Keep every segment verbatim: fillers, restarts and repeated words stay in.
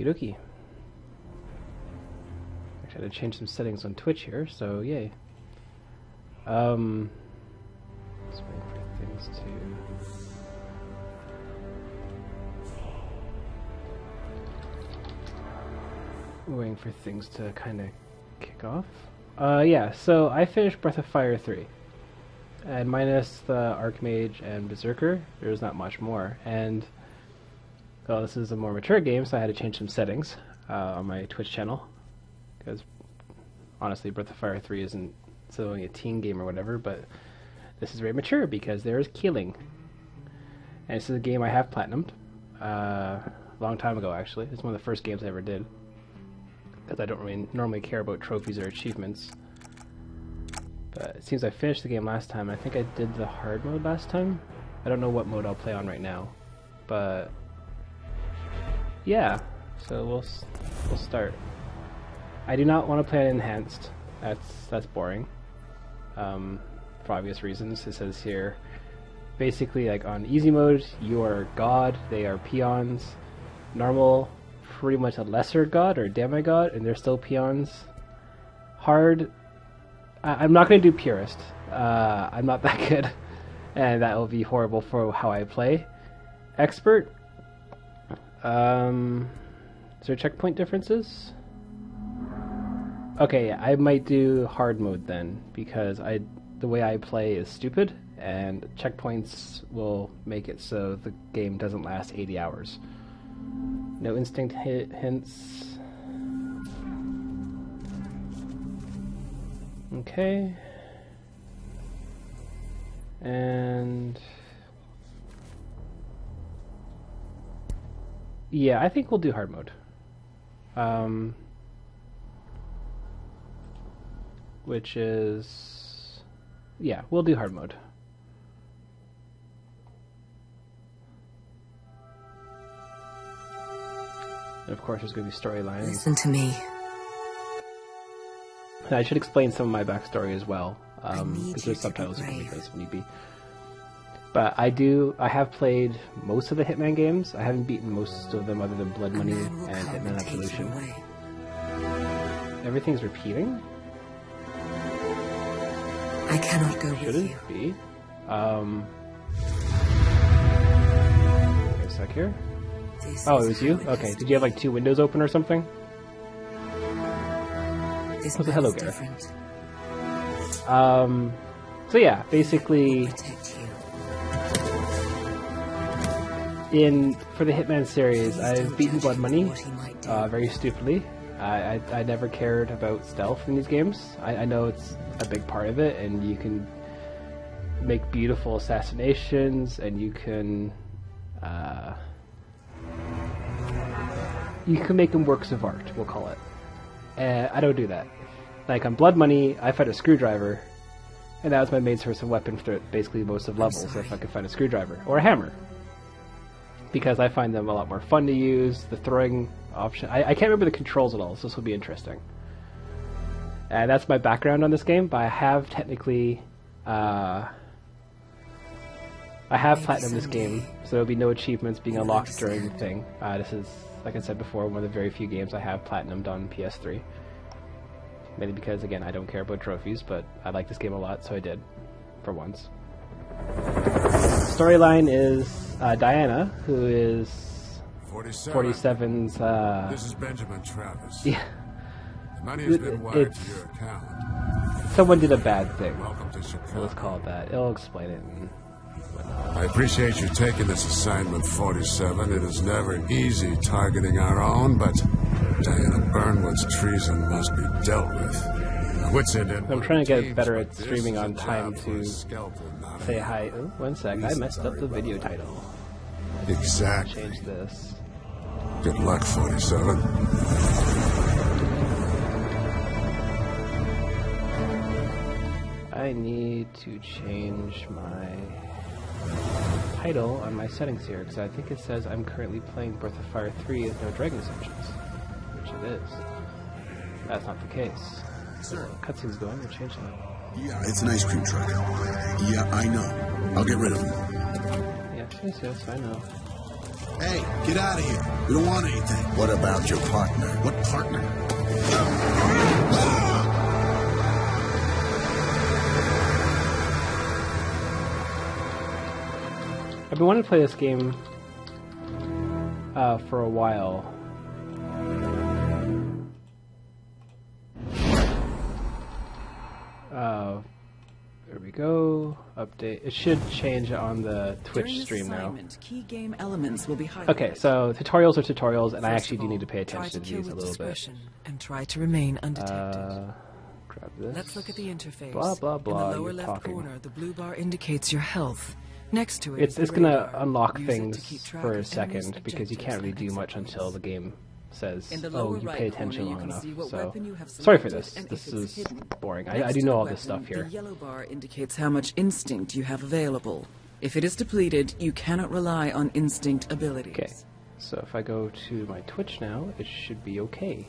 Okie dokie. Actually, I had to change some settings on Twitch here, so yay. Um, just waiting for things to... Waiting for things to kind of kick off. Uh, yeah, so I finished Breath of Fire three. And minus the Archmage and Berserker, there's not much more. And, well, this is a more mature game, so I had to change some settings uh, on my Twitch channel. Because, honestly, Breath of Fire three isn't it's only a teen game or whatever, but this is very mature because there is killing. And this is a game I have platinumed. Uh, a long time ago, actually. It's one of the first games I ever did. Because I don't really normally care about trophies or achievements. But it seems I finished the game last time. I think I did the hard mode last time. I don't know what mode I'll play on right now. But yeah, so we'll we'll start. I do not want to play on enhanced. That's that's boring. Um, for obvious reasons. It says here, basically, like on easy mode, you are god. They are peons. Normal, pretty much a lesser god or demigod, and they're still peons. Hard, I I'm not going to do purist. Uh, I'm not that good, and that will be horrible for how I play. Expert, um, is there checkpoint differences? Okay, I might do hard mode then, because I the way I play is stupid, and checkpoints will make it so the game doesn't last eighty hours. No instinct hit hints. Okay. And yeah, I think we'll do hard mode. Um, which is, yeah, we'll do hard mode. And of course, there's going to be storylines. Listen to me. And I should explain some of my backstory as well, um, because there's subtitles you can make this if need be. But I do, I have played most of the Hitman games. I haven't beaten most of them other than Blood Money and Hitman Absolution. Everything's repeating? I cannot go with you. Shouldn't be. Um, wait a sec here. This Oh, it is was you? how it Okay, has did to you have be. like two windows open or something? This Oh, man hello, is Gareth. different. Um, so yeah, basically, Protect you. in for the Hitman series, Please I've don't beaten judge Blood him Money for what he might do. uh, very stupidly. I, I I never cared about stealth in these games. I, I know it's a big part of it, and you can make beautiful assassinations, and you can uh, you can make them works of art. We'll call it. And I don't do that. Like on Blood Money, I find a screwdriver, and that was my main source of weapon for basically most of levels. If I could find a screwdriver or a hammer. Because I find them a lot more fun to use. The throwing option, I, I can't remember the controls at all, so this will be interesting. And that's my background on this game, but I have technically, uh, I have platinum this game, so there'll be no achievements being unlocked during the thing. Uh, this is, like I said before, one of the very few games I have platinumed on P S three. Mainly because, again, I don't care about trophies, but I like this game a lot, so I did, for once. Storyline is uh, Diana, who is forty-seven. forty-seven's. Uh, This is Benjamin Travis. yeah, Money has it- been wired it's- to your account. someone did a bad thing. Welcome to Chicago. Let's call it that. It'll explain it. And whatnot. I appreciate you taking this assignment, forty-seven. It is never easy targeting our own, but Diana Burnwood's treason must be dealt with. Quits it in I'm trying to get teams, better but at this streaming is a on time job for a to skeleton, not a Say hand. hi. Oh, one sec. I messed up the video title. Exactly. Change this. Good luck, forty-seven. I need to change my title on my settings here, because I think it says I'm currently playing Breath of Fire three with no Dragon Ascensions, which it is. That's not the case. Sir. Cutscene's going, we'll change that. Yeah, it's an ice cream truck. Yeah, I know. I'll get rid of him. Yes, yes, yes, I know. Hey, get out of here. We don't want anything. What about your partner? What partner? I've been wanting to play this game uh, for a while. Uh, there we go. Update. It should change on the Twitch During stream now. assignment, key game elements will be highlighted. Okay, so tutorials are tutorials, and I First actually of do all, need to pay try attention to kill these a with little bit. discretion And try to remain undetected. Uh, grab this. Let's look at the interface. Blah blah blah. In the lower You're left talking. corner, the blue bar indicates your health. Next to it, It's is the it's gonna radar. unlock Use it to things keep track for a of enemies, second because you objectives, can't really and do much exploits. until the game says, In the "Oh, lower you right pay corner, attention you long can enough." see what So, weapon you have sorry for selected this. and This if it's is hidden. boring. I, I Next do to know the all this weapon, stuff here. The yellow bar indicates how much instinct you have available. If it is depleted, you cannot rely on instinct abilities. Okay, so if I go to my Twitch now, it should be okay.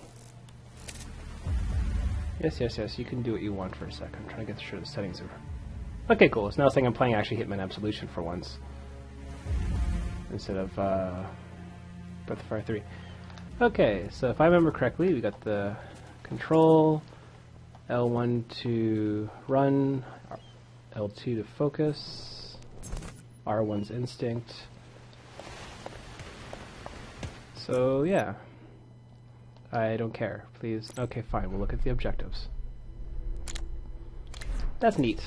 Yes, yes, yes. You can do what you want for a sec. I'm trying to get sure the settings are. Okay, cool. It's now saying I'm playing actually Hitman Absolution for once, instead of uh, Breath of Fire three. Okay, so if I remember correctly, we got the control, L one to run, L two to focus, R one's instinct. So yeah, I don't care. Please, okay, fine. We'll look at the objectives. That's neat.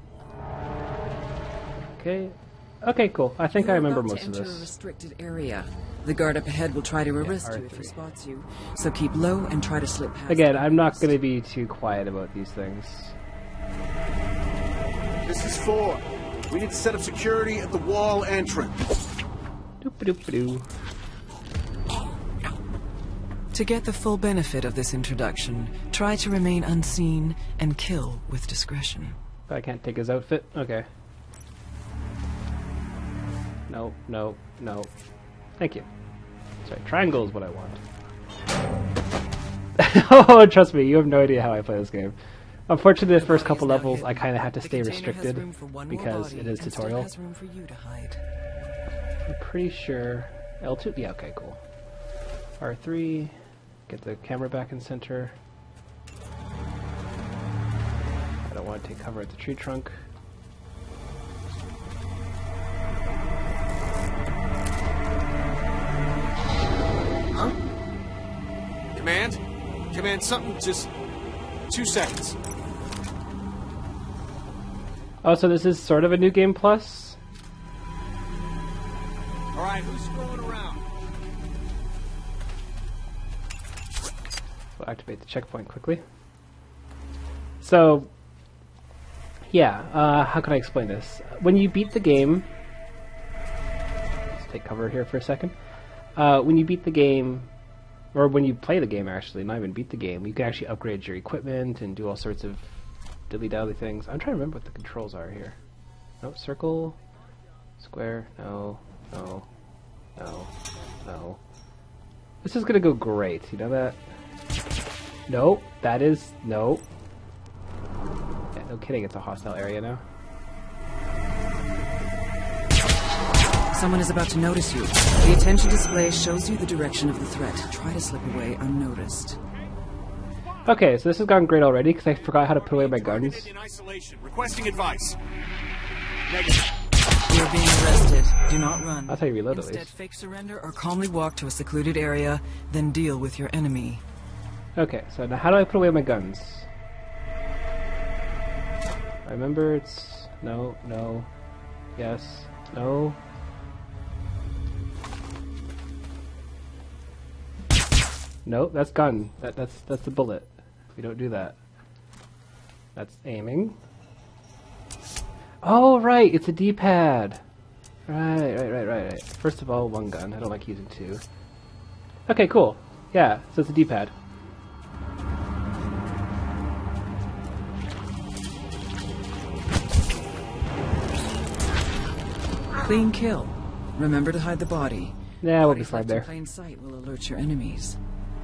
Okay. Okay, cool. I think You I are remember about most to of enter a this. restricted area. The guard up ahead will try to arrest you if R he three. spots you. So keep low and try to slip past. Again, the I'm not guards. going to be too quiet about these things. This is four. We need to set up security at the wall entrance. Doop-a-doop-a-doo. To get the full benefit of this introduction, try to remain unseen and kill with discretion. I can't take his outfit? Okay. No, no, no. Thank you. Sorry, triangle is what I want. Oh, trust me, you have no idea how I play this game. Unfortunately, the first body couple is now levels, hidden. I kind of have to The stay container has restricted room for one more because body it is and still tutorial. has room for you to hide. I'm pretty sure L two. Yeah, okay, cool. R three. Get the camera back in center. I don't want to take cover at the tree trunk. Huh? Command? Command, something just... Two seconds. Oh, so this is sort of a new game plus? Alright, who's scrolling around? We'll activate the checkpoint quickly. So, yeah, uh, how can I explain this? When you beat the game... Let's take cover here for a second. Uh, when you beat the game, or when you play the game actually, not even beat the game, you can actually upgrade your equipment and do all sorts of dilly-dally things. I'm trying to remember what the controls are here. No, circle, square, no, no, no, no. This is gonna go great, you know that? No, that is, no. Yeah, no kidding, it's a hostile area now. Someone is about to notice you. The attention display shows you the direction of the threat. Try to slip away unnoticed. Okay, so this has gone great already because I forgot how to put away my guns. Targeted in isolation. Requesting advice. Negative. You're being arrested. Do not run. That's how you reload at Instead, least. fake surrender or calmly walk to a secluded area, then deal with your enemy. Okay, so now how do I put away my guns? I remember it's... no, no, yes, no. Nope, that's gun. That, that's that's the bullet. We don't do that. That's aiming. Oh, right, it's a D-pad. Right, right, right, right, right. First of all, one gun. I don't like using two. Okay, cool. Yeah, so it's a D-pad. Clean kill. Remember to hide the body. Yeah, we'll be Bodies fine left there. in plain sight will alert your enemies.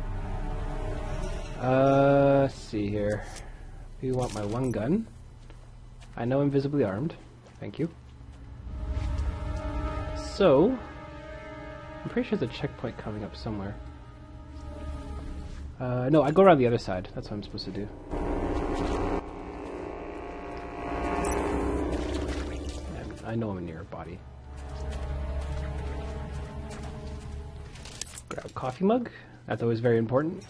Uh, let's see here. We want my one gun. I know I'm visibly armed. Thank you. So, I'm pretty sure there's a checkpoint coming up somewhere. Uh, no, I go around the other side. That's what I'm supposed to do. And I know I'm near a body. Grab a coffee mug. That's always very important.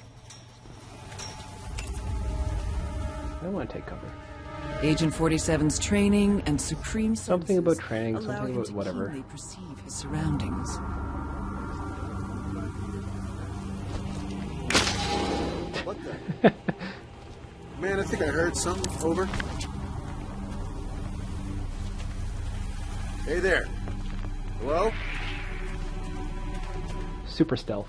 I don't want to take cover. Agent forty-seven's training and supreme Something about senses training, allow something him about to whatever. keenly perceive his surroundings. What the? Man, I think I heard something. Over. Hey there. Hello? Super stealth.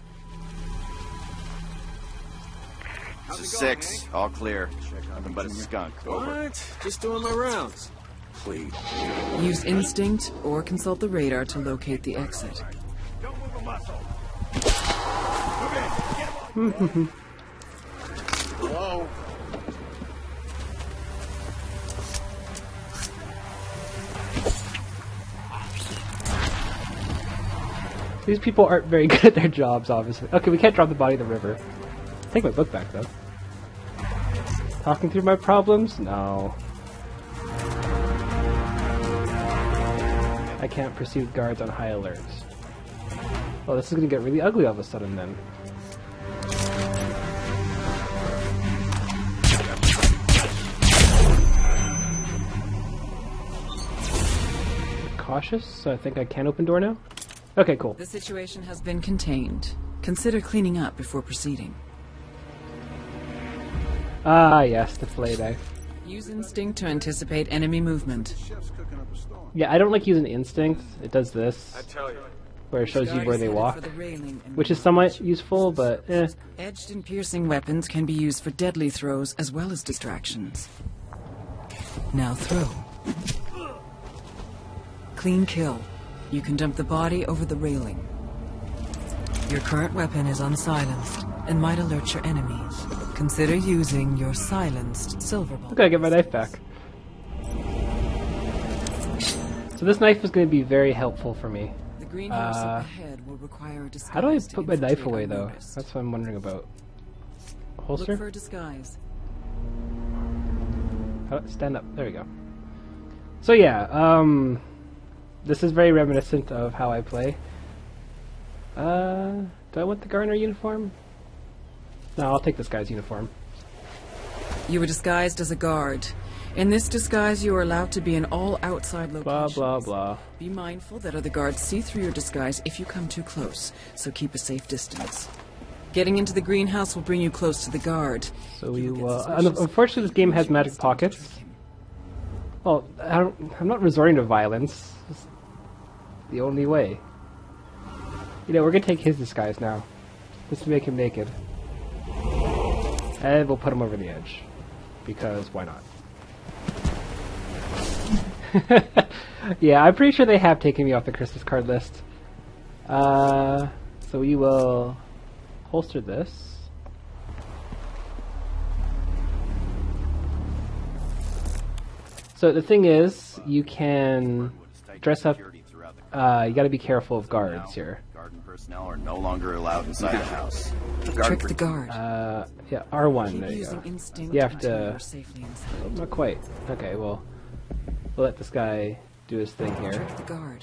This is six. All clear. Nothing but a skunk. Over. What? Just doing my rounds. Please. Use instinct or consult the radar to locate the exit. Don't move a muscle. Hello? These people aren't very good at their jobs, obviously. Okay, we can't drop the body in the river. Take my book back, though. Talking through my problems? No. I can't perceive guards on high alerts. Oh, this is gonna get really ugly all of a sudden, then. Cautious, so I think I can open door now? Okay, cool. The situation has been contained. Consider cleaning up before proceeding. Ah, yes, the fillet knife. Use instinct to anticipate enemy movement. Chef's cooking up a storm. Yeah, I don't like using instinct. It does this, Tell you. where it shows you where they Headed walk, for the railing and which is somewhat useful, but eh. edged and piercing weapons can be used for deadly throws as well as distractions. Now throw. Clean kill. You can dump the body over the railing. Your current weapon is unsilenced and might alert your enemies. Consider using your silenced silver bullet. I gotta get my knife back. So this knife is gonna be very helpful for me. The greenhouse Uh, up ahead will require a disguise. How do I to put my knife infiltrate away, though? unnoticed. That's what I'm wondering about. Look Holster? for a disguise. How, stand up. There we go. So yeah, um... this is very reminiscent of how I play. Uh... Do I want the Garner uniform? No, I'll take this guy's uniform. You were disguised as a guard. In this disguise, you are allowed to be in all outside Blah, locations. blah, blah. Be mindful that other guards see through your disguise if you come too close, so keep a safe distance. Getting into the greenhouse will bring you close to the guard. So You you, will get uh... suspicious. un- Unfortunately, this game has Use your magic instinct to pockets. trick him. Well, I don't, I'm not resorting to violence. It's the only way. You know, we're gonna take his disguise now. Just to make him naked. And we'll put him over the edge. Because why not? Yeah, I'm pretty sure they have taken me off the Christmas card list. Uh, so we will holster this. So the thing is, you can dress up. Uh, you got to be careful of guards here. Garden personnel are no longer allowed inside the house. Trick the guard. Uh, yeah, R one. Keep There you using go. instinct You have until to- you are safely inside. Not quite. Okay, well, we'll let this guy do his thing here. Trick the guard.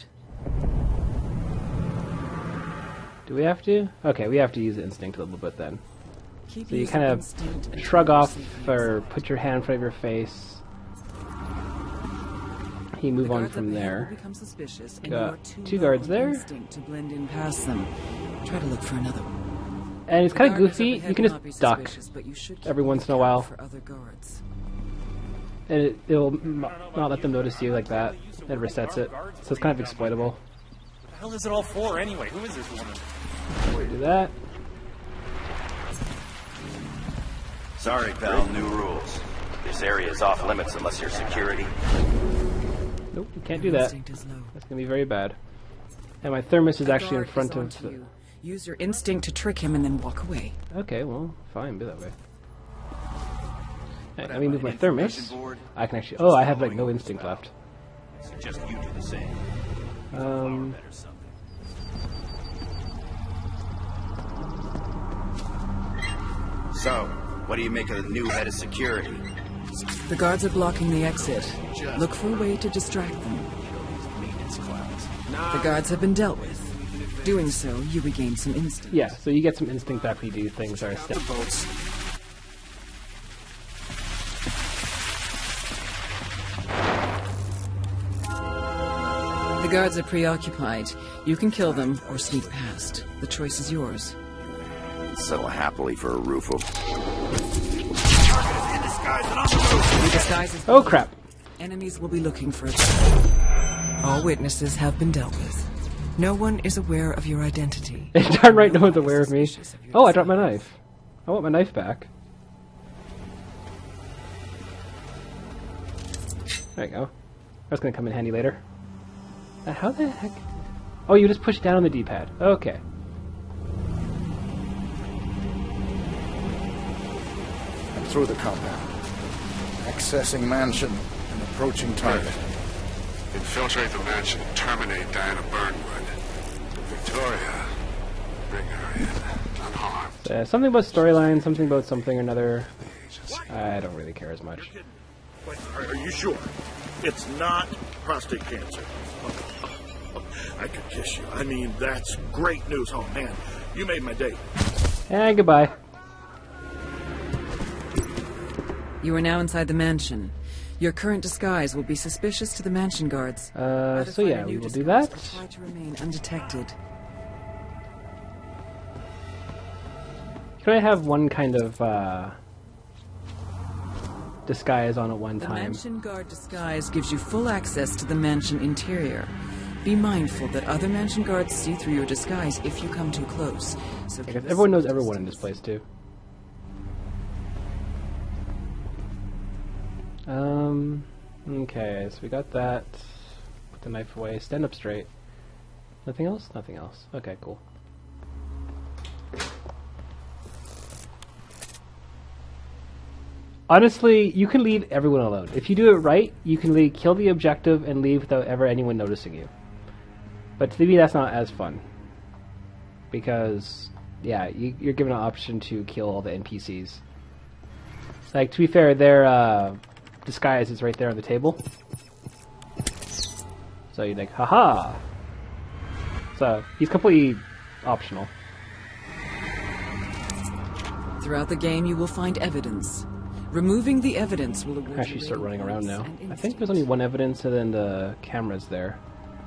Do we have to? Okay, we have to use instinct a little bit then. Keep So you using kind of instinct until shrug you are off safely or inside. put your hand in front of your face. You move The on guards from up ahead there. will become suspicious, and Got you are too two low guards on there. instinct to blend in past them. Try to look for another one. And it's The kind of guard up goofy. ahead You can will just not be duck, suspicious, but you should keep every a once in a lookout while. for other guards. and it, it'll m- not let them notice you like that. It resets it, so it's kind of exploitable. What the hell is it all for anyway? Who is this woman? Do that. Sorry, pal, new rules. This area is off limits unless you're security. Nope, you can't do Your that. instinct is low. That's gonna be very bad. And my thermos is A actually in guard front is of. onto The, you. Use your instinct to trick him and then walk away. okay, well, fine, be that way. Alright, let me move my thermos. I can actually. Oh, I have like no instinct left. Suggest you do the same. Um. So, what do you make of the new head of security? The guards are blocking the exit. Look for a way to distract them. The guards have been dealt with. Doing so, you regain some instinct. Yeah, so you get some instinct back when you do things that are step. The guards are preoccupied. You can kill them or sneak past. The choice is yours. Settle happily for a Rufo. Your disguise is Oh crap! Enemies will be looking for it. All witnesses have been dealt with. No one is aware of your identity. Darn right no one's aware of me. Oh, I dropped my knife. I want my knife back. There you go. That's gonna come in handy later. Uh, how the heck? Oh, you just push down on the D-pad. Okay. I'm through the compound. Accessing mansion and approaching target. Infiltrate the mansion, terminate Diana Burnwood. Victoria, bring her in, unharmed. Uh, something about storyline, something about something or another. I don't really care as much. Wait, are you sure? It's not prostate cancer. I could kiss you. I mean, that's great news. Oh, man. You made my day. And goodbye. You are now inside the mansion. Your current disguise will be suspicious to the mansion guards. Uh, so yeah, we will do that. Try to remain undetected. Can I have one kind of uh, disguise on at one The time? mansion guard disguise gives you full access to the mansion interior. Be mindful that other mansion guards see through your disguise if you come too close. So Because everyone knows everyone in this place too. Um. Okay, so we got that. Put the knife away. Stand up straight. Nothing else? Nothing else. Okay, cool. Honestly, you can leave everyone alone. If you do it right, you can leave, kill the objective and leave without ever anyone noticing you. But to me, that's not as fun. Because, yeah, you, you're given an option to kill all the N P Cs. Like, to be fair, their uh, disguise is right there on the table. So you're like, haha! So, he's completely optional. throughout the game, you will find evidence. Removing the evidence will award Actually you start running around now. and I think there's only one evidence and then the camera's there.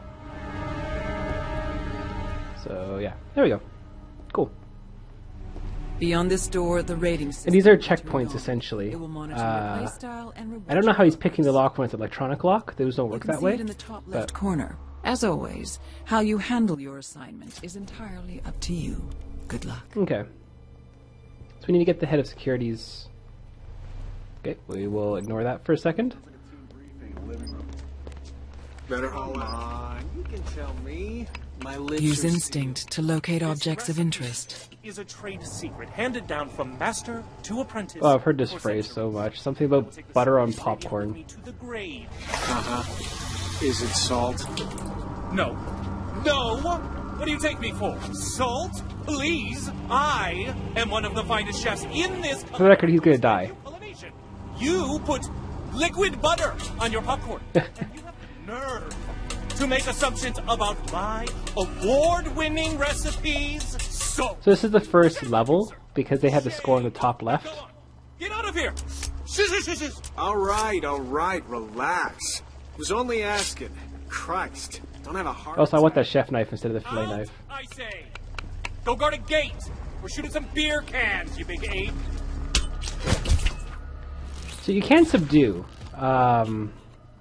So yeah, there we go. Cool. Beyond this door, the rating system. And these are will enter checkpoints on. essentially. It will monitor Uh, your playstyle and reward I don't know how he's your picking the progress. lock when it's electronic lock. Those don't You work can that see way. it in the top but- left corner. As always, how you handle your assignment is entirely up to you. Good luck. Okay. So we need to get the head of securities. Okay, we will ignore that for a second. Better hold on. You can tell me. My lips Use are instinct to locate objects of interest. Is a trade secret handed down from master to apprentice. Oh, I've heard this for phrase so centuries. much. Something about Take the butter on secret with popcorn. me to the grave. Uh-huh. Is it salt? No. No! What do you take me for? Salt? Please! I am one of the finest chefs in this For the record, he's gonna die. Pollination. You put liquid butter on your popcorn. And you have the nerve to make assumptions about my award-winning recipes. So, So this is the first level because they have the score on the top left. Go on. Get out of here! Shh, shh, shh, shh. All right, all right, relax. Was only asking. Christ, don't have a heart. Also, I want that attack. chef knife instead of the fillet Out, knife. I say. Go guard a gate. We're shooting some beer cans, you big ape. So you can subdue. Um,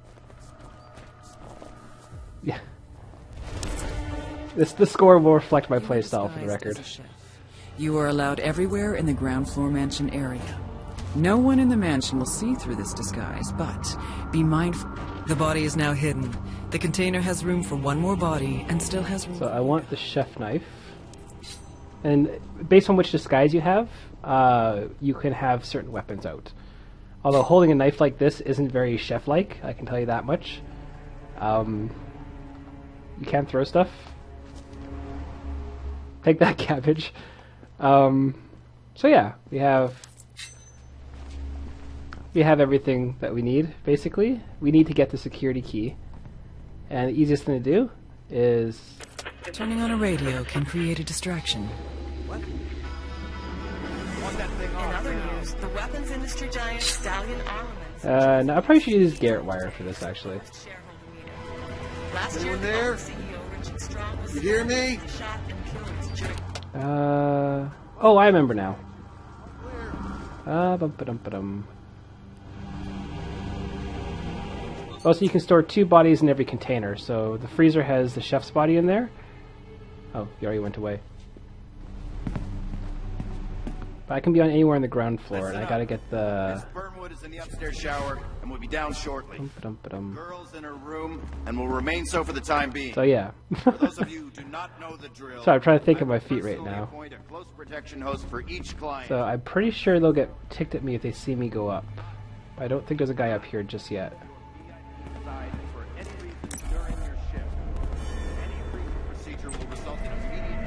yeah. This the score will reflect my You are playstyle for the disguised record. as a chef. You are allowed everywhere in the ground floor mansion area. No one in the mansion will see through this disguise, but be mindful. The body is now hidden. The container has room for one more body and still has room. So I want the chef knife. And based on which disguise you have, uh, you can have certain weapons out. Although holding a knife like this isn't very chef-like, I can tell you that much. Um, you can throw stuff. Take that cabbage. Um, so yeah, we have we have everything that we need, basically. We need to get the security key. And the easiest thing to do is... Turning on a radio can create a distraction. What? In other news, the weapons industry giant Stallion Armaments... Uh, no, I probably should use Garrett Wire for this, actually. Last year, there? the C E O Richard Strong was You hear me? shot and killed during Uh... Oh, I remember now. Uh, bum ba dum ba dum. Also, you can store two bodies in every container. So the freezer has the chef's body in there. Oh, he already went away. But I can be on anywhere on the ground floor, Listen uh, and I up. gotta get the... Miss Burnwood is in the upstairs shower and will be down shortly. Bum ba dum ba dum. Girls in her room and will remain so for the time being. So yeah. For those of you who do not know the drill, So I'm trying to think I of my will feet right personally now. appoint a close protection host for each client. So I'm pretty sure they'll get ticked at me if they see me go up. I don't think there's a guy up here just yet. Decide for any reason during your shift. Any briefing procedure will result in immediate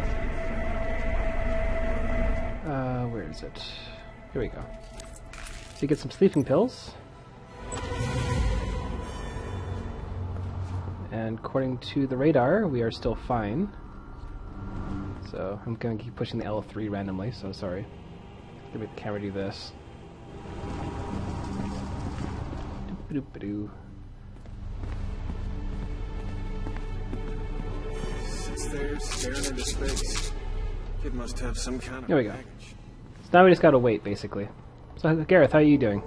termination. Uh, where is it? Here we go. So you get some sleeping pills. And according to the radar, we are still fine. So I'm gonna keep pushing the L three randomly, so sorry. Let me make the camera do this. Doop-a-doop-a-doo. Sits there staring into space. Kid must have some kind of There we go. package. So now we just gotta wait, basically. So Gareth, how are you doing?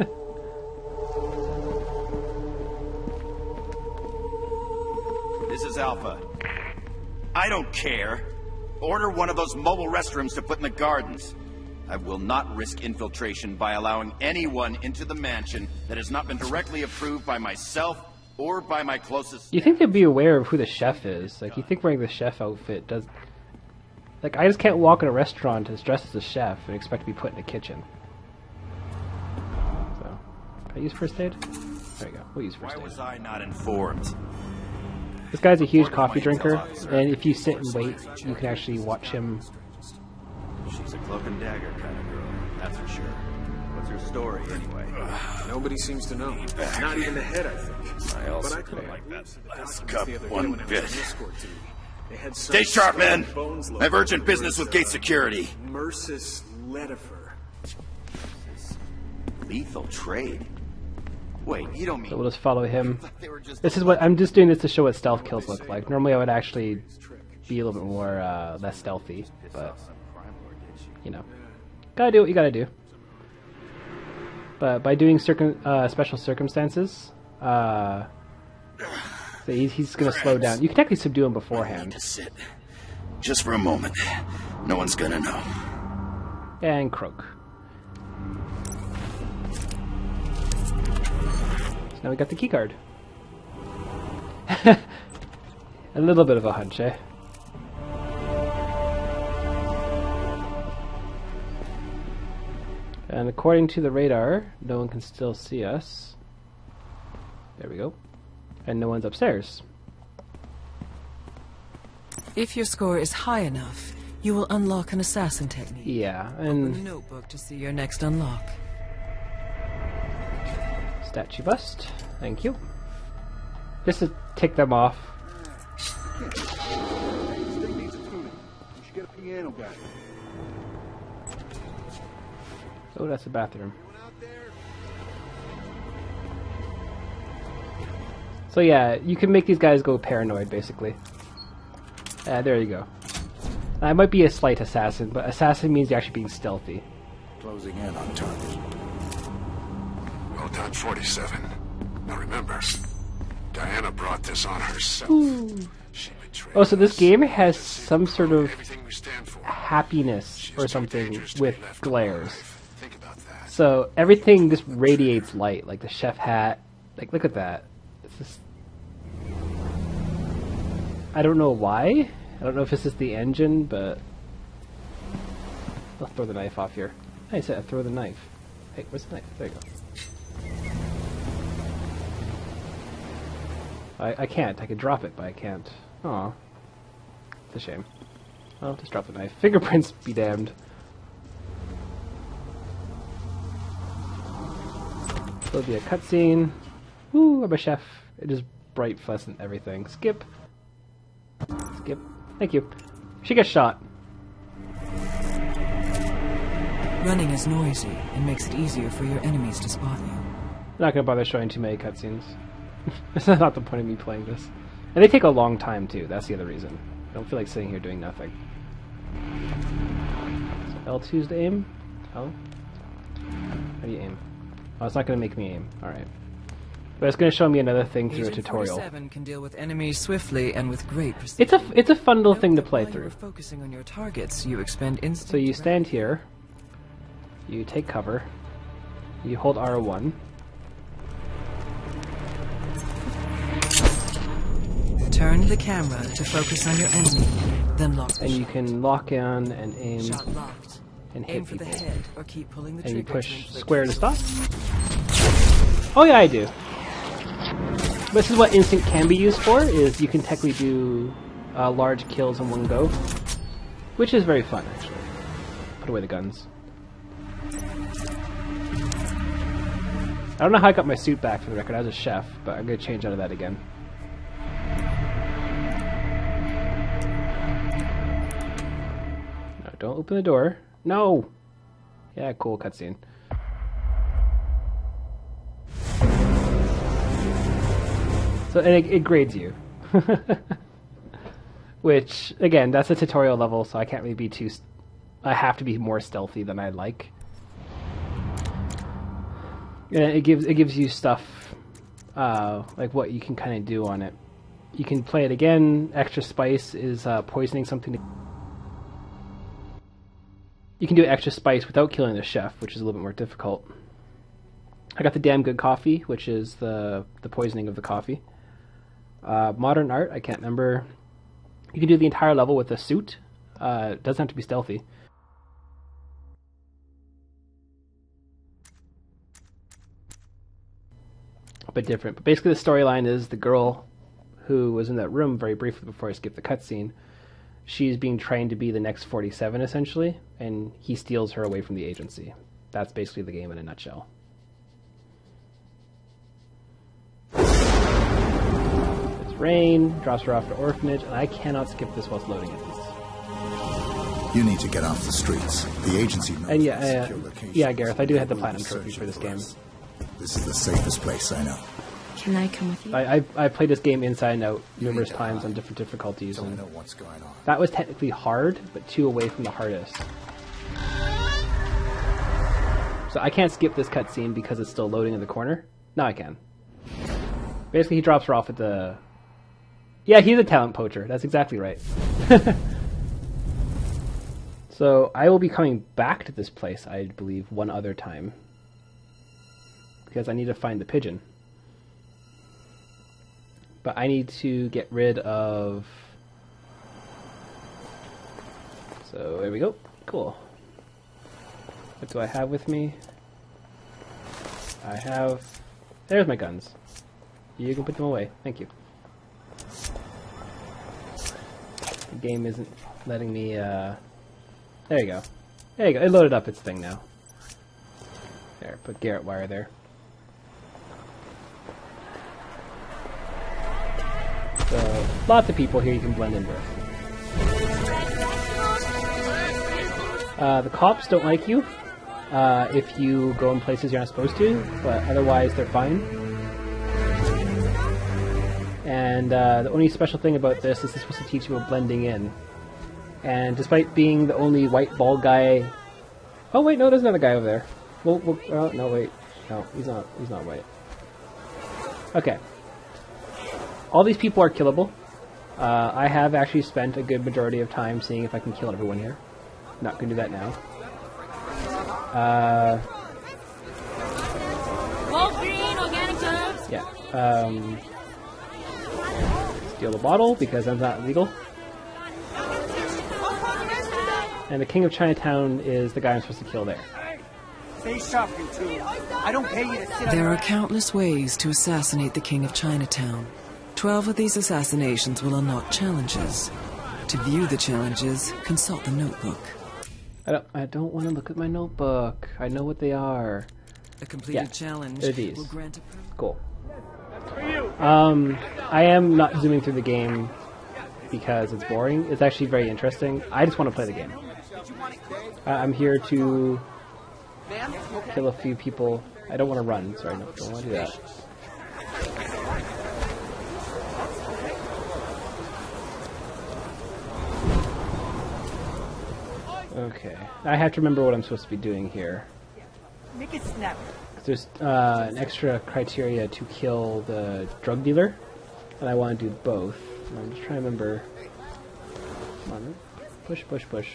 This is Alpha. I don't care. Order one of those mobile restrooms to put in the gardens. I will not risk infiltration by allowing anyone into the mansion that has not been directly approved by myself or by my closest... You think they'd be aware of who the chef is? Like, you think wearing the chef outfit does... Like, I just can't walk in a restaurant as dressed as a chef and expect to be put in a kitchen. So, can I use first aid? There we go, we'll use first Why aid. was I not informed? This guy's a huge coffee drinker, and if you sit and wait, you can actually watch him. She's a cloak and dagger kind of girl, that's for sure. What's her story, anyway? Nobody seems to know. Not even the head, I think. I also But I couldn't like that last cup the other one day when I was bit. an escort team. They had some Stay sharp, skull men! bones I have urgent located business where with it's, gate uh, security. Mercis Ledifer. Lethal trade? Wait, you don't mean... So we'll just follow him. they were just... This is what I'm just doing this to show what stealth kills look like. Normally I would actually be a little bit more uh, less stealthy, but you know, gotta do what you gotta do. But by doing circum uh, special circumstances, uh, so he's, he's gonna slow down. You can technically subdue him beforehand. To sit. Just for a moment. No one's gonna know. And croak. So now we got the key card. A little bit of a hunch, eh? And according to the radar, no one can still see us. There we go. And no one's upstairs. If your score is high enough, you will unlock an assassin technique. Yeah, Open the and notebook to see your next unlock. statue bust. Thank you. Just to tick them off. Still needs a tuning. You should get a piano guy. Oh, that's the bathroom. So yeah, you can make these guys go paranoid, basically. Uh, there you go. I might be a slight assassin, but assassin means you're actually being stealthy. Closing in on target. Well done, forty-seven. Now remember, Diana brought this on herself. She betrayed Oh, so this us. game has some sort of Everything we stand for. happiness She's or too something dangerous to with be left glares. alive. Think about that. So everything just radiates light, like the chef hat. Like, look at that. It's just... I don't know why. I don't know if this is the engine, but... I'll throw the knife off here. I said throw the knife. Hey, where's the knife? There you go. I, I can't. I could drop it, but I can't. Aw. It's a shame. I'll just drop the knife. Fingerprints be damned. So it'll be a cutscene. Woo, I'm a chef. It is bright, pleasant, everything. Skip. Skip. Thank you. She gets shot. Running is noisy and makes it easier for your enemies to spot you. I'm not gonna bother showing too many cutscenes. That's not the point of me playing this. And they take a long time too, that's the other reason. I don't feel like sitting here doing nothing. So L two's to aim? L? How do you aim? Oh, it's not gonna make me aim. Alright. But it's gonna show me another thing through a tutorial. forty-seven can deal with enemies swiftly and with great precision. It's a, it's a fun little thing to play through. Focusing on your targets, you expend instant. So you stand here, you take cover, you hold R one. Turn the camera to focus on your enemy, then lock the And you shot. can lock on and aim Shot locked. and Aim hit for the people. head or keep pulling the And you trigger to push inflict square to fatal stop. Oh yeah, I do. This is what instinct can be used for, is you can technically do uh, large kills in one go. Which is very fun, actually. Put away the guns. I don't know how I got my suit back for the record, I was a chef, but I'm going to change out of that again. No, don't open the door. No! Yeah, cool cutscene. So and it, it grades you. Which, again, that's a tutorial level, so I can't really be too... St I have to be more stealthy than I like. And it gives, it gives you stuff, uh, like what you can kind of do on it. You can play it again. Extra spice is uh, poisoning something to... You can do extra spice without killing the chef, which is a little bit more difficult. I got the damn good coffee, which is the, the poisoning of the coffee. Uh, modern art, I can't remember. You can do the entire level with a suit. Uh, it doesn't have to be stealthy. A bit different. But basically the storyline is the girl who was in that room very briefly before I skipped the cutscene. She's being trained to be the next forty-seven, essentially, and he steals her away from the agency. That's basically the game in a nutshell. It's rain, drops her off to orphanage, and I cannot skip this while it's loading at least. You need to get off the streets. The agency knows And yeah, the uh, secure location. yeah, Gareth, I do have the We'll platinum be trophy for searching this game. us. This is the safest place I know. Can I come with you? I, I I played this game inside and out numerous need to times hide. on different difficulties, Don't and know what's going on. that was technically hard, but two away from the hardest. So I can't skip this cutscene because it's still loading in the corner. Now I can. Basically, he drops her off at the... Yeah, he's a talent poacher. That's exactly right. So I will be coming back to this place, I believe, one other time. Because I need to find the pigeon. But I need to get rid of... So there we go. Cool. What do I have with me? I have... There's my guns. You can put them away. Thank you. The game isn't letting me... Uh... There you go. There you go. It loaded up its thing now. There, put Garrett wire there. So, lots of people here you can blend in with. Uh, the cops don't like you uh, if you go in places you're not supposed to, but otherwise they're fine. And uh, the only special thing about this is it's supposed to teach you about blending in. And despite being the only white bald guy... Oh wait, no, there's another guy over there. Well, well, oh, no, wait. No, he's not, he's not white. Okay. All these people are killable. Uh, I have actually spent a good majority of time seeing if I can kill everyone here. Not going to do that now. Uh, yeah. Um, steal the bottle because that's not legal. And the King of Chinatown is the guy I'm supposed to kill there. Stay sharp, you two. I don't pay you to sit There are countless ways to assassinate the King of Chinatown. Twelve of these assassinations will unlock challenges. To view the challenges, consult the notebook. I don't, I don't want to look at my notebook. I know what they are. A completed Yeah, challenge they're these. will grant a Cool. Um, I am not zooming through the game because it's boring. It's actually very interesting. I just want to play the game. I I'm here to kill a few people. I don't want to run. Sorry, no, don't want to do that. Okay, I have to remember what I'm supposed to be doing here. Make it snap. There's uh, an extra criteria to kill the drug dealer, and I want to do both. And I'm just trying to remember. Come on, push, push, push.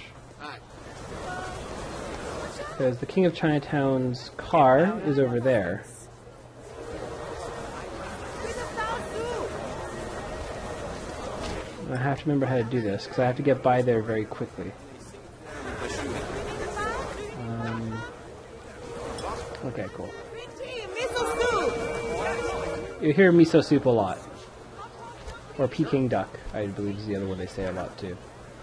Because the King of Chinatown's car is over there. I have to remember how to do this, because I have to get by there very quickly. Um, okay, cool. You hear miso soup a lot. Or Peking duck, I believe is the other one they say a lot too.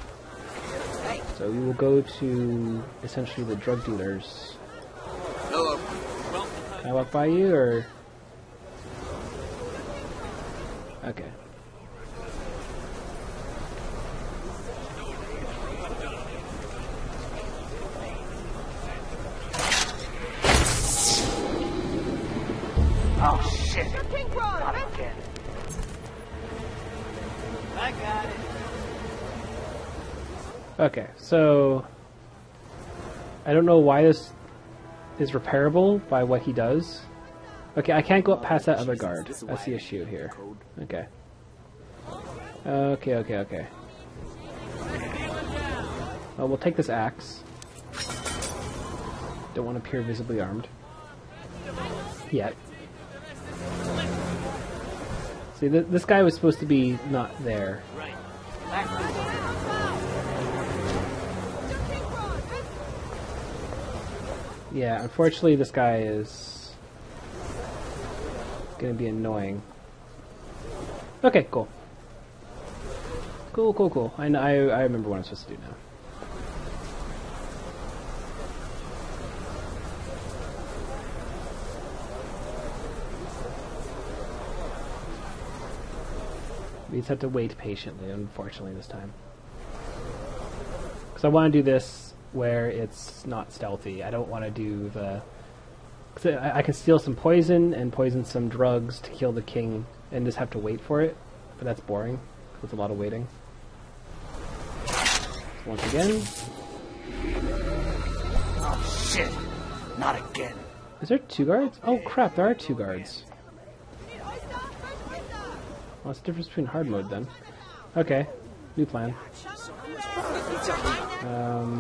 So we will go to essentially the drug dealers. Hello. Can I walk by you, or? Okay. Oh shit! Not again. I got it. Okay, so I don't know why this is repairable by what he does. Okay, I can't go up past that other guard. That's the issue here. Okay. Okay, okay, okay. Well, we'll take this axe. Don't want to appear visibly armed. Yet. See, th this guy was supposed to be not there. Yeah, unfortunately this guy is gonna be annoying. Okay, cool. Cool, cool, cool. I, know, I, I remember what I'm supposed to do now. We just have to wait patiently, unfortunately, this time. Because I want to do this where it's not stealthy. I don't want to do the... Cause I, I can steal some poison and poison some drugs to kill the king and just have to wait for it. But that's boring. It's a lot of waiting. So once again... Oh shit! Not again. Is there two guards? Oh crap, there are two guards. What's the difference between hard mode then? Okay, new plan. Um,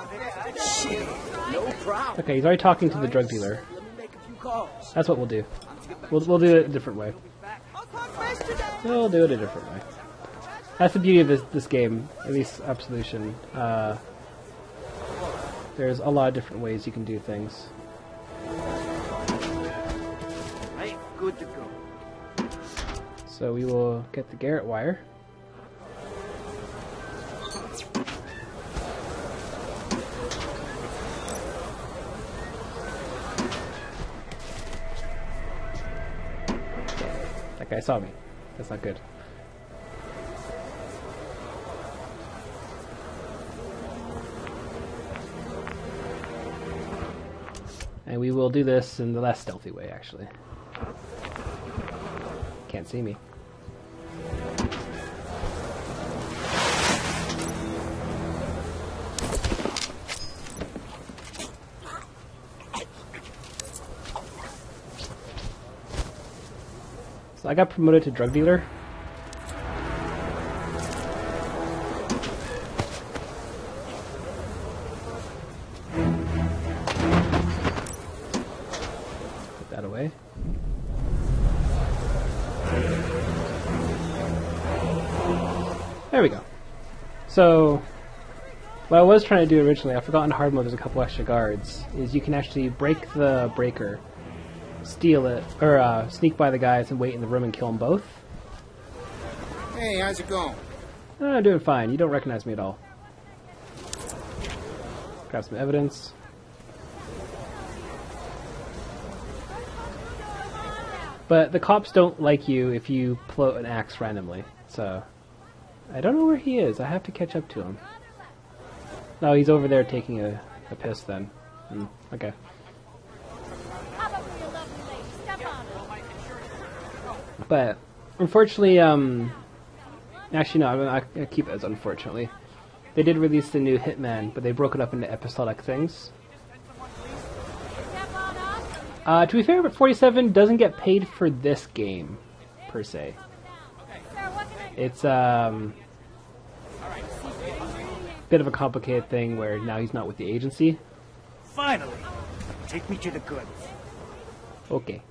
okay, he's already talking to the drug dealer. That's what we'll do. We'll we'll do it a different way. We'll do it a different way. That's the beauty of this this game, at least Absolution. Uh, there's a lot of different ways you can do things. Right, good to go. So we will get the Garrett wire. That guy saw me. That's not good. And we will do this in the less stealthy way, actually. Can't see me. So I got promoted to drug dealer. Put that away. There we go. So, what I was trying to do originally, I forgot in hard mode there's a couple extra guards, is you can actually break the breaker, steal it, or uh, sneak by the guys and wait in the room and kill them both. Hey, how's it going? Oh, I'm doing fine. You don't recognize me at all. Grab some evidence. But the cops don't like you if you pull out an axe randomly, so... I don't know where he is. I have to catch up to him. No, he's over there taking a, a piss then. Hmm, okay. But, unfortunately, um... actually, no, I'm gonna, I'll keep it as unfortunately. They did release the new Hitman, but they broke it up into episodic things. Uh, to be fair, but forty-seven doesn't get paid for this game, per se. It's, um... a bit of a complicated thing where now he's not with the agency. Finally! Take me to the goods. Okay.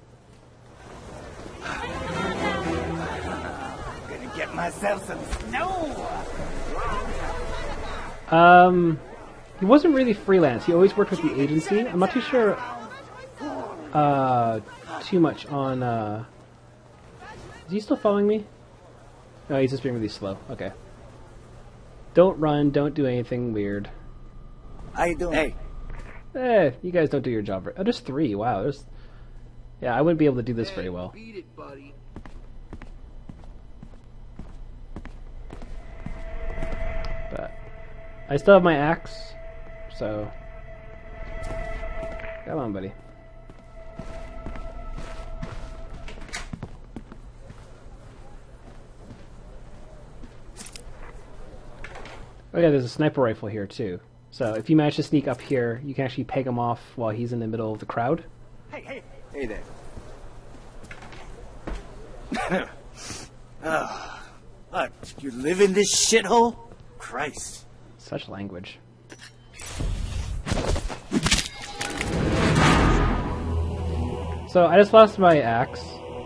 Gonna get myself some snow! Um... He wasn't really freelance. He always worked with the agency. I'm not too sure... Uh... Too much on, uh... Is he still following me? No, he's just being really slow. Okay. Don't run, don't do anything weird. How you doing? Hey. Eh, you guys don't do your job right. Oh, there's three. Wow, there's... Yeah, I wouldn't be able to do this very well. Beat it, buddy. But... I still have my axe, so... Come on, buddy. Oh yeah, there's a sniper rifle here too. So if you manage to sneak up here, you can actually peg him off while he's in the middle of the crowd. Hey, hey, hey there. Oh, what, you live in this shithole? Christ. Such language. So I just lost my axe.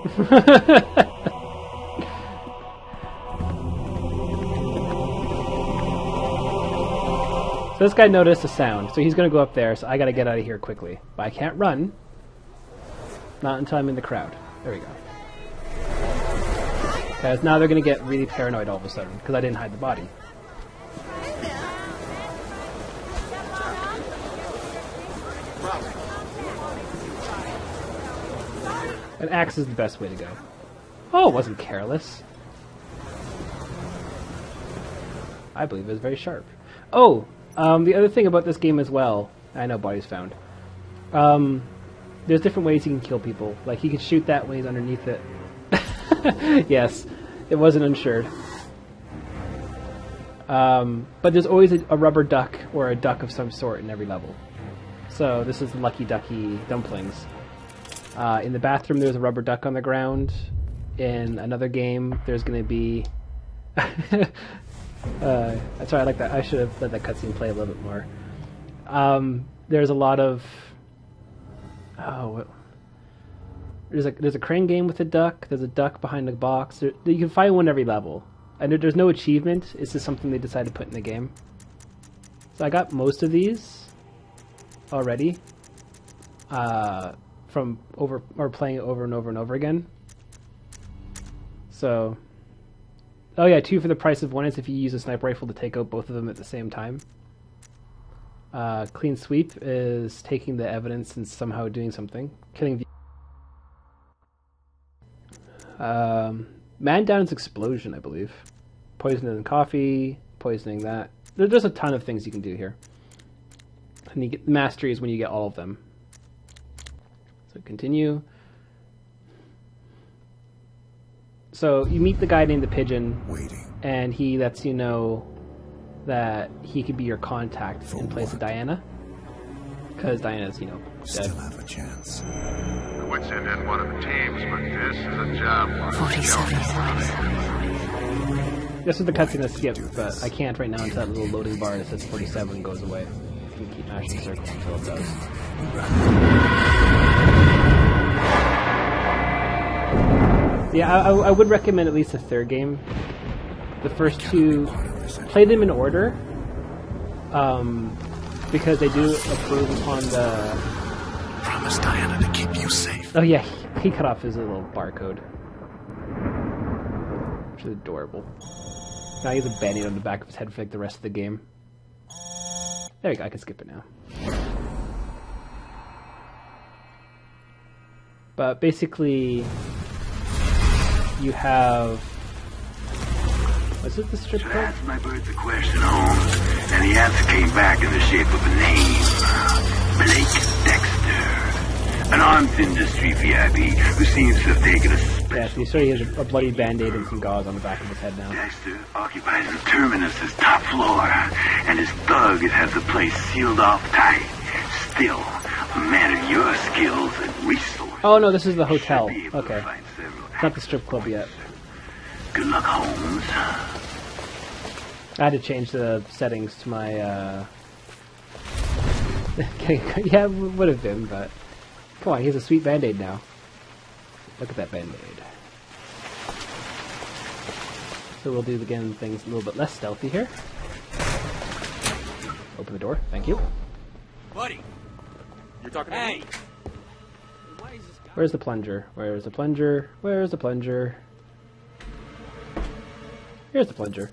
So this guy noticed a sound, so he's going to go up there, so I got to get out of here quickly. But I can't run. Not until I'm in the crowd. There we go. Because now they're going to get really paranoid all of a sudden, because I didn't hide the body. An axe is the best way to go. Oh, it wasn't careless. I believe it was very sharp. Oh, um, the other thing about this game as well, I know body's found. Um, there's different ways you can kill people. Like, he can shoot that when he's underneath it. Yes, it wasn't insured. Um, but there's always a, a rubber duck or a duck of some sort in every level. So this is Lucky Ducky Dumplings. Uh, in the bathroom, there's a rubber duck on the ground. In another game, there's going to be... uh, sorry, I like that. I should have let that cutscene play a little bit more. Um, there's a lot of... Oh, what... There's a, there's a crane game with a duck. There's a duck behind the box. There, you can find one every level. And there, there's no achievement. It's just something they decided to put in the game. So I got most of these already. Uh... from over or playing it over and over and over again. So, oh yeah, two for the price of one is if you use a sniper rifle to take out both of them at the same time. Uh, clean sweep is taking the evidence and somehow doing something, killing. The um, man down is explosion, I believe. Poisoning in coffee, poisoning that. There, there's a ton of things you can do here. And you get mastery is when you get all of them. So continue. So you meet the guy named the Pigeon, Waiting. and he lets you know that he could be your contact For in place what? of Diana, because Diana's, you know, dead. Still have a chance. The Wits End in one of the teams, but this is a job. forty-seven. This is the cutscene I skipped, but I can't right now until that little loading bar that says forty-seven goes away. You can keep mashing circle until it does. Yeah, I, I would recommend at least the third game. The first two, play them in order, um, because they do improve upon the... Promise Diana to keep you safe. Oh yeah, he, he cut off his little barcode. Which is adorable. Now he has a band-aid on the back of his head for like the rest of the game. There we go, I can skip it now. But basically... you have... Was it the strip club? Asked my birds a question, Holmes, and the answer came back in the shape of a name. Blake Dexter. An arms industry V I P who seems to have taken a special... Yeah, so you saw he has a bloody band-aid and some gauze on the back of his head now. Dexter occupies the Terminus's top floor, and his thug has the place sealed off tight. Still, a man of your skills and resources... Oh no, this is the hotel. Okay. It's not the strip club yet. Good luck, Holmes. I had to change the settings to my, uh... yeah, it would have been, but... Come on, he has a sweet band-aid now. Look at that band-aid. So we'll do, again, things a little bit less stealthy here. Open the door, thank you. Buddy! You're talking to hey. me? Where's the plunger? Where's the plunger? Where's the plunger? Here's the plunger.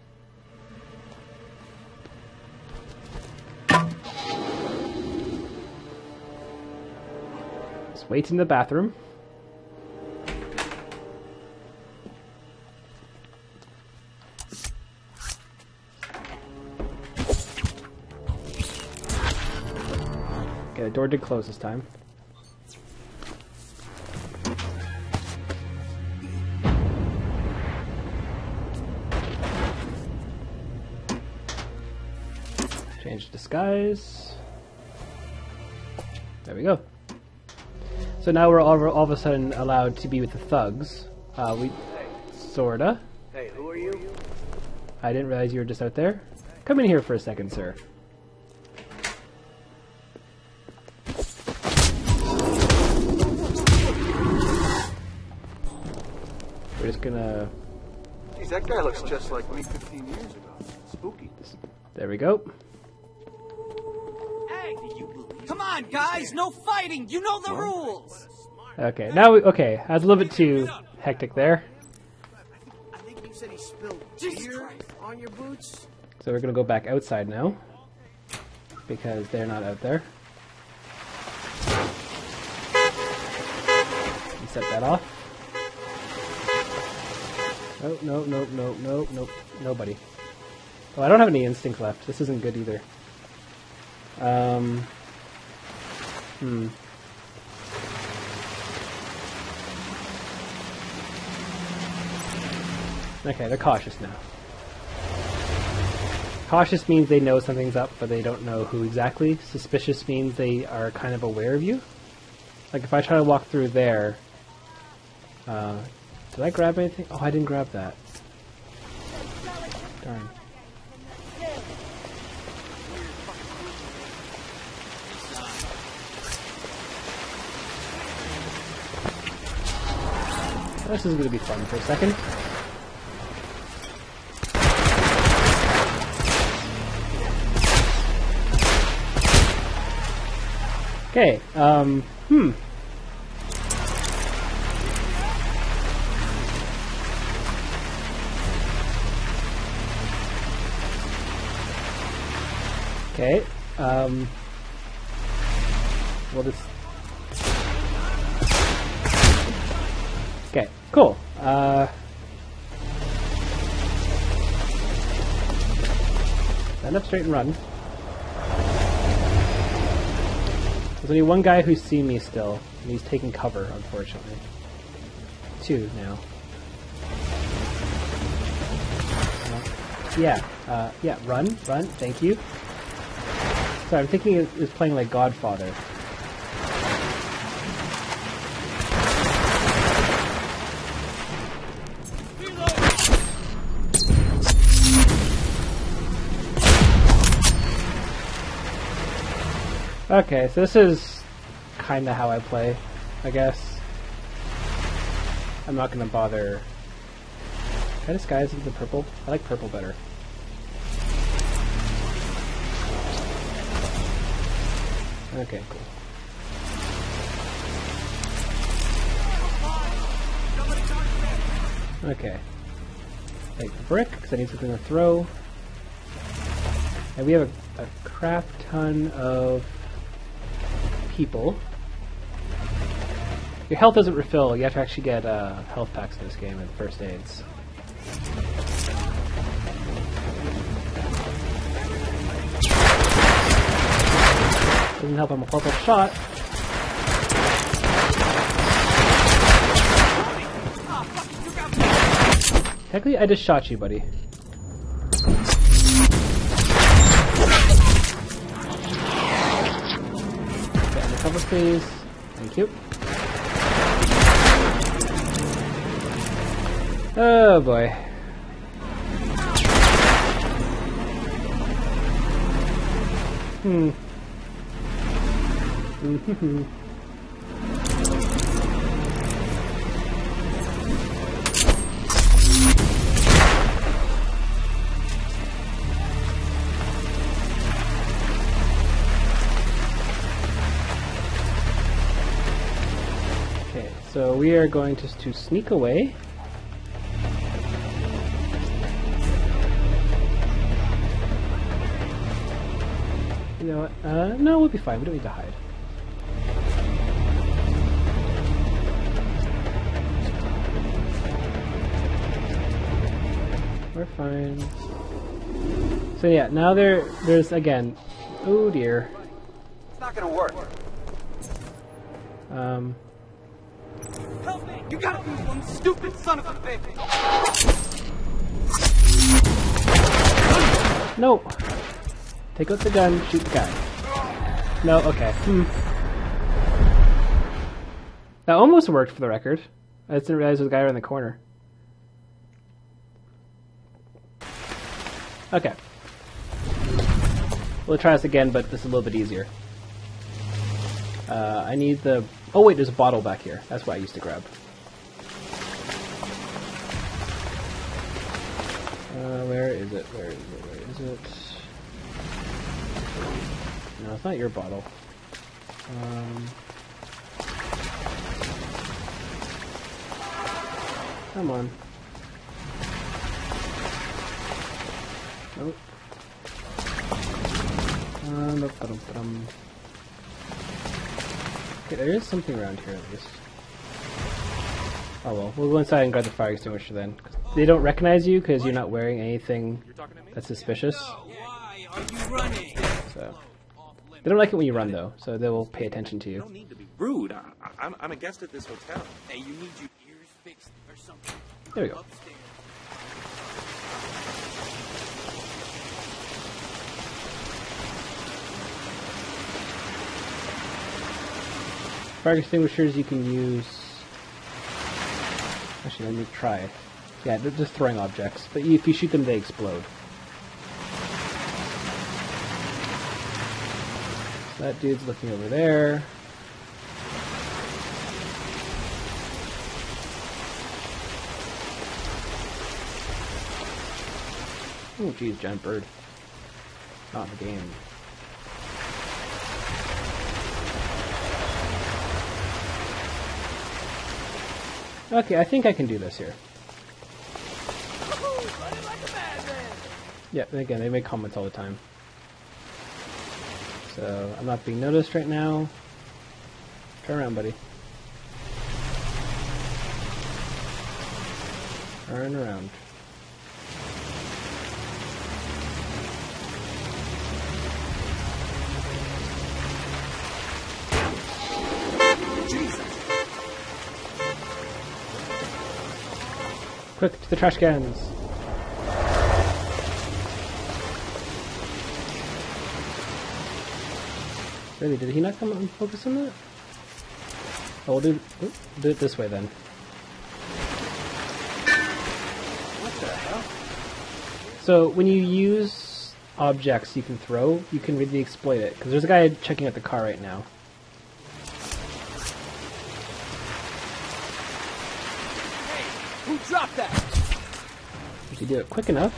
Just wait in the bathroom. Okay, the door did close this time. Change disguise. There we go. So now we're all, all of a sudden allowed to be with the thugs. Uh, we sorta. Hey, who are you? I didn't realize you were just out there. Come in here for a second, sir. We're just gonna... Geez, that guy looks just like me fifteen years ago. Spooky. There we go. Hey, come on, guys! No fighting! You know the rules! Okay, now we... Okay, I was a little bit too hectic there. I think you said he spilled beer on your boots? So we're gonna go back outside now. Because they're not out there. And set that off. Oh, no, no, no, no, no, nobody. Oh, I don't have any instinct left. This isn't good either. Um... Hmm. Okay, they're cautious now. Cautious means they know something's up, but they don't know who exactly. Suspicious means they are kind of aware of you. Like if I try to walk through there... Uh, did I grab anything? Oh, I didn't grab that. Darn. This is going to be fun for a second. Okay, um, hmm. Okay, um, we'll just... Okay, cool. Uh, stand up straight and run. There's only one guy who's seen me still, and he's taking cover, unfortunately. Two now. Uh, yeah, uh, yeah, run, run, thank you. Sorry, I'm thinking it is playing like Godfather. Okay, so this is kind of how I play, I guess. I'm not going to bother... Can I disguise into purple? I like purple better. Okay, cool. Okay. Take the brick, because I need something to throw. And we have a, a crap ton of... people. Your health doesn't refill. You have to actually get uh, health packs in this game and first aids. Doesn't help I'm a purple shot. Technically, I just shot you, buddy. Okay, undercover, please. Thank you. Oh boy. Hmm. Mm-hmm. Okay, so we are going to, to sneak away. You know what? Uh, no, we'll be fine. We don't need to hide. We're fine. So yeah, now there, there's again. Oh dear. It's not gonna work. Um. Help me! You gotta be one stupid son of a bitch! No. Take out the gun. Shoot the guy. No. Okay. Hmm. That almost worked for the record. I just didn't realize there was a guy around the corner. Okay. We'll try this again, but this is a little bit easier. Uh, I need the... Oh wait, there's a bottle back here. That's what I used to grab. Uh, where is it? Where is it? Where is it? No, it's not your bottle. Um... Come on. Nope. Uh, nope, ba-dum, ba-dum. Okay, there is something around here at least. Oh well, we'll go inside and grab the fire extinguisher then. They don't recognize you because you're not wearing anything that's suspicious. So they don't like it when you run though, so they will pay attention to you. You don't need to be rude. I, I'm, I'm a guest at this hotel. Hey, you need your ears fixed or something. There we go. Fire extinguishers you can use... Actually, let me try it. Yeah, they're just throwing objects, but if you shoot them, they explode. So that dude's looking over there. Oh, geez, giant bird. Not in the game. Okay, I think I can do this here. Yeah, again, they make comments all the time. So, I'm not being noticed right now. Turn around, buddy. Turn around. Quick, to the trash cans! Really, did he not come and focus on that? Oh, we'll do, we'll do it this way then. What the hell? So, when you use objects you can throw, you can really exploit it. Because there's a guy checking out the car right now. Who dropped that? If you do it quick enough.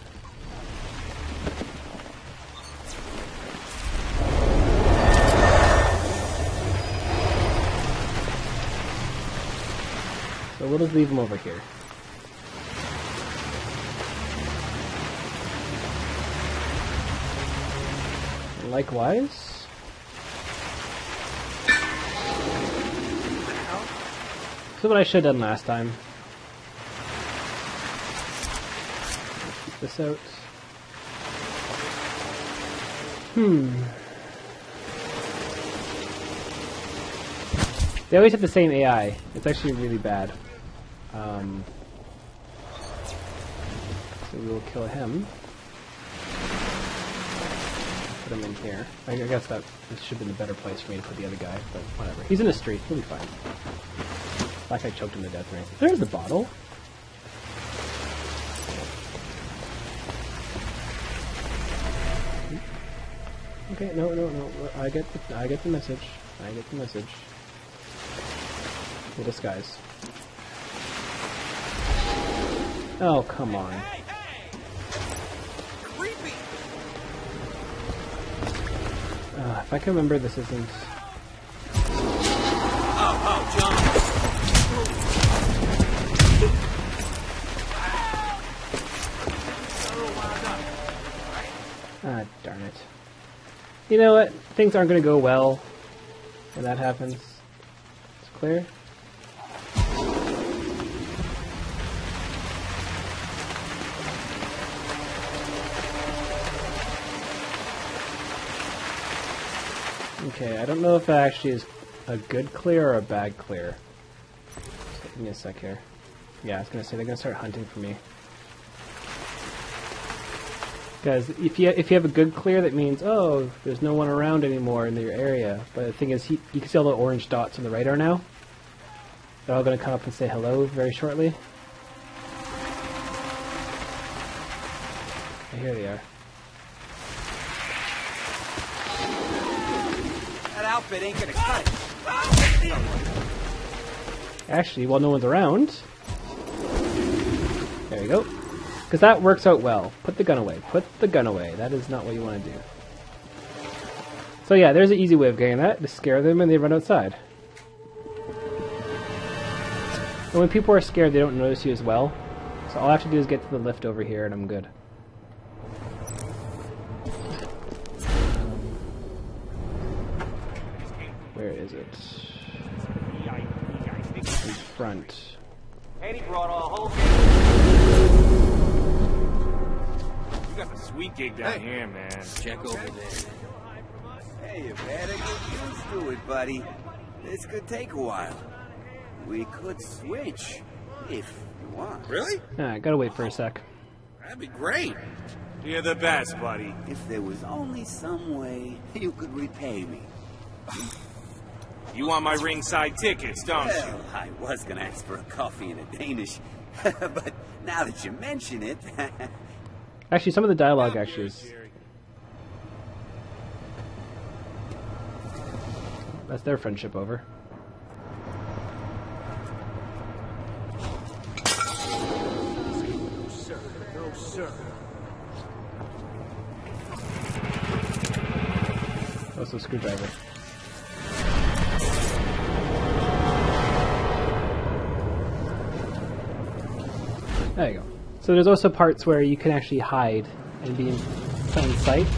So we'll just leave him over here. Likewise. This is what I should have done last time. Keep this out. Hmm. They always have the same A I. It's actually really bad. Um, so we will kill him. Put him in here. I guess that this should have been a better place for me to put the other guy, but whatever. He's in the street. He'll be fine. Like I choked him to death or anything. There's the bottle. Okay, no, no, no. I get the, I get the message. I get the message. The disguise. Oh, come on. Hey, hey! Creepy! Uh, if I can remember, this isn't... Oh, oh, John! Ah, darn it. You know what? Things aren't going to go well when that happens. It's clear. Okay, I don't know if that actually is a good clear or a bad clear. So give me a sec here. Yeah, I was going to say they're going to start hunting for me. Because if you if you have a good clear, that means, oh, there's no one around anymore in your area. But the thing is, he, you can see all the orange dots on the radar now. They're all going to come up and say hello very shortly. And here they are. That outfit ain't gonna cut it. Actually, while no one's around, there you go. Because that works out well. Put the gun away. Put the gun away. That is not what you want to do. So yeah, there's an easy way of getting that. Just scare them and they run outside. And when people are scared, they don't notice you as well. So all I have to do is get to the lift over here and I'm good. Where is it? In front. And he brought a whole... You got a sweet gig down Hey. here, man. Check over there. Hey, you better get used to it, buddy. This could take a while. We could switch, if you want. Really? Ah, I gotta wait for a sec. That'd be great. You're the best, buddy. If there was only some way you could repay me. You want my ringside tickets, don't Well, you? I was gonna ask for a coffee and a Danish, but now that you mention it... Actually, some of the dialogue actually is... That's their friendship over. No, sir. No, sir. Also, screwdriver. There you go. So there's also parts where you can actually hide and be in plain sight.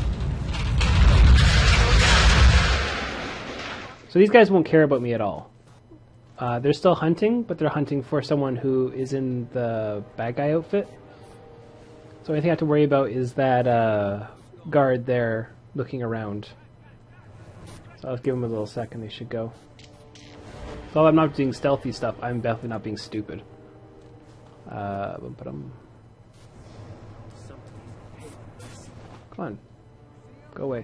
So these guys won't care about me at all. Uh, they're still hunting, but they're hunting for someone who is in the bad guy outfit. So the only thing I have to worry about is that uh, guard there looking around. So I'll give them a little second, they should go. So I'm not doing stealthy stuff, I'm definitely not being stupid. Uh, but um, come on, go away.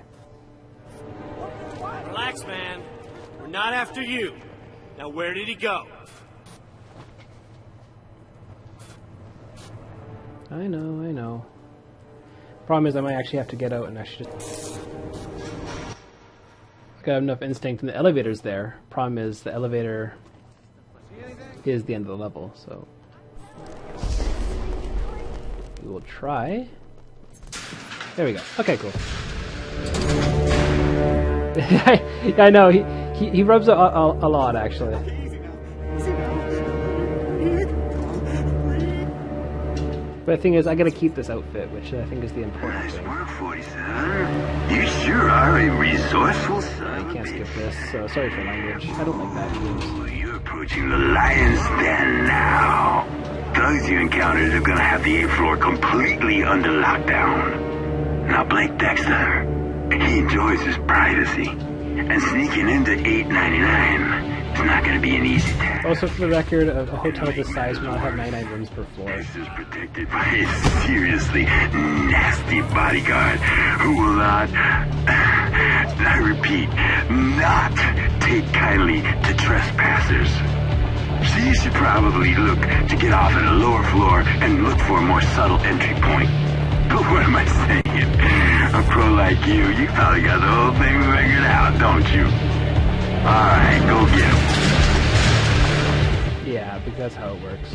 Relax, man. We're not after you. Now, where did he go? I know, I know. Problem is, I might actually have to get out and actually just... I've got enough instinct, and the elevator's there. Problem is, the elevator is the end of the level, so... We will try. There we go. Okay, cool. I, I know, he, he, he rubs a, a, a lot, actually. But the thing is, I gotta keep this outfit, which I think is the important Nice thing. work, forty-seven. You sure are a resourceful son. I can't skip this, so sorry for language. I don't like bad games. You're approaching the lion's den now. Thugs you encountered are gonna have the eighth floor completely under lockdown. Now Blake Dexter, he enjoys his privacy, and sneaking into eight ninety-nine is not gonna be an easy task. Also, for the record, a, a hotel this size will not have ninety-nine rooms per floor. This is protected by a seriously nasty bodyguard who will not, I repeat, not take kindly to trespassers. So you should probably look to get off at a lower floor and look for a more subtle entry point. But what am I saying? A pro like you, you probably got the whole thing figured out, don't you? Alright, go get him. Yeah, because that's how it works.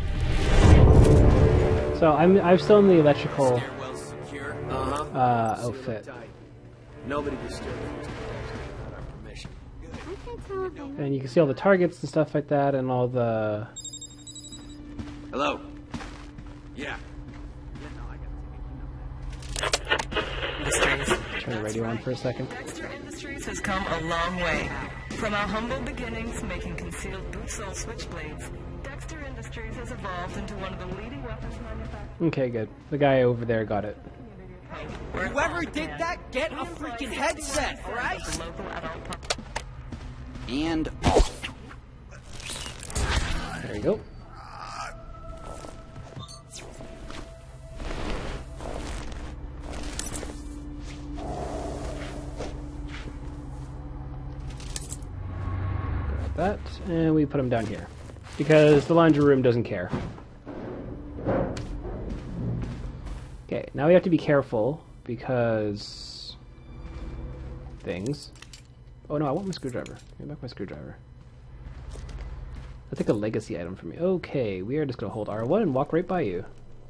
So I'm I'm still in the electrical uh, outfit. Nobody disturbed us without our permission. And you can see all the targets and stuff like that, and all the... Hello. Yeah. Turn the radio on for a second. Dexter Industries has come a long way. From our humble beginnings making concealed boot sole switchblades, Dexter Industries has evolved into one of the leading weapons manufacturers. Okay, good. The guy over there got it. Whoever did that, get a freaking headset, alright? And off. There you go. Grab that, and we put him down here. Because the laundry room doesn't care. Okay, now we have to be careful, because... things. Oh no, I want my screwdriver. Give me back my screwdriver. That's like a legacy item for me. Okay, we are just gonna hold R one and walk right by you.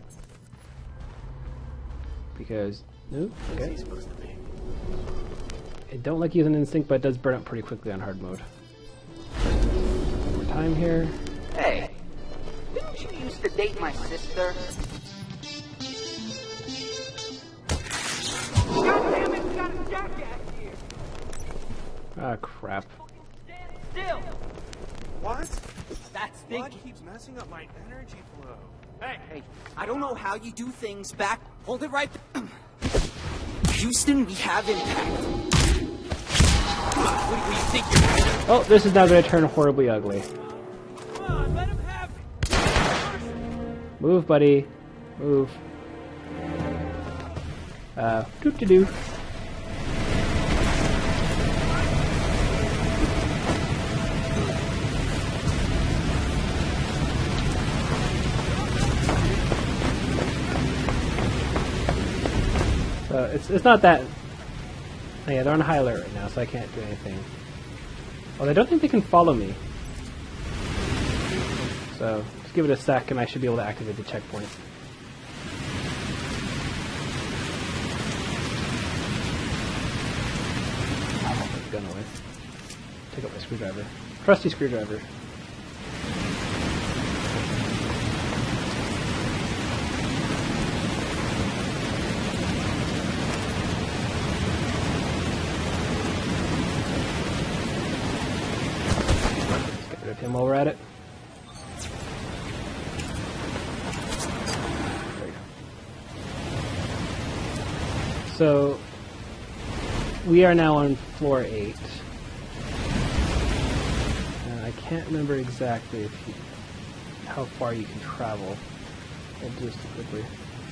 Because... no, okay. I don't like using instinct, but it does burn up pretty quickly on hard mode. One more time here. Hey, didn't you used to date my sister? God damn it, we got a jackass here! Ah, crap. Still! What? That's What thinking. keeps messing up my energy flow? Hey, hey, I don't know how you do things back. Hold it right. Houston, we have impact. What, what do you think you're doing? Oh, this is now going to turn horribly ugly. Come on, let him have it. Move, buddy. Move. Uh, doo-doo-doo. So it's it's not that. Oh yeah, they're on high alert right now, so I can't do anything. Well, I don't think they can follow me. So just give it a sec, and I should be able to activate the checkpoint. Put the gun away. Take out my screwdriver. Trusty screwdriver. Him while we're at it. There you go. So we are now on floor eight. And I can't remember exactly if you, how far you can travel. I'll do this quickly.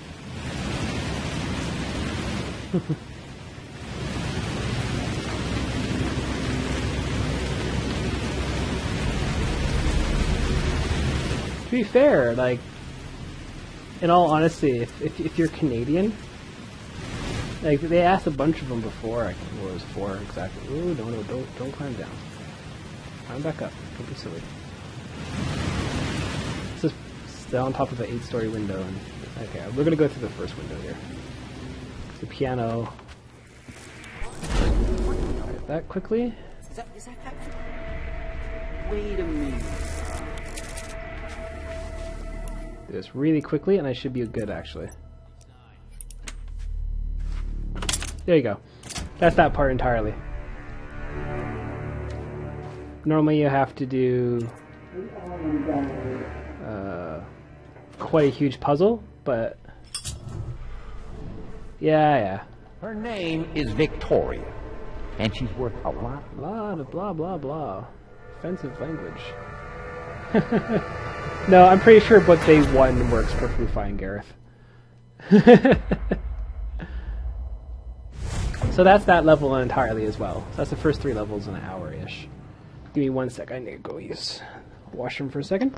To be fair, like, in all honesty, if, if, if you're Canadian, like, they asked a bunch of them before, I can't remember what it was for exactly. Ooh, no, no, don't, don't climb down. Climb back up. Don't be silly. It's just still on top of an eight-story window, and, okay, we're gonna go through the first window here. The piano. Alright, that quickly. Is that, is that that? Wait a minute. Do this really quickly, and I should be good, actually. There you go. That's that part entirely. Normally you have to do uh, quite a huge puzzle, but yeah, yeah. Her name is Victoria, and she's worth a lot. A lot of blah blah blah. Offensive language. No, I'm pretty sure what they won works perfectly fine, Gareth. So that's that level entirely as well. So that's the first three levels in an hour-ish. Give me one sec, I need to go use the washroom for a second.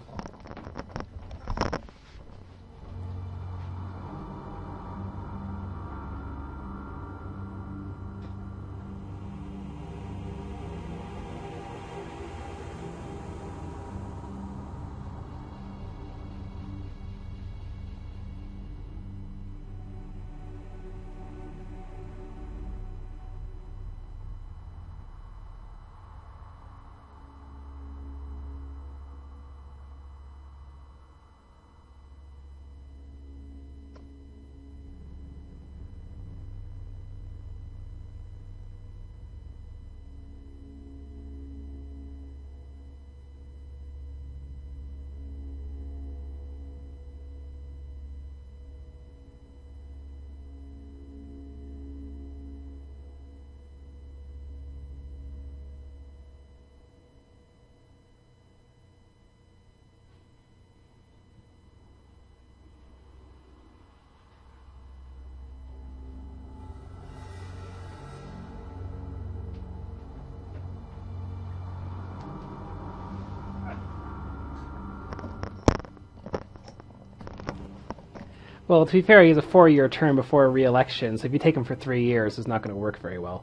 Well, to be fair, he has a four-year term before a re-election, so if you take him for three years, it's not going to work very well.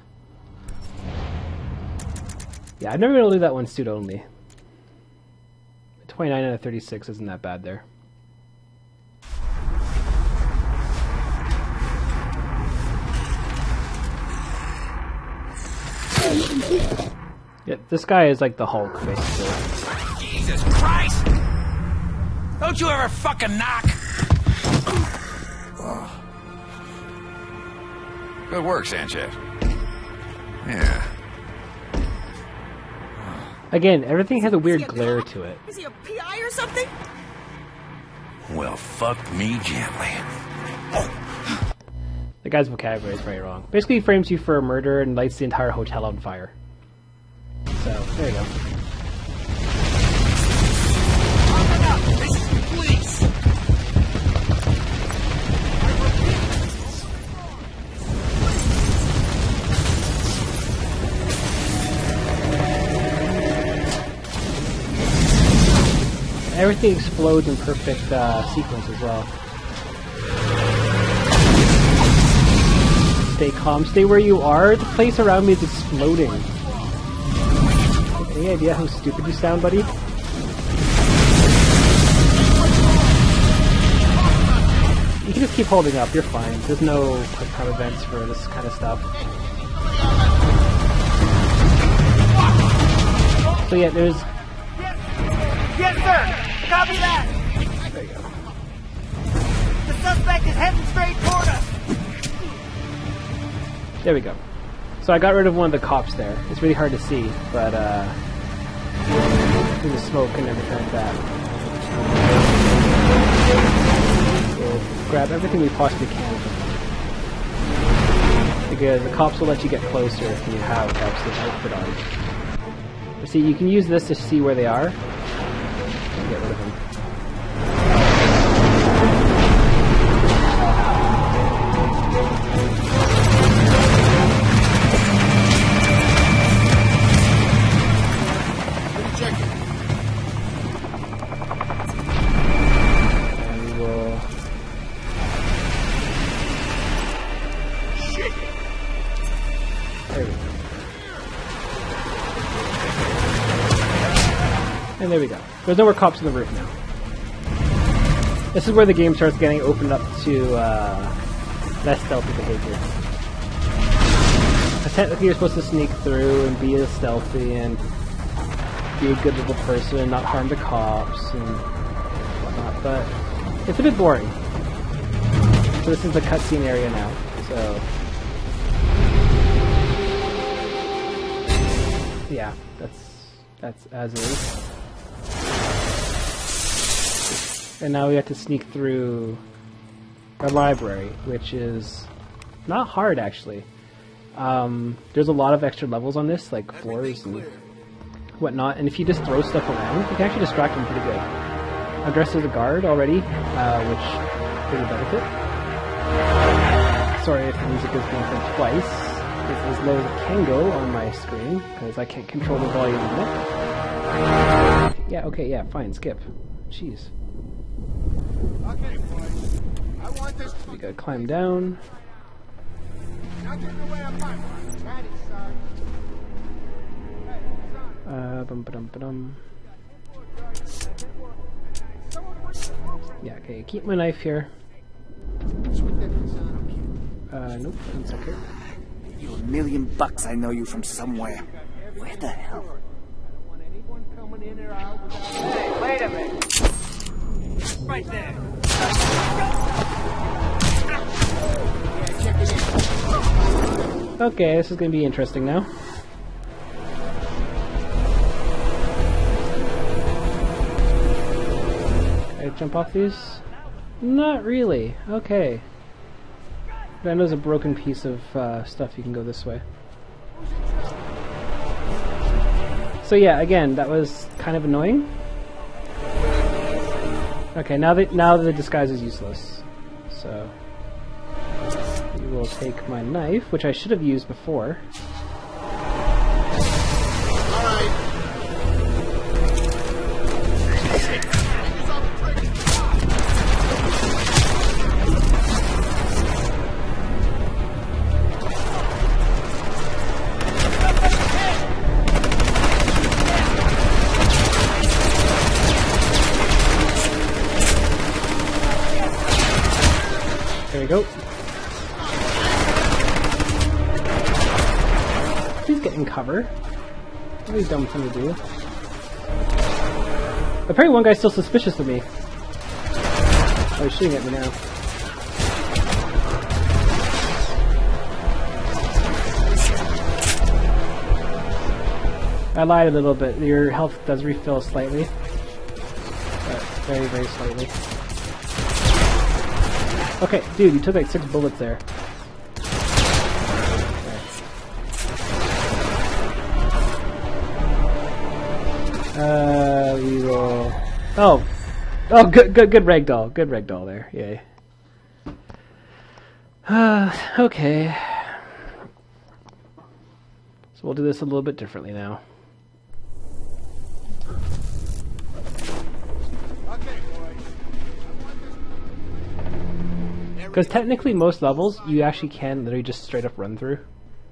Yeah, I'm never going to leave that one suit only. twenty-nine out of thirty-six isn't that bad there. Yeah, this guy is like the Hulk, basically. Jesus Christ! Don't you ever fucking knock? Good work, Sanchez. Yeah. Again, everything has a weird glare to it. Is he a P I or something? Well, fuck me gently. The guy's vocabulary is very wrong. Basically, he frames you for a murder and lights the entire hotel on fire. So, there you go. Please. Everything explodes in perfect uh, sequence as well. Stay calm, stay where you are. The place around me is exploding. Any idea how stupid you sound, buddy? You can just keep holding up, you're fine. There's no quick time events for this kind of stuff. So yeah, there's... Yes, sir! Copy that! There you go. The suspect is heading straight toward us! There we go. So I got rid of one of the cops there. It's really hard to see, but uh... through the smoke and everything like that. We'll grab everything we possibly can. Because the cops will let you get closer if you have obviously an outfit on. But see, you can use this to see where they are. Get rid of them. Check it. And we will... Shit. There we go. And there we go. There's no more cops on the roof now. This is where the game starts getting opened up to uh, less stealthy behavior. Because technically you're supposed to sneak through and be as stealthy and be a good little person and not harm the cops and whatnot. but it's a bit boring. So this is the cutscene area now. So yeah, that's that's as is. And now we have to sneak through a library, which is not hard actually. Um, there's a lot of extra levels on this, like floors and whatnot, and if you just throw stuff around, you can actually distract them pretty good. I'm dressed as a guard already, uh, which is a benefit. Sorry if the music is going from twice. It's as low as it can go on my screen, because I can't control the volume of it. Yeah, okay, yeah, fine, skip. Jeez. Okay, boys. I want this. We gotta climb down. Not getting away on my watch. Got it, son. Uh, bum ba dum ba dum. Yeah, okay, keep my knife here. Uh, nope, that's okay. You a million bucks, I know you from somewhere. Where the hell? Hey, wait a minute. Right there. Okay, this is gonna be interesting now. Can I jump off these? Not really. Okay. But I know there's a broken piece of uh, stuff. You can go this way. So yeah, again, that was kind of annoying. Okay, now that now the disguise is useless. So we will take my knife, which I should have used before. There we go. Please get in cover. Really dumb thing to do. Apparently one guy's still suspicious of me. Oh, he's shooting at me now. I lied a little bit. Your health does refill slightly. But very, very slightly. Okay, dude, you took like six bullets there. Uh, we will. Oh, oh, good, good, good ragdoll, good ragdoll there. Yay. Uh, okay. So we'll do this a little bit differently now. Because technically most levels you actually can literally just straight up run through.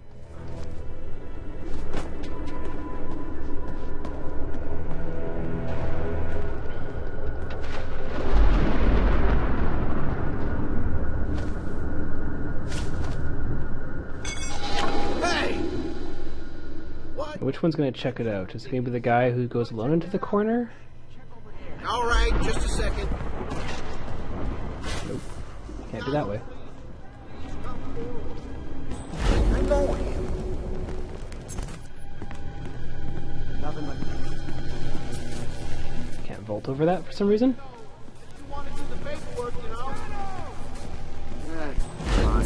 Hey! What? Which one's going to check it out? Is it going to be the guy who goes alone into the corner? All right, just a second. Nope. Can't be that way. I know him. Nothing like that. Can't vault over that for some reason. You want to do the paperwork, you know? Yeah, fine,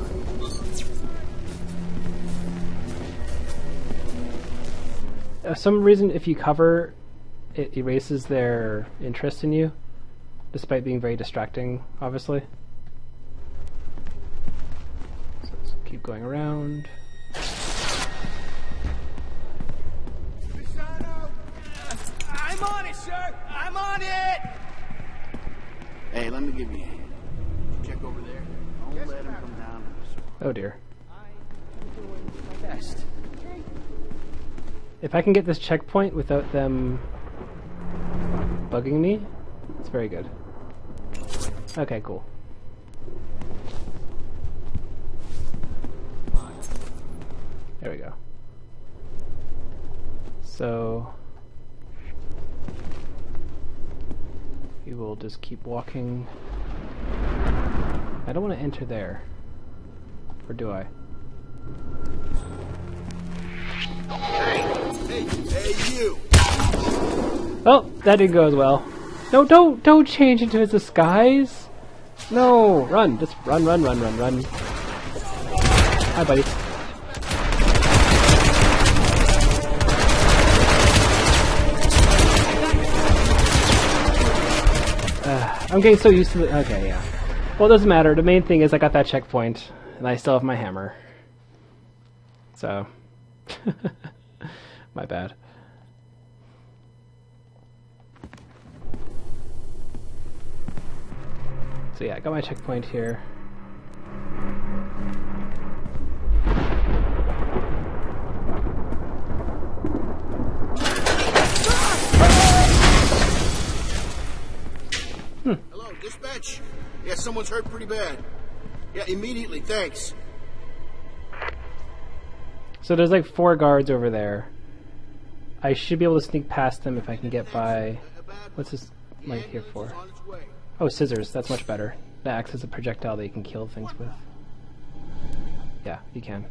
fine. For some reason, if you cover, it erases their interest in you, despite being very distracting, obviously. So let's keep going around. I'm on it, sir! I'm on it! Hey, let me give you a hand. Check over there. Don't Yes, let him ma'am. come down. Oh dear. I'm doing my best. If I can get this checkpoint without them bugging me, it's very good. Okay, cool. There we go. So We will just keep walking. I don't want to enter there. Or do I? Hey, hey, hey, you! Oh, that didn't go as well. No, don't, don't change into his disguise. No, run, just run, run, run, run, run. Hi, buddy. Uh, I'm getting so used to the. Okay, yeah. Well, it doesn't matter. The main thing is I got that checkpoint, and I still have my hammer. So, my bad. So yeah, I got my checkpoint here. Hmm. Hello, dispatch. Yeah, someone's hurt pretty bad. Yeah, immediately, thanks. So there's like four guards over there. I should be able to sneak past them if I can get by. What's this light here for? Oh, scissors. That's much better. That acts as a projectile that you can kill things with. Yeah, you can.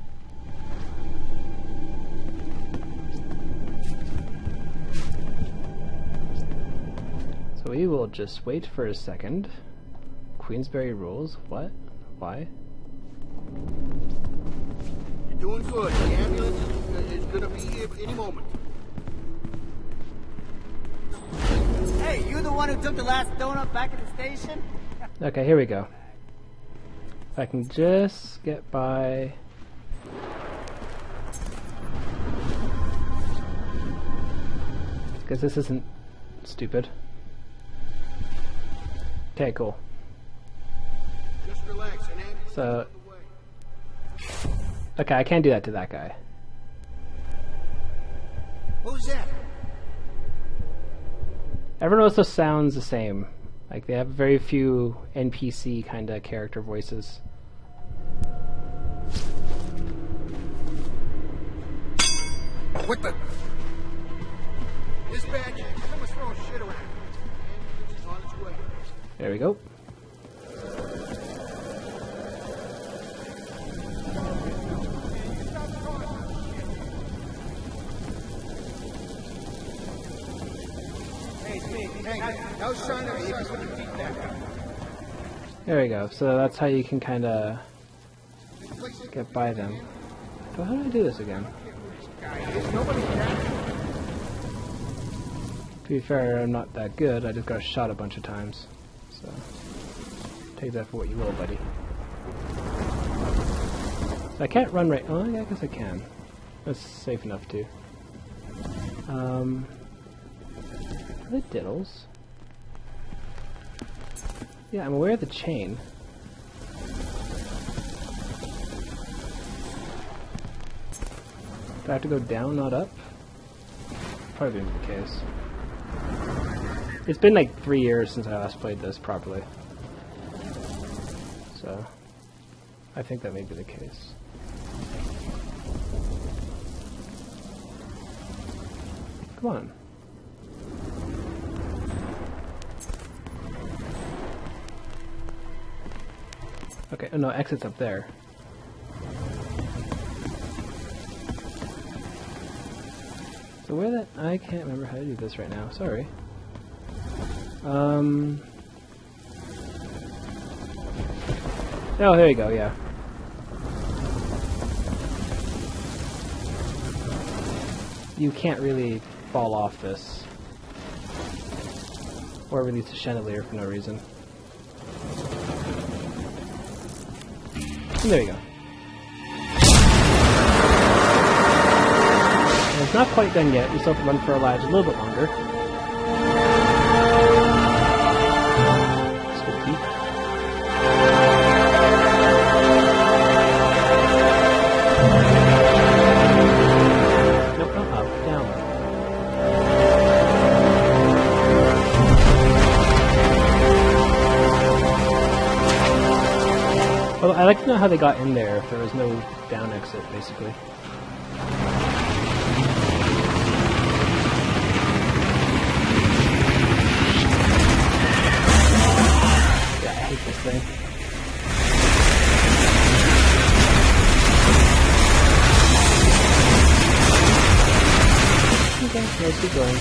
So we will just wait for a second. Queensberry rules? What? Why? You're doing good. The ambulance is gonna be here any moment. Hey, you the one who took the last donut back at the station? Okay, here we go. If I can just get by... Because this isn't stupid. Okay, cool. Just relax. An ambulance So... Okay, I can't do that to that guy. Who's that? Everyone also sounds the same. Like, they have very few N P C kind of character voices. What the? Dispatch, someone's throwing shit around. Ambulance is on its way. There we go. I was trying to see if you could beat that guy. There we go. So that's how you can kind of get by them. So how do I do this again? To be fair, I'm not that good. I just got shot a bunch of times. So take that for what you will, buddy. So I can't run right. Oh, yeah, I guess I can. That's safe enough too. Um, the diddles. Yeah, I'm aware of the chain. Do I have to go down, not up? Probably be the case. It's been like three years since I last played this properly. So, I think that may be the case. Come on. Okay, oh no, exit's up there. So where that... I can't remember how to do this right now, sorry. Um... Oh, there you go, yeah. You can't really fall off this. Or release a chandelier for no reason. And there you go. And it's not quite done yet. You still have to run for our lives a little bit longer. Spooky. Nope, not up, down. Well, I'd like to know how they got in there if there was no down exit, basically. hate this thing. Okay, let's keep going.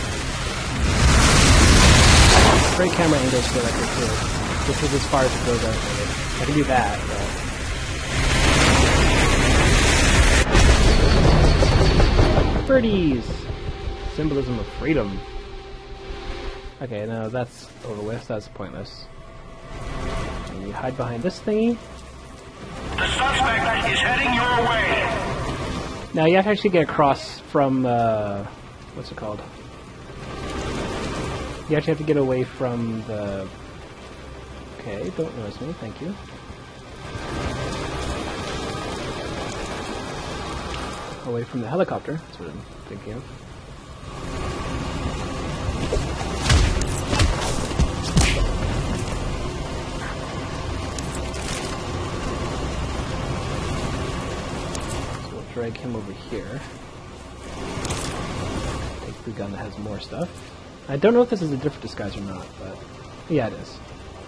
Great camera angles for that too. This is as far as it goes out there. I can do that, but... Birdies! Symbolism of freedom. Okay, no, that's over with. That's pointless. And you hide behind this thingy. The suspect is heading your way. Now you have to actually get across from, uh... what's it called? You actually have to get away from the... Okay, don't notice me, thank you. Away from the helicopter, that's what I'm thinking of. So we'll drag him over here. Take the gun that has more stuff. I don't know if this is a different disguise or not, but yeah, it is.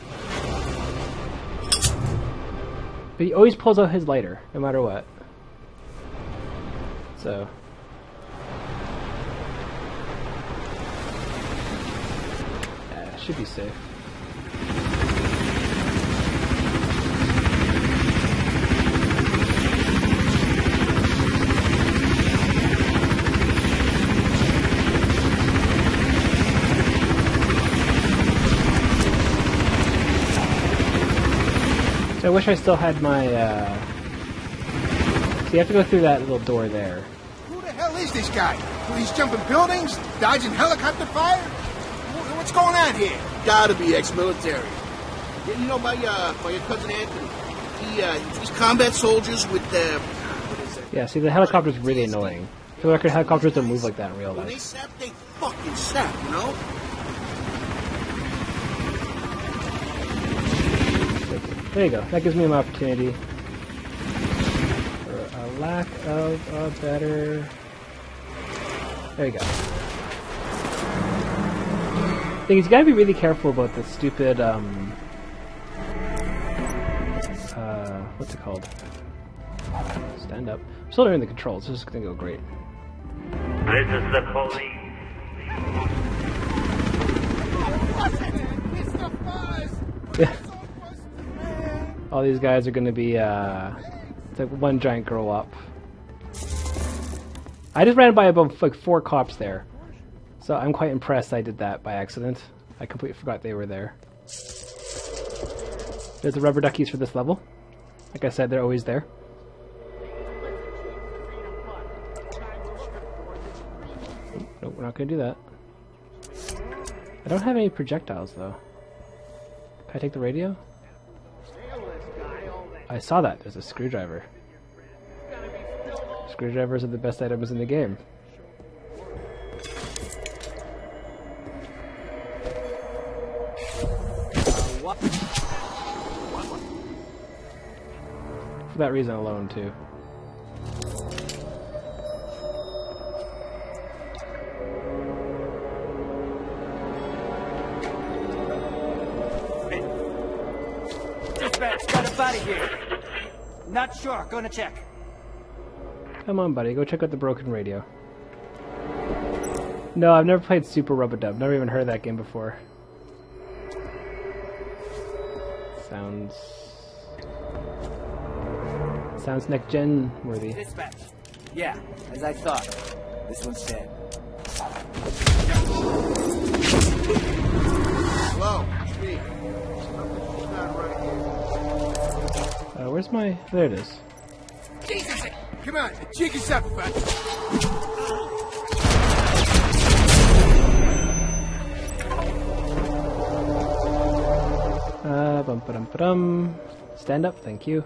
But he always pulls out his lighter, no matter what. So. Yeah, should be safe. So I wish I still had my, uh... So you have to go through that little door there. Who the hell is this guy? He's jumping buildings? Dodging helicopter fire? What's going on here? Gotta be ex-military. Yeah, you know, my, uh, my cousin Anthony, he, uh, he's combat soldiers with, uh... what is that? Yeah, see, the helicopter's really annoying. For the record, helicopters don't move like that in real When they life. snap, they fucking snap, you know? There you go. That gives me an opportunity for a lack of a better... There you go. Thing is, you gotta be really careful about this stupid, um... Uh... What's it called? Stand up. I'm still learning the controls. This is gonna go great. This is the police. It's the fuzz! Yeah. All these guys are gonna be, uh... It's like one giant grow up. I just ran by about like four cops there. So I'm quite impressed I did that by accident. I completely forgot they were there. There's the rubber duckies for this level. Like I said, they're always there. Nope, we're not gonna do that. I don't have any projectiles though. Can I take the radio? I saw that. There's a screwdriver. Screwdrivers are the best items in the game. For that reason alone, too. Dispatch, got a body here. Not sure, gonna check. Come on, buddy, go check out the broken radio. No, I've never played Super Rub-a-Dub. Never even heard that game before. Sounds... Sounds next-gen worthy. Dispatch. Yeah, as I thought. This one's dead. Hello, speak. Uh, where's my... There it is. Jesus! Come on, check us up, bud. Uh, bum ba dum ba dum. Stand up, thank you.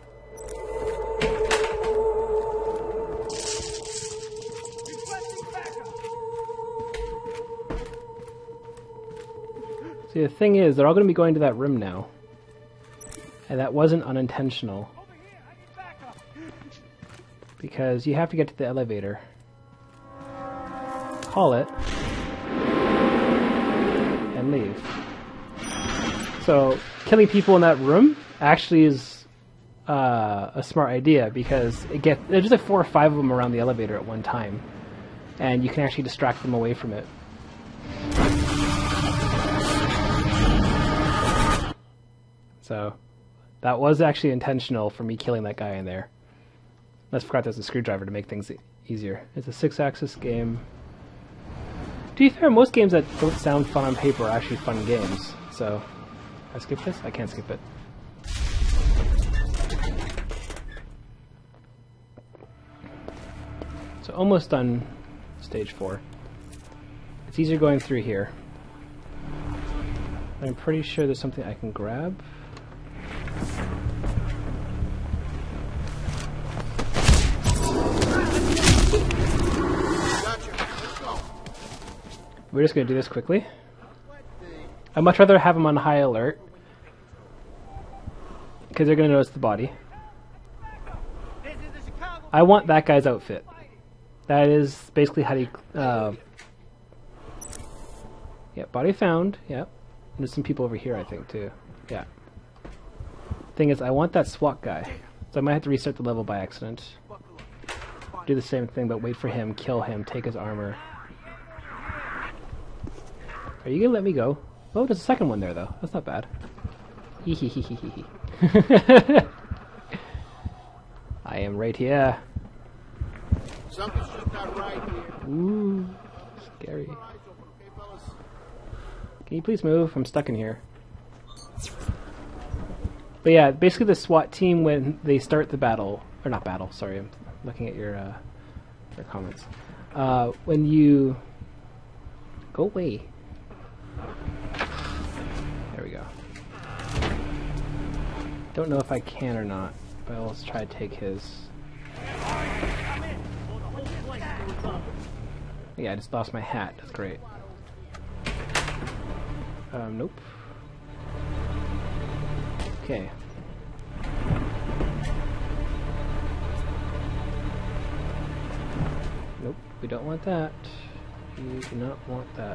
See, the thing is, they're all going to be going to that room now. And that wasn't unintentional. Because you have to get to the elevator. Call it. And leave. So killing people in that room actually is uh, a smart idea because it get there's just like four or five of them around the elevator at one time, and you can actually distract them away from it. So that was actually intentional for me killing that guy in there. I just forgot there's a screwdriver to make things e easier. It's a six-axis game. To be fair, most games that don't sound fun on paper are actually fun games. So, I skip this? I can't skip it. So almost done stage four. It's easier going through here. I'm pretty sure there's something I can grab. We're just going to do this quickly. I'd much rather have them on high alert because they're going to notice the body. I want that guy's outfit. That is basically how do you... Uh, yeah, body found. Yep. There's some people over here, I think, too. Yeah. Thing is, I want that SWAT guy. So I might have to restart the level by accident. Do the same thing, but wait for him, kill him, take his armor. Are you gonna let me go? Oh, there's a second one there, though. That's not bad. Hee hee hee hee hee hee. I am right here. Something's just not right here. Ooh, scary. Can you please move? I'm stuck in here. But yeah, basically the SWAT team, when they start the battle, or not battle, sorry, I'm looking at your, uh, your comments. Uh, when you... Go away. There we go. Don't know if I can or not, but I'll try to take his... Yeah, I just lost my hat. That's great. Um, nope. Okay. Nope, we don't want that. We do not want that.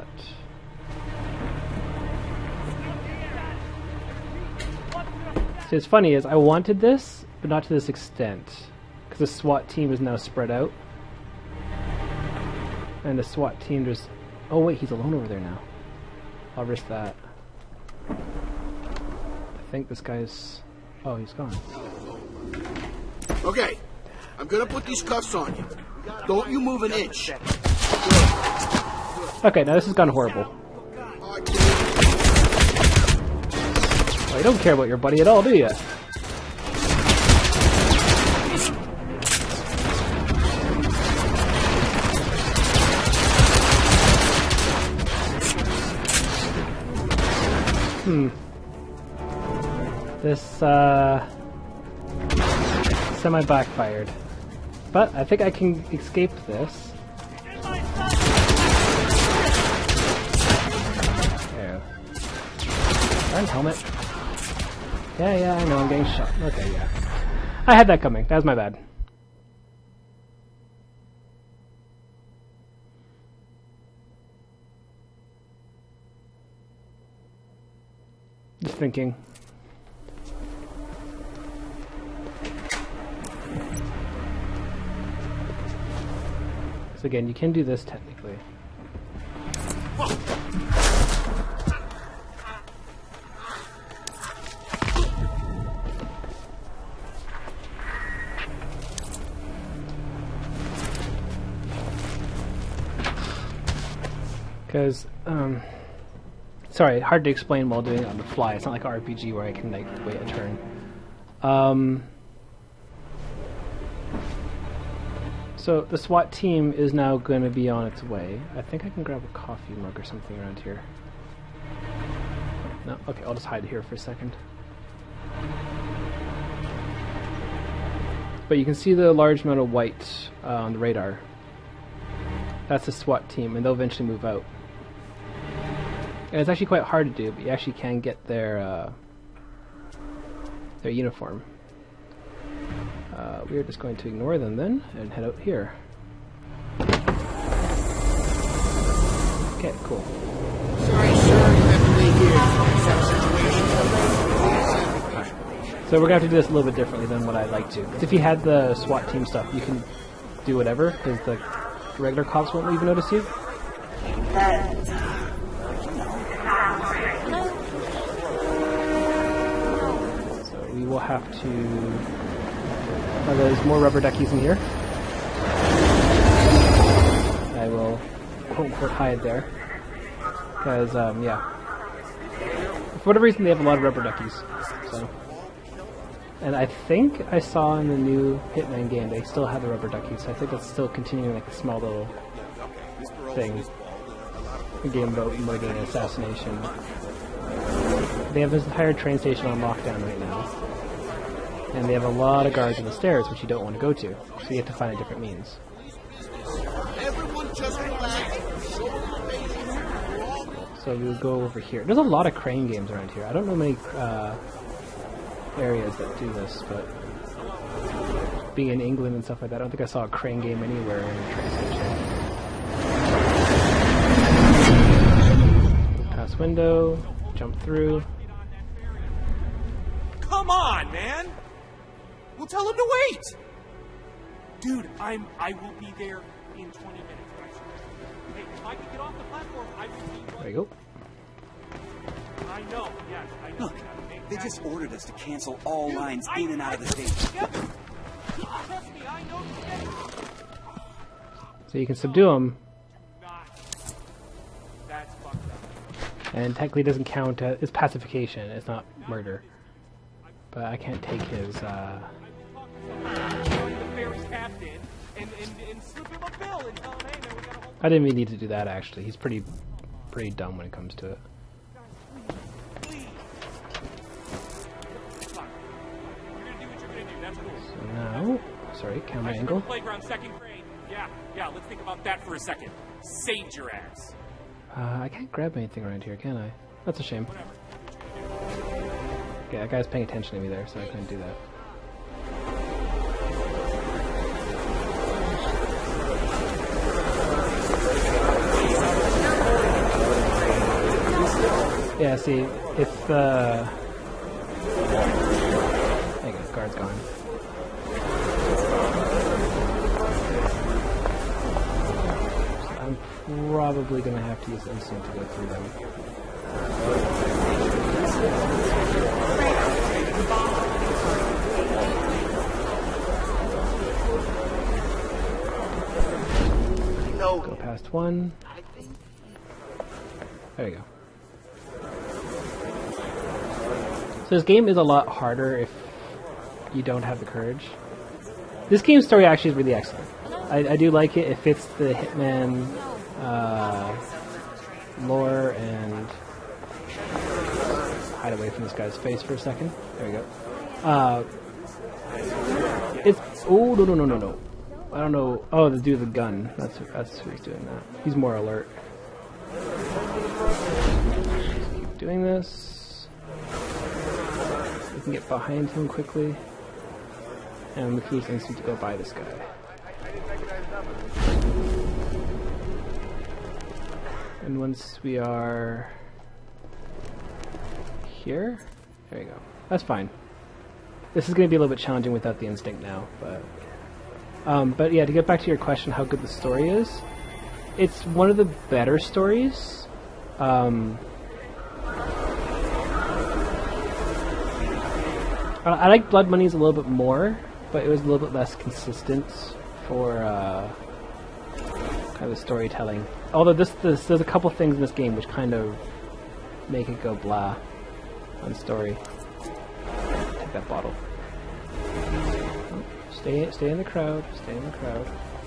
See, what's funny is I wanted this, but not to this extent. Because the SWAT team is now spread out. And the SWAT team just... Oh wait, he's alone over there now. I'll risk that. I think this guy's... Oh, he's gone. Okay, I'm gonna put these cuffs on you. Don't you move an inch. Okay, now this has gone horrible. Oh, you don't care about your buddy at all, do you? Hmm. This, uh... semi-backfired. But I think I can escape this. There. Darn helmet. Yeah, yeah, I know, I'm getting shot. Okay, yeah. I had that coming. That was my bad. Just thinking. So again, you can do this technically. Because, um... sorry, hard to explain while doing it on the fly. It's not like an R P G where I can, like, wait a turn. Um... So, the SWAT team is now going to be on its way. I think I can grab a coffee mug or something around here. No? Okay, I'll just hide here for a second. But you can see the large amount of white uh, on the radar. That's the SWAT team, and they'll eventually move out. And it's actually quite hard to do, but you actually can get their uh, their uniform. Uh, we are just going to ignore them then and head out here. Okay, cool. Sorry, sir, you have to wait here. Some situation. So we're going to have to do this a little bit differently than what I'd like to. Because if you had the SWAT team stuff, you can do whatever, because the regular cops won't even notice you. So we will have to... Oh, there's more rubber duckies in here. I will quote-unquote hide there. Because, um, yeah. For whatever reason, they have a lot of rubber duckies. So... And I think I saw in the new Hitman game they still have the rubber duckies. So I think that's still continuing like a small little thing. A game about murder and assassination. They have this entire train station on lockdown right now. And they have a lot of guards on the stairs, which you don't want to go to. So you have to find a different means. So we'll go over here. There's a lot of crane games around here. I don't know many... Uh, areas that do this, but being in England and stuff like that, I don't think I saw a crane game anywhere in the train station. Pass window, jump through. Come on, man! We'll tell him to wait! Dude, I'm I will be there in twenty minutes. Hey, if I can get off the platform, I will be... There you go. I know, yes, I know. Look, they just ordered us to cancel all lines in and out of the station. Trust me, I know. So you can subdue them. That's fucked up. And technically doesn't count as... It's pacification, it's not murder. But I can't take his, uh... I didn't even need to do that, actually. He's pretty, pretty dumb when it comes to it. So now, sorry, camera angle. Playground, second grade. Yeah, yeah. Let's think about that for a second. Saved your ass. Uh, I can't grab anything around here, can I? That's a shame. Okay, that guy's paying attention to me there, so I couldn't do that. Yeah, see, if uh there you go, guard's gone. So I'm probably gonna have to use instinct to go through them. Go past one. There you go. So this game is a lot harder if you don't have the courage. This game's story actually is really excellent. I, I do like it. It fits the Hitman uh, lore and... Hide away from this guy's face for a second. There we go. Uh, it's... Oh, no, no, no, no, no. I don't know. Oh, the dude with the gun. That's, that's who's doing that. He's more alert. Just keep doing this. We can get behind him quickly, and we can use instinct to go by this guy. And once we are here, there you go. That's fine. This is going to be a little bit challenging without the instinct now, but um, but yeah, to get back to your question, how good the story is, it's one of the better stories. Um, I like Blood Money's a little bit more, but it was a little bit less consistent for uh, kind of storytelling. Although this, this, there's a couple things in this game which kind of make it go blah on story. Take that bottle. Oh, stay, stay in the crowd. Stay in the crowd.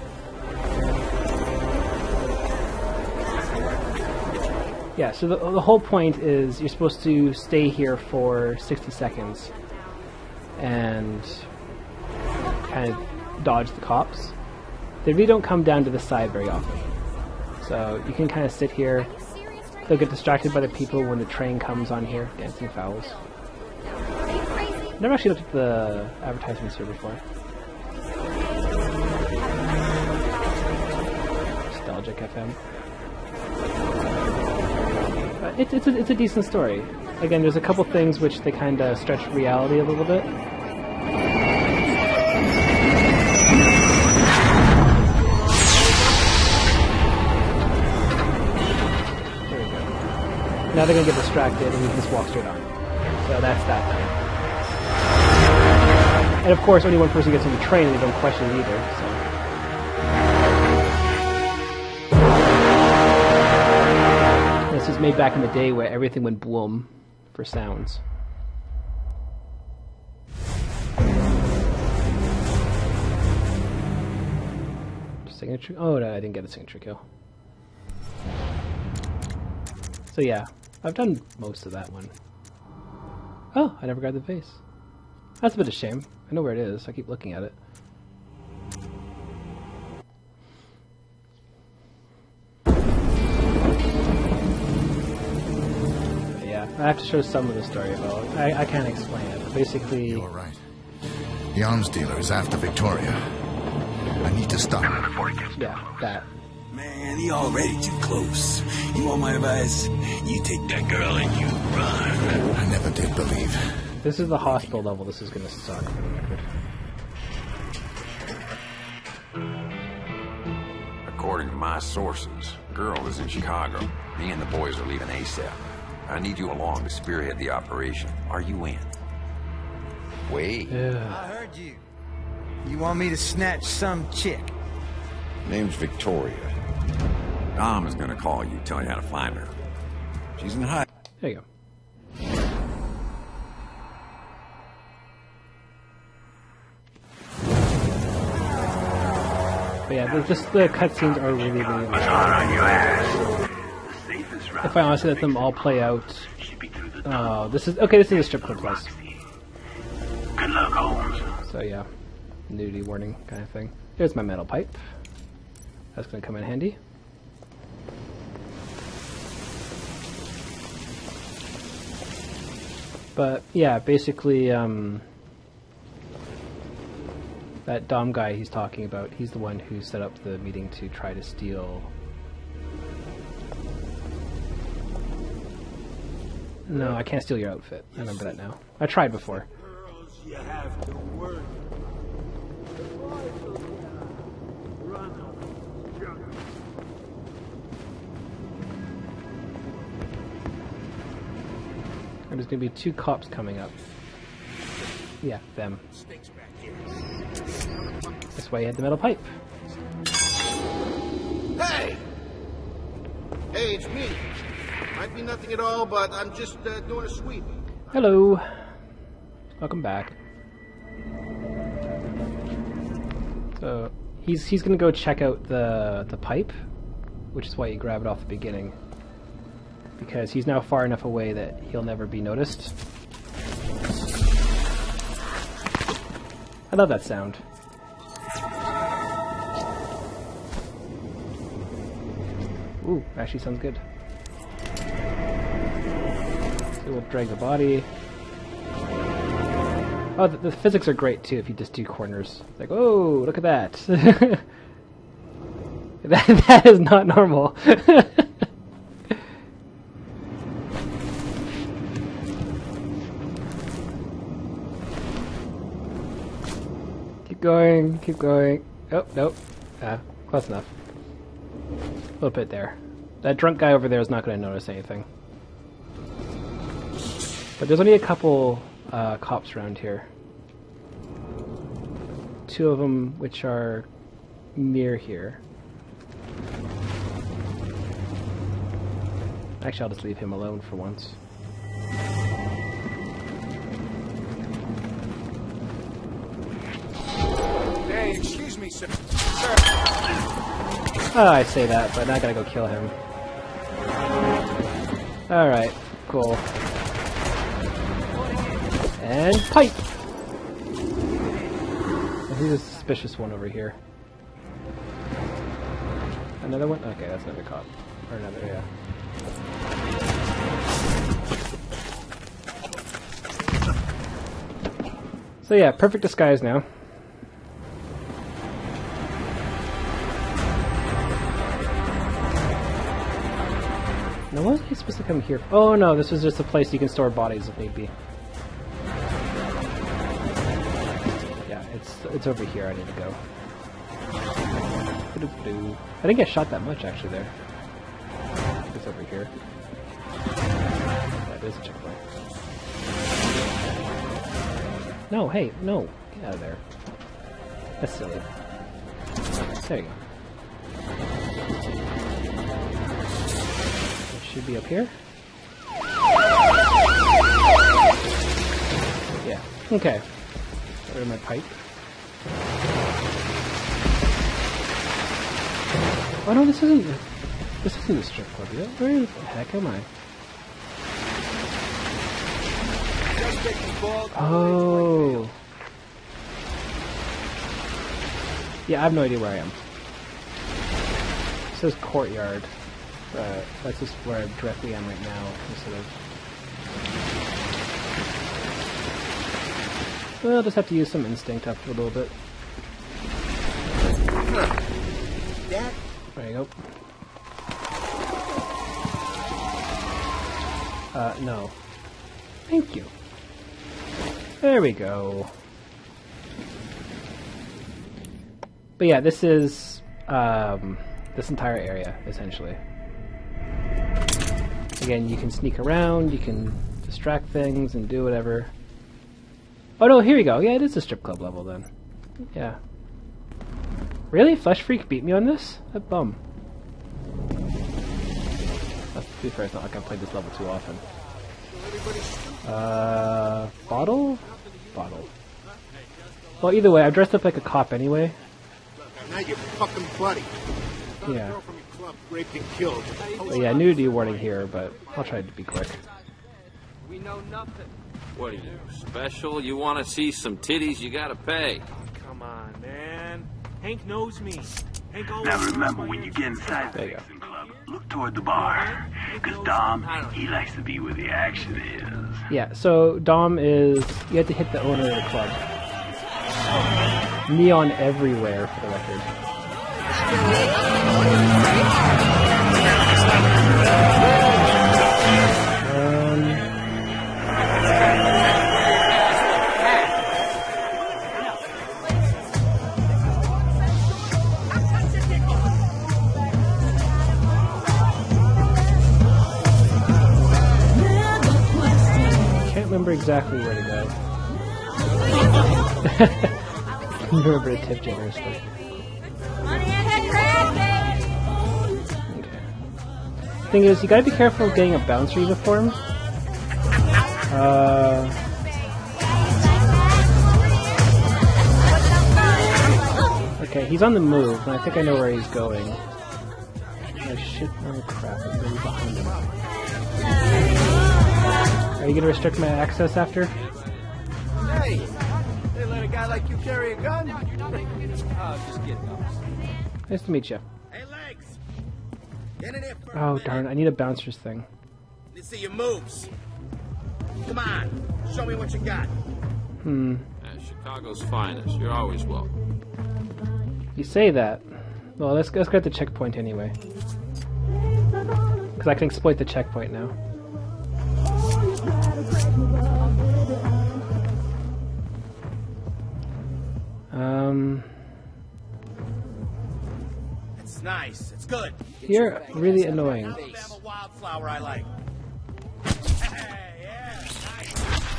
Yeah. So the the whole point is you're supposed to stay here for sixty seconds. And kind of dodge the cops. They really don't come down to the side very often. So you can kind of sit here. They'll get distracted by the people when the train comes on here. Dancing fowls. Never actually looked at the advertisements here before. Nostalgic F M. But it's, it's, a, it's a decent story. again, there's a couple things which they kind of stretch reality a little bit. Now they're going to get distracted and we can just walk straight on. So that's that done. And of course, only one person gets on the train and they don't question it either. So. This was made back in the day where everything went boom for sounds. Signature? Oh, no, I didn't get a signature kill. So yeah. I've done most of that one. Oh, I never got the vase. That's a bit of a shame. I know where it is. I keep looking at it. But yeah, I have to show some of the story about it. I, I can't explain it. But basically... You're right. The arms dealer is after Victoria. I need to stop him before he gets... Yeah, that. Man, he already too close. You want my advice? You take that girl and you run. I never did believe. This is the hospital level. This is gonna suck for the record. According to my sources, girl is in Chicago. Me and the boys are leaving ASAP. I need you along to spearhead the operation. Are you in? Wait. Yeah. I heard you. You want me to snatch some chick? Name's Victoria. Dom is gonna call you, tell you how to find her. She's in high. There you go. But yeah, the, just the cutscenes are really, really long. If I honestly let them all play out, oh, this is okay. This is a strip club place. Good luck, Holmes. So yeah, nudity warning kind of thing. Here's my metal pipe. That's gonna come in handy. But yeah, basically, um, that Dom guy he's talking about, he's the one who set up the meeting to try to steal. No, I can't steal your outfit. I remember that now. I tried before. You have to work. And there's going to be two cops coming up. Yeah, them. That's why you had the metal pipe. Hey! Hey, it's me. Might be nothing at all, but I'm just uh, doing a sweep. Hello. Welcome back. So he's he's gonna go check out the the pipe, which is why you grab it off the beginning. Because he's now far enough away that he'll never be noticed. I love that sound. Ooh, actually sounds good. So we'll drag the body. Oh, the, the physics are great too if you just do corners. It's like, oh, look at that. that, that is not normal. Keep going, keep going. Oh, nope. Ah, close enough. A little bit there. That drunk guy over there is not going to notice anything. But there's only a couple uh, cops around here. Two of them which are near here. Actually, I'll just leave him alone for once. Hey, excuse me, sir. Sir. Oh, I say that, but now I gotta go kill him. Alright, cool. And pipe! Who's a suspicious one over here? Another one? Okay, that's another cop. Or another, yeah. So yeah, perfect disguise now. Now, what was I supposed to come here? Oh no, this was just a place you can store bodies if need be. Yeah, it's it's over here. I need to go. I didn't get shot that much actually there. I think it's over here. That is a checkpoint. No, hey, no, get out of there. That's silly. There you go. It should be up here. Yeah. Okay. Where's my pipe? Oh no, this isn't. This isn't a strip club yet. Where the heck am I? Oh. Yeah, I have no idea where I am. It says courtyard. Uh, that's just where I directly am right now, instead of... Well, I'll just have to use some instinct after a little bit. There you go. Uh, no. Thank you. There we go. But yeah, this is um, this entire area, essentially. Again, you can sneak around, you can distract things and do whatever. Oh no, here we go. Yeah, it is a strip club level then. Yeah. Really? Flesh Freak beat me on this? That bum. Let's be fair, it's not like I've played this level too often. Uh, bottle? Bottle. Well, either way, I've dressed up like a cop anyway. Now you're fucking buddy. Yeah. Girl from your club raped and killed. But yeah, nudity warning here, but I'll try to be quick. We know nothing. What are you, special? You want to see some titties, you gotta pay. Come on, man. Hank knows me. Hank always Now remember, when you get inside the Vixen Club, look toward the bar. Because Dom, he likes to be where the action is. Yeah, so Dom is... You have to hit the owner of the club. Neon everywhere, for the record. Um... Remember exactly where to go. Remember to tip generously. Okay. Thing is, you gotta be careful of getting a bouncer uniform. Uh. Okay, he's on the move, and I think I know where he's going. Oh shit! Oh crap! I'm really behind him. Are you gonna restrict my access after? Hey! They let a guy like you carry a gun? Oh, just get lost. Nice to meet you. Hey, Legs! Get in there for Oh darn, I need a bouncer's thing. Let's see your moves. Come on, show me what you got. Hmm. Yeah, Chicago's finest. You're always welcome. You say that. Well, let's, let's go at the checkpoint anyway. Because I can exploit the checkpoint now. Um... It's nice. It's good. You're really annoying. Alabama wildflower I like. Hey, yeah, nice.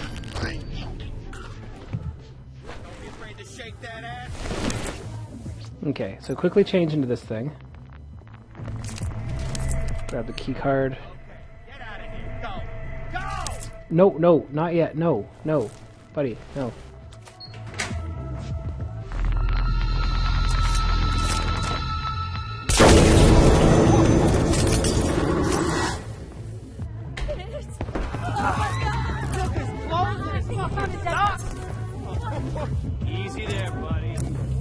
Don't be afraid to shake that ass. Okay, so quickly change into this thing. Grab the key card. Get out of here. Go. Go! No, no, not yet. No, no. Buddy, no. Easy there, buddy.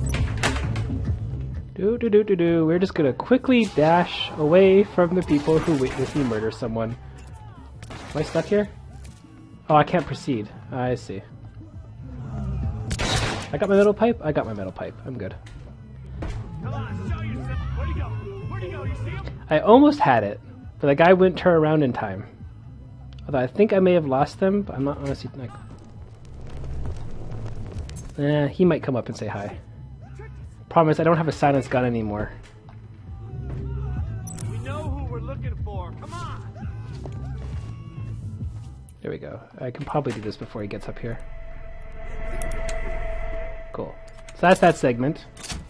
Do do do do do. We're just gonna quickly dash away from the people who witnessed me murder someone. Am I stuck here? Oh, I can't proceed. I see. I got my metal pipe? I got my metal pipe. I'm good. Come on, show yourself. Where'd he go? Where'd he go? You see him? I almost had it, but the guy wouldn't turn around in time. Although I think I may have lost them, but I'm not honestly like. Eh, he might come up and say hi. Problem is, I don't have a silenced gun anymore. We know who we're looking for. Come on. There we go. I can probably do this before he gets up here. Cool. So that's that segment.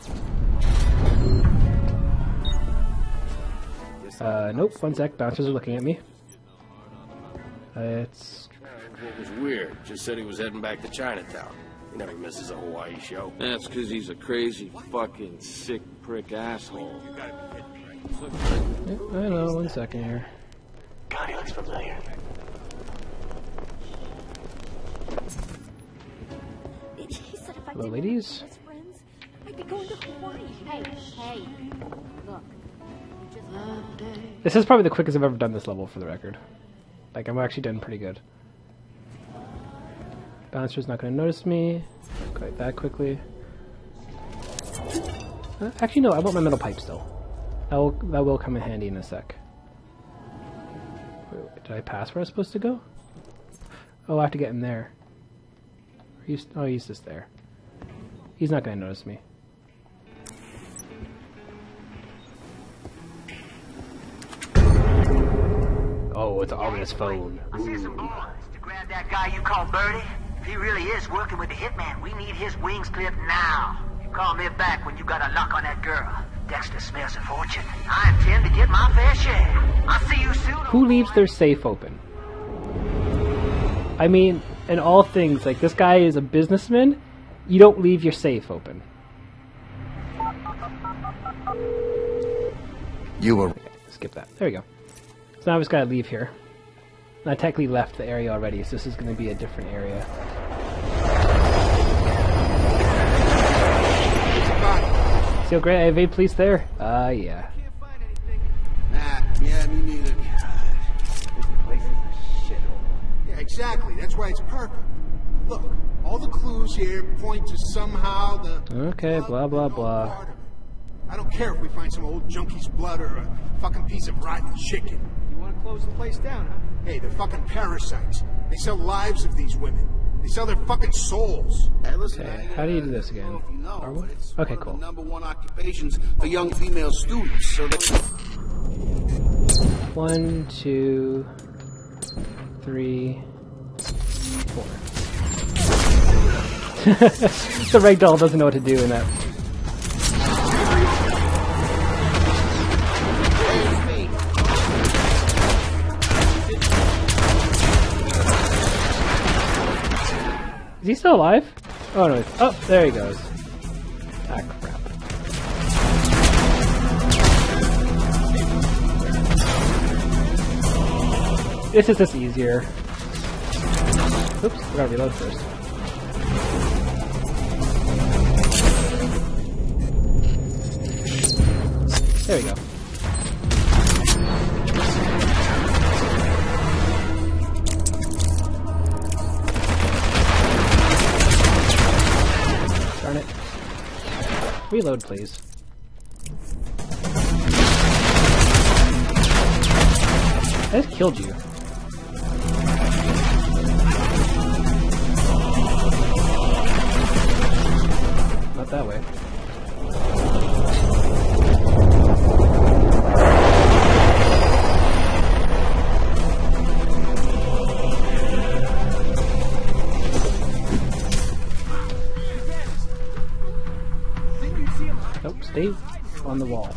Uh, nope, one sec. Bouncers are looking at me. Uh, it's... What was weird? Just said he was heading back to Chinatown. You know he misses a Hawaii show. That's because he's a crazy, fucking, sick prick asshole. I know, one second here. God, he looks familiar. Hello, ladies. I'd be going to Hawaii. Hey, hey, look. This is probably the quickest I've ever done this level, for the record. Like, I'm actually done pretty good. Bouncer's not going to notice me quite that quickly. Uh, actually, no, I want my metal pipe still. That will, that will come in handy in a sec. Wait, wait, did I pass where I was supposed to go? Oh, I have to get in there. He's, oh, he's just there. He's not going to notice me. Oh, it's an ominous phone. I see some boys to grab that guy you call Birdie. If he really is working with the Hitman, we need his wings clipped now. You call me back when you got a lock on that girl. Dexter smells a fortune. I intend to get my fair share. I'll see you soon. Who leaves their safe open? I mean, in all things, like, this guy is a businessman. You don't leave your safe open. You were... Skip that. There we go. So now I just gotta leave here. I technically left the area already, so this is gonna be a different area. See how great I evade police there? Ah, uh, yeah. Nah, yeah, me neither. This place is a shithole. Yeah, exactly. That's why it's perfect. Look, all the clues here point to somehow the... Okay, blah, blah, blah. I don't care if we find some old junkie's blood or a fucking piece of rotten chicken. You want to close the place down, huh? Hey, they're fucking parasites. They sell lives of these women. They sell their fucking souls. Hey, listen, okay, how do you do this again? You know, Are we? Okay, cool. Number one occupations for young female students. So that... One, two, three, four. The ragdoll doesn't know what to do in that. Is he still alive? Oh no, it's, oh, there he goes. Ah, crap. This is just easier. Oops, we gotta reload first. There we go. Darn it. Reload, please. I just killed you. Not that way. Nope, stay on the wall.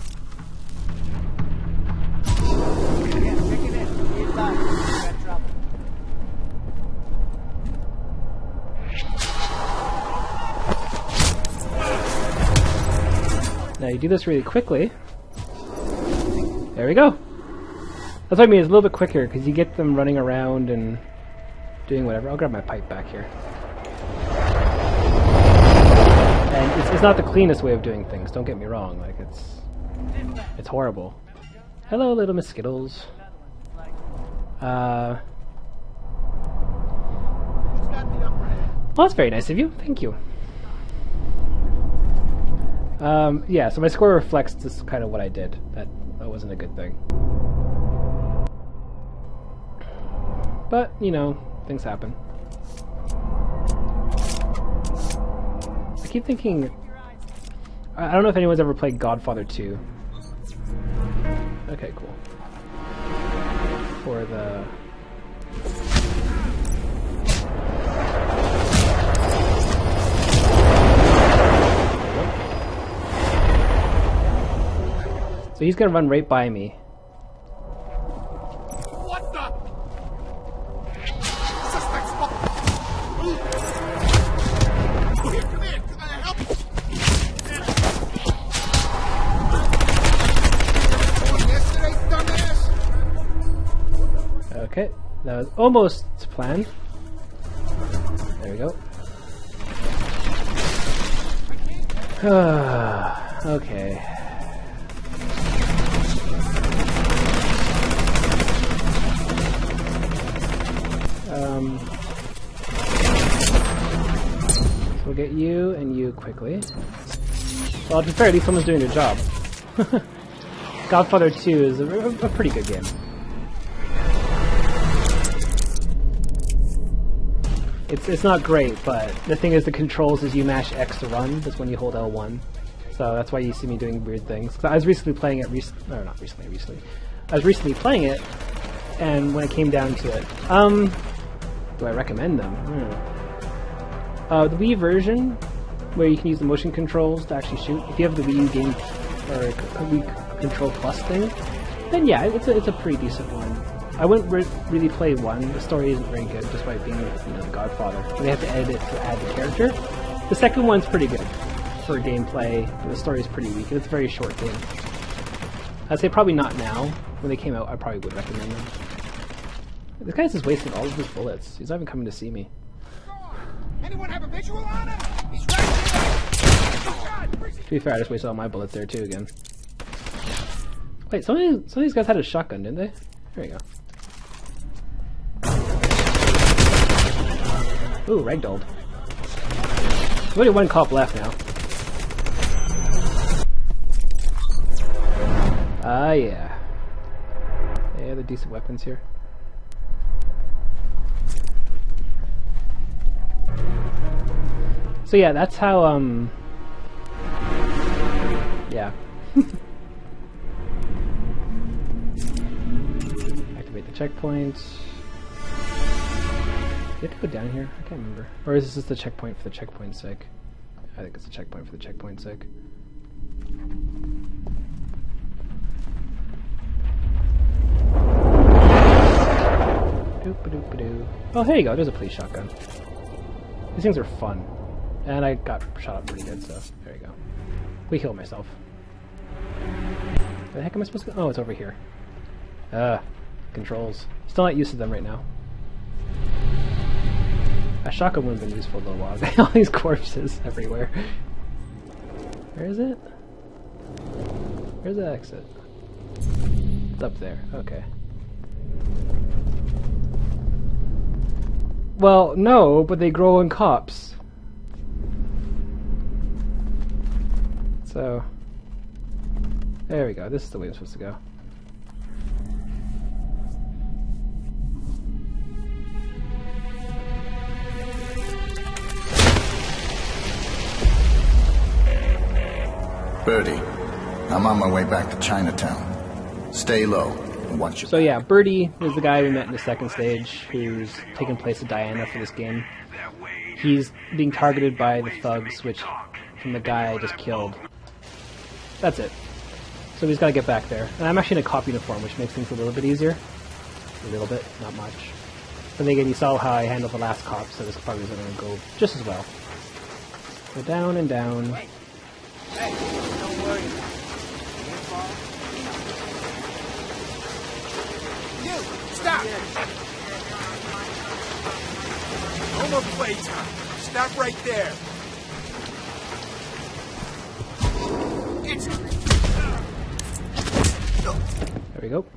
Now you do this really quickly. There we go. That's what I mean, it's a little bit quicker because you get them running around and doing whatever. I'll grab my pipe back here. And it's, it's not the cleanest way of doing things, don't get me wrong, like it's it's horrible. Hello, little Miss Skittles. Uh, well, that's very nice of you, thank you. Um, yeah, so my score reflects just kind of what I did. That, that wasn't a good thing. But, you know, things happen. I keep thinking... I don't know if anyone's ever played Godfather two. Okay, cool. For the... So he's gonna run right by me. What the? Suspect's Come here, come here. Can I help? Yesterday, dumbass. Okay, that was almost planned. There we go. Okay. Um, so we'll get you and you quickly. Well, to be fair, at least someone's doing their job. Godfather two is a, a pretty good game. It's it's not great, but the thing is, the controls is you mash X to run. That's when you hold L one. So that's why you see me doing weird things. 'Cause I was recently playing it. Rec or not recently, recently. I was recently playing it, and when it came down to it, um. do I recommend them? Hmm. Uh, the Wii version, where you can use the motion controls to actually shoot. If you have the Wii U game or Wii Control Plus thing, then yeah, it's a, it's a pretty decent one. I wouldn't re really play one. The story isn't very good, despite being, you know, the Godfather. They have to edit it to add the character. The second one's pretty good for gameplay. The story is pretty weak, and it's a very short game. I'd say probably not now. When they came out, I probably would recommend them. This guy's just wasting all of his bullets. He's not even coming to see me. Anyone have a visual on him? He's right there. To be fair, I just wasted all my bullets there too again. Wait, some of these, some of these guys had a shotgun, didn't they? There you go. Ooh, ragdolled. There's only one cop left now. Ah, yeah. Yeah, they're decent weapons here. So yeah, that's how, um... yeah. Activate the checkpoint. Do you have to go down here? I can't remember. Or is this just the checkpoint for the checkpoint's sake? I think it's a checkpoint for the checkpoint's sake. Doop-a-doop-a-doo. Oh, here you go. There's a police shotgun. These things are fun. And I got shot up pretty good, so there you go. We healed myself. Where the heck am I supposed to go? Oh, it's over here. Ah, controls. Still not used to them right now. A shotgun would have been useful a little while ago. All these corpses everywhere. Where is it? Where's the exit? It's up there. Okay. Well, no, but they grow in cops. So, there we go. This is the way I'm supposed to go. Birdie, I'm on my way back to Chinatown. Stay low and watch your... So yeah, Birdie is the guy we met in the second stage, who's taking place of Diana for this game. He's being targeted by the thugs, which from the guy I just killed. That's it. So we just gotta get back there. And I'm actually in a cop uniform, which makes things a little bit easier. A little bit, not much. But then again, you saw how I handled the last cop, so this probably isn't gonna go just as well. Go down and down. Hey, don't worry. You, stop! No more playtime. Stop right there. It's... There we go.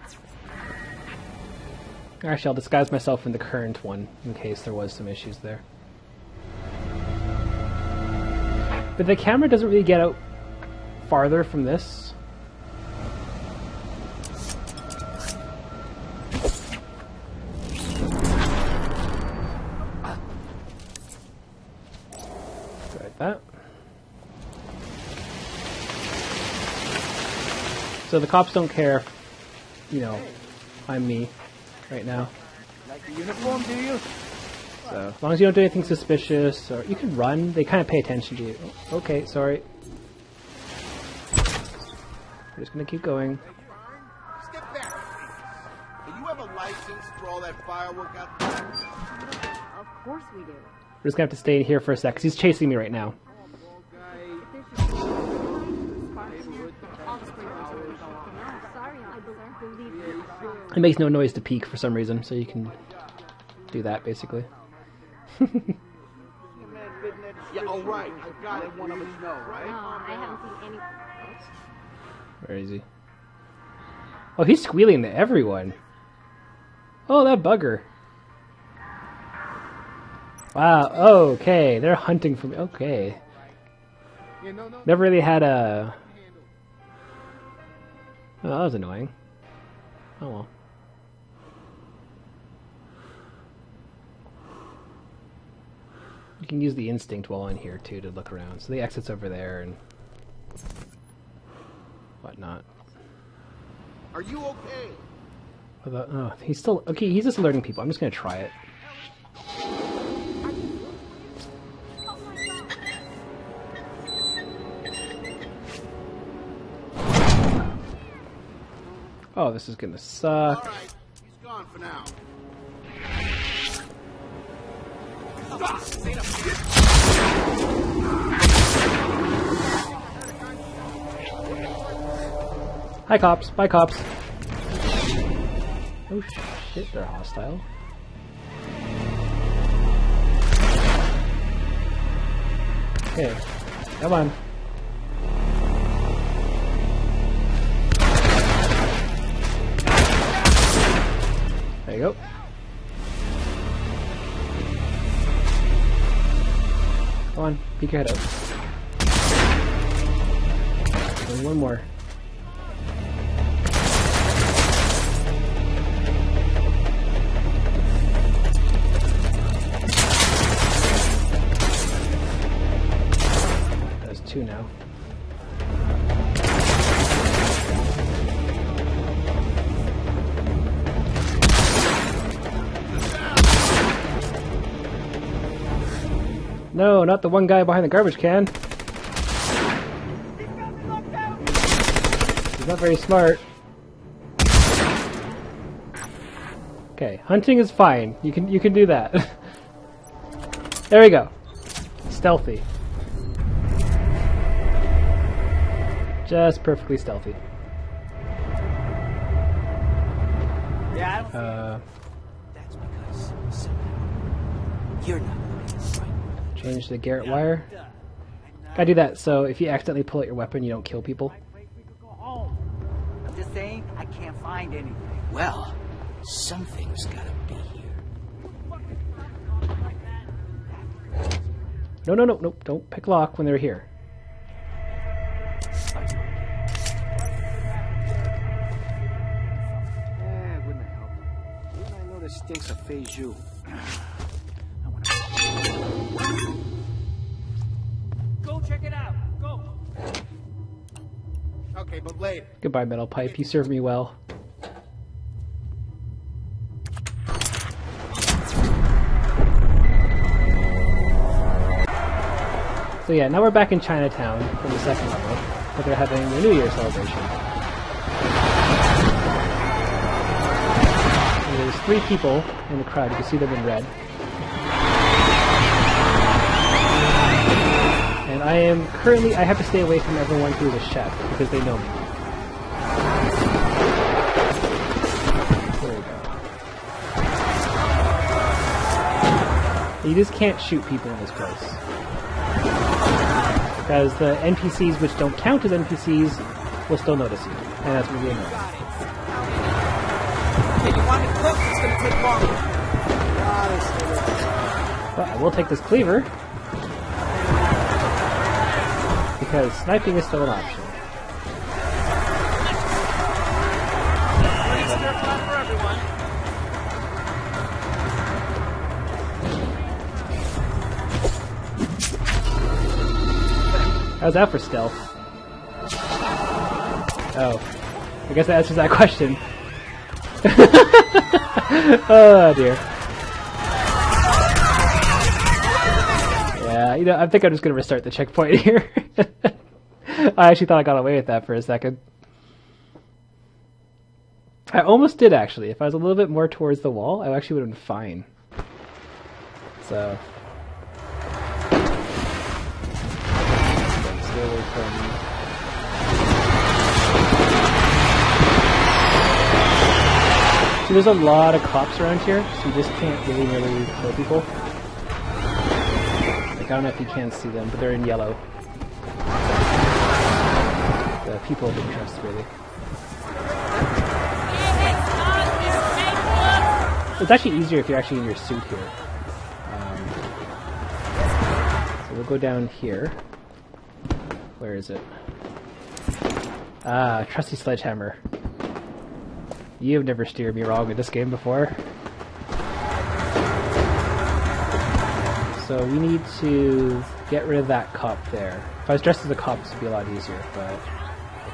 Actually, I'll disguise myself in the current one, in case there was some issues there. But the camera doesn't really get out farther from this. get that. So the cops don't care if, you know, I'm me right now. Like the uniform, do you? So as long as you don't do anything suspicious, or you can run, they kind of pay attention to you. Oh, okay, sorry. We're just gonna keep going. Step back. Do you have a license for all that firework out there? Of course we do. We're just gonna have to stay here for a sec, because he's chasing me right now. It makes no noise to peek for some reason, so you can do that basically. Yeah, all right. I got it. One of us know, right? No, I haven't seen any. Where is he? Oh, he's squealing to everyone. Oh, that bugger. Wow, okay, they're hunting for me. Okay. Never really had a... Oh, that was annoying. Oh well. You can use the instinct while in here too to look around. So the exit's over there and whatnot. Are you okay? Although, oh, he's still okay. He's just alerting people. I'm just gonna try it. Oh, this is gonna suck. All right. He's gone for now. Hi, cops. Bye, cops. Oh shit, they're hostile. Okay, come on. There you go. Come on, peek your head out. And one more. That's two now. No, not the one guy behind the garbage can. He's not very smart. Okay, hunting is fine. You can you can do that. There we go. Stealthy. Just perfectly stealthy. Yeah, I don't Uh, That's because somehow you're not. change the Garrett wire. Gotta do that so if you accidentally pull out your weapon, you don't kill people. I'm just saying, I can't find anything. Well, something's gotta be here. No, no, no, no, don't pick lock when they're here. Eh, wouldn't have helped. Wouldn't I know this stinks of Feijou? Go check it out. Go. Okay, but later. Goodbye, metal pipe. You served me well. So yeah, now we're back in Chinatown from the second level, but they're having their New Year celebration. And there's three people in the crowd. You can see them in red. And I am currently, I have to stay away from everyone who is a chef, because they know me. There we go. You just can't shoot people in this place. Because the N P Cs which don't count as N P Cs will still notice you. And that's really annoying. If you want to cook, it's gonna take longer. But I will take this cleaver. Because sniping is still an option. For everyone. How's that for stealth? Oh. I guess that answers that question. Oh dear. Yeah, you know, I think I'm just gonna restart the checkpoint here. I actually thought I got away with that for a second. I almost did, actually. If I was a little bit more towards the wall, I actually would have been fine. So... slowly from... See, there's a lot of cops around here, so you just can't really, really kill people. Like, I don't know if you can see them, but they're in yellow. The people of interest, really. It's actually easier if you're actually in your suit here. Um, so we'll go down here. Where is it? Ah, trusty sledgehammer. You've never steered me wrong in this game before. So we need to get rid of that cop there. If I was dressed as a cop, this would be a lot easier, but I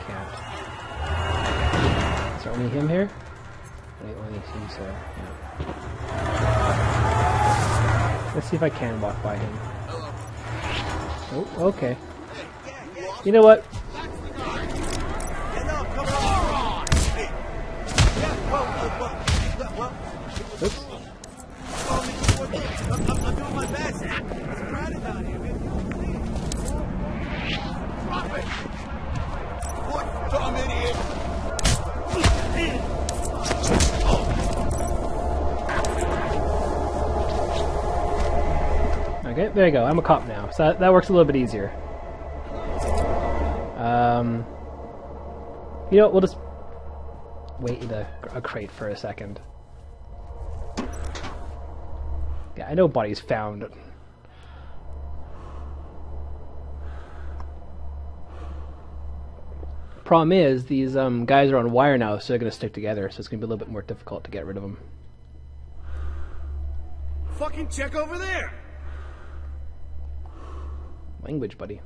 can't. Is there only him here? Wait, only he's there. Yeah. Let's see if I can walk by him. Oh, okay. You know what? Oops. Okay, there you go. I'm a cop now, so that, that works a little bit easier. Um, you know what? We'll just wait in a, a crate for a second. Yeah, I know bodies found. Problem is, these um, guys are on wire now, so they're going to stick together, so it's going to be a little bit more difficult to get rid of them. Fucking check over there! Language, buddy.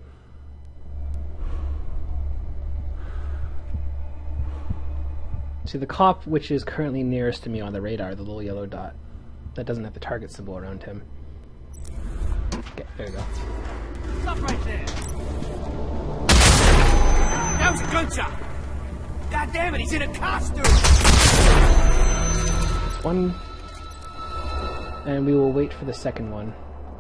See, the cop which is currently nearest to me on the radar, the little yellow dot, that doesn't have the target symbol around him. Okay, there we go. Stop right there! That was a gunshot! God damn it, he's in a costume! That's one. And we will wait for the second one.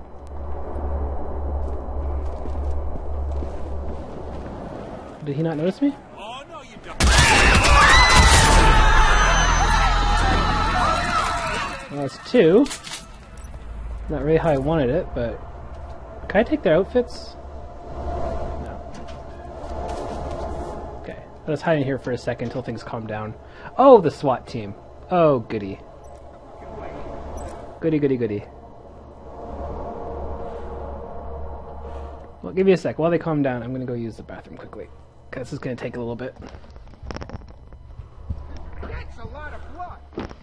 Did he not notice me? Oh, no, you don't. Well, that's two. Not really how I wanted it, but... Can I take their outfits? No. Okay. Let's hide in here for a second until things calm down. Oh, the SWAT team. Oh, goody. Goody, goody, goody. Well, give me a sec. While they calm down, I'm going to go use the bathroom quickly. Because this is going to take a little bit. That's a lot of blood!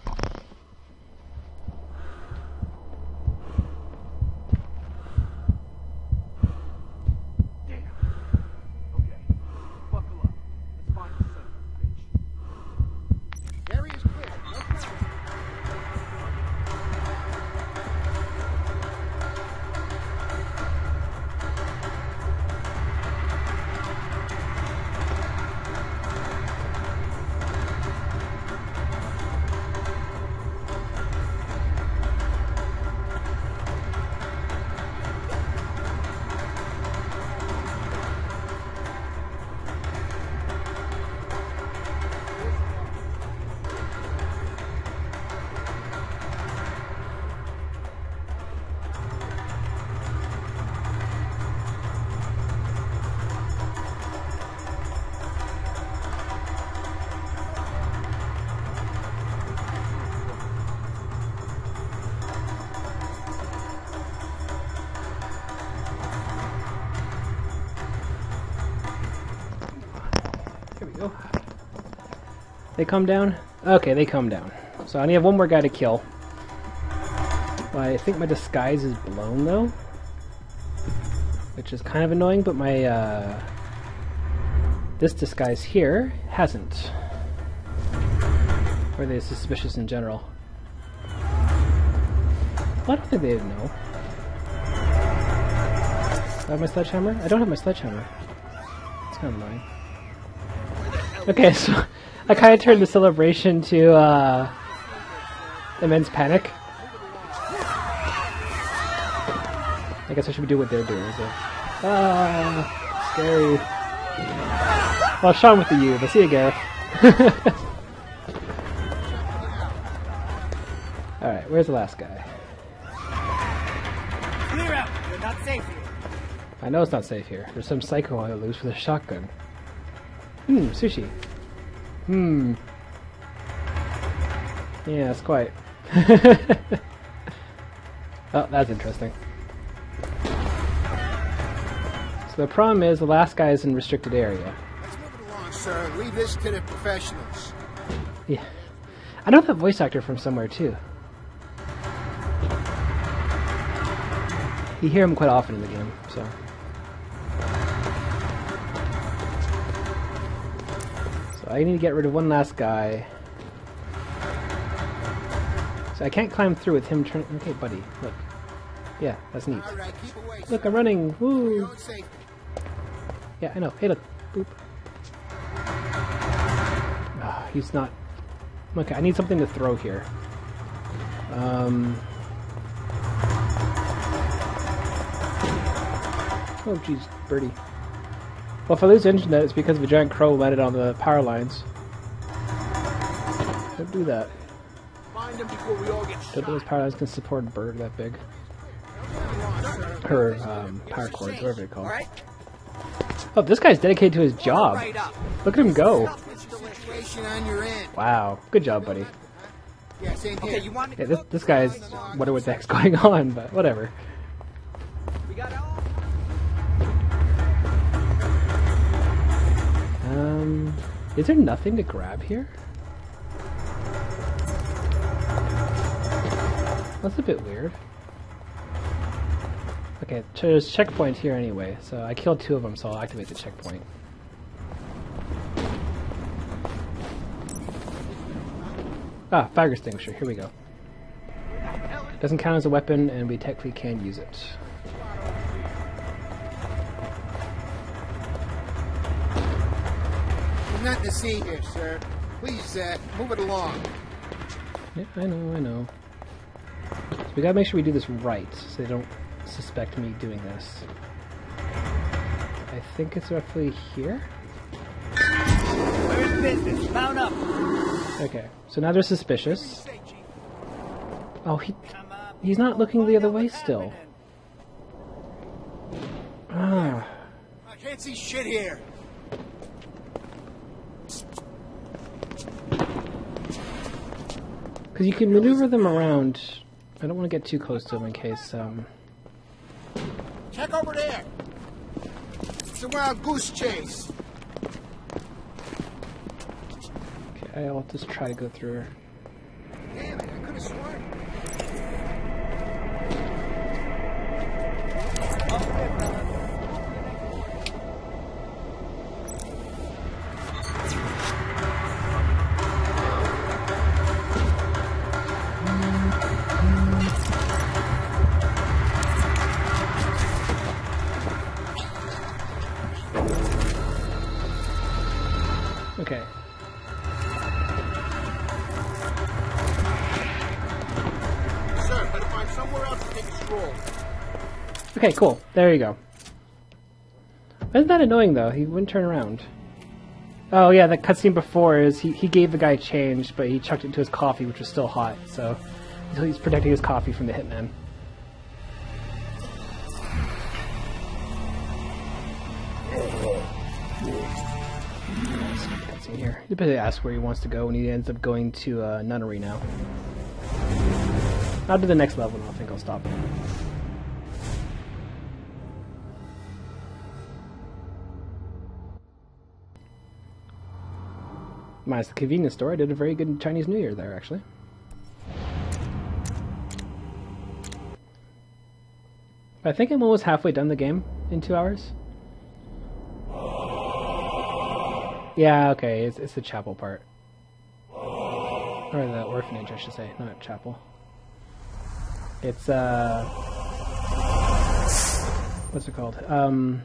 Damn. Okay. Buckle up. Let's find the son of a bitch. Area is clear. No problem. go. They come down? Okay, they come down. So I only have one more guy to kill. Well, I think my disguise is blown, though. which is kind of annoying, but my uh, this disguise here hasn't. Or are they suspicious in general? Well, I don't think they didn't know. Do I have my sledgehammer? I don't have my sledgehammer. It's kind of annoying. Okay, so I kind of turned the celebration to uh, immense panic. I guess I should do what they're doing. So. Ah, scary. Well, Sean with the U, but see you, Gareth. Alright, where's the last guy? Clear out. You're not safe here. I know it's not safe here. There's some psycho on the loose with a shotgun. Hmm, sushi. Hmm. Yeah, it's quite. Oh, that's interesting. So the problem is the last guy is in restricted area. Let's move it along, sir. Leave this to the professionals. Yeah. I know that voice actor from somewhere too. You hear him quite often in the game, so. So I need to get rid of one last guy. So I can't climb through with him turning. Okay, buddy, look. Yeah, that's neat. Right, keep away, look, sir. I'm running. Woo! Yeah, I know. Hey, look. Boop. Ah, he's not. Okay, I need something to throw here. Um. Oh, jeez, birdie. Well, if I lose internet, it's because of a giant crow landed on the power lines. Don't do that. Find them before we all get Don't think those power lines can support a bird that big. Or um, power cords, whatever they're called. Oh, this guy's dedicated to his job. Look at him go. Wow, good job, buddy. Yeah, same here. Okay, you want Yeah, this, this guy's wonder what the heck's going on, but whatever. We got it all. Um, is there nothing to grab here? That's a bit weird. Okay, there's checkpoint here anyway, so I killed two of them, so I'll activate the checkpoint. Ah, fire extinguisher, here we go. Doesn't count as a weapon, and we technically can use it. There's nothing to see here, sir. Please, uh, move it along. Yeah, I know, I know. So we gotta make sure we do this right, so they don't suspect me doing this. I think it's roughly here? We're in business. Mount up. Okay, so now they're suspicious. Oh, he he's not looking the other way still. Ah. I can't see shit here. Because you can maneuver them around. I don't want to get too close to them in case, um... Check over there. It's a wild goose chase. Okay, I'll just try to go through her. Damn it, I could have sworn. Okay. Sir, better find somewhere else to take a stroll. Okay, cool. There you go. Isn't that annoying, though? He wouldn't turn around. Oh, yeah, the cutscene before is he, he gave the guy change, but he chucked it into his coffee, which was still hot, so he's protecting his coffee from the Hitman. Cutscene here. You basically ask where he wants to go, and he ends up going to uh, Nunnery now. I'll do the next level, and I think I'll stop. Minus the convenience store, I did a very good Chinese New Year there, actually. I think I'm almost halfway done the game in two hours. Yeah, okay, it's, it's the chapel part. Or the orphanage, I should say, not chapel. It's, uh... what's it called? Um...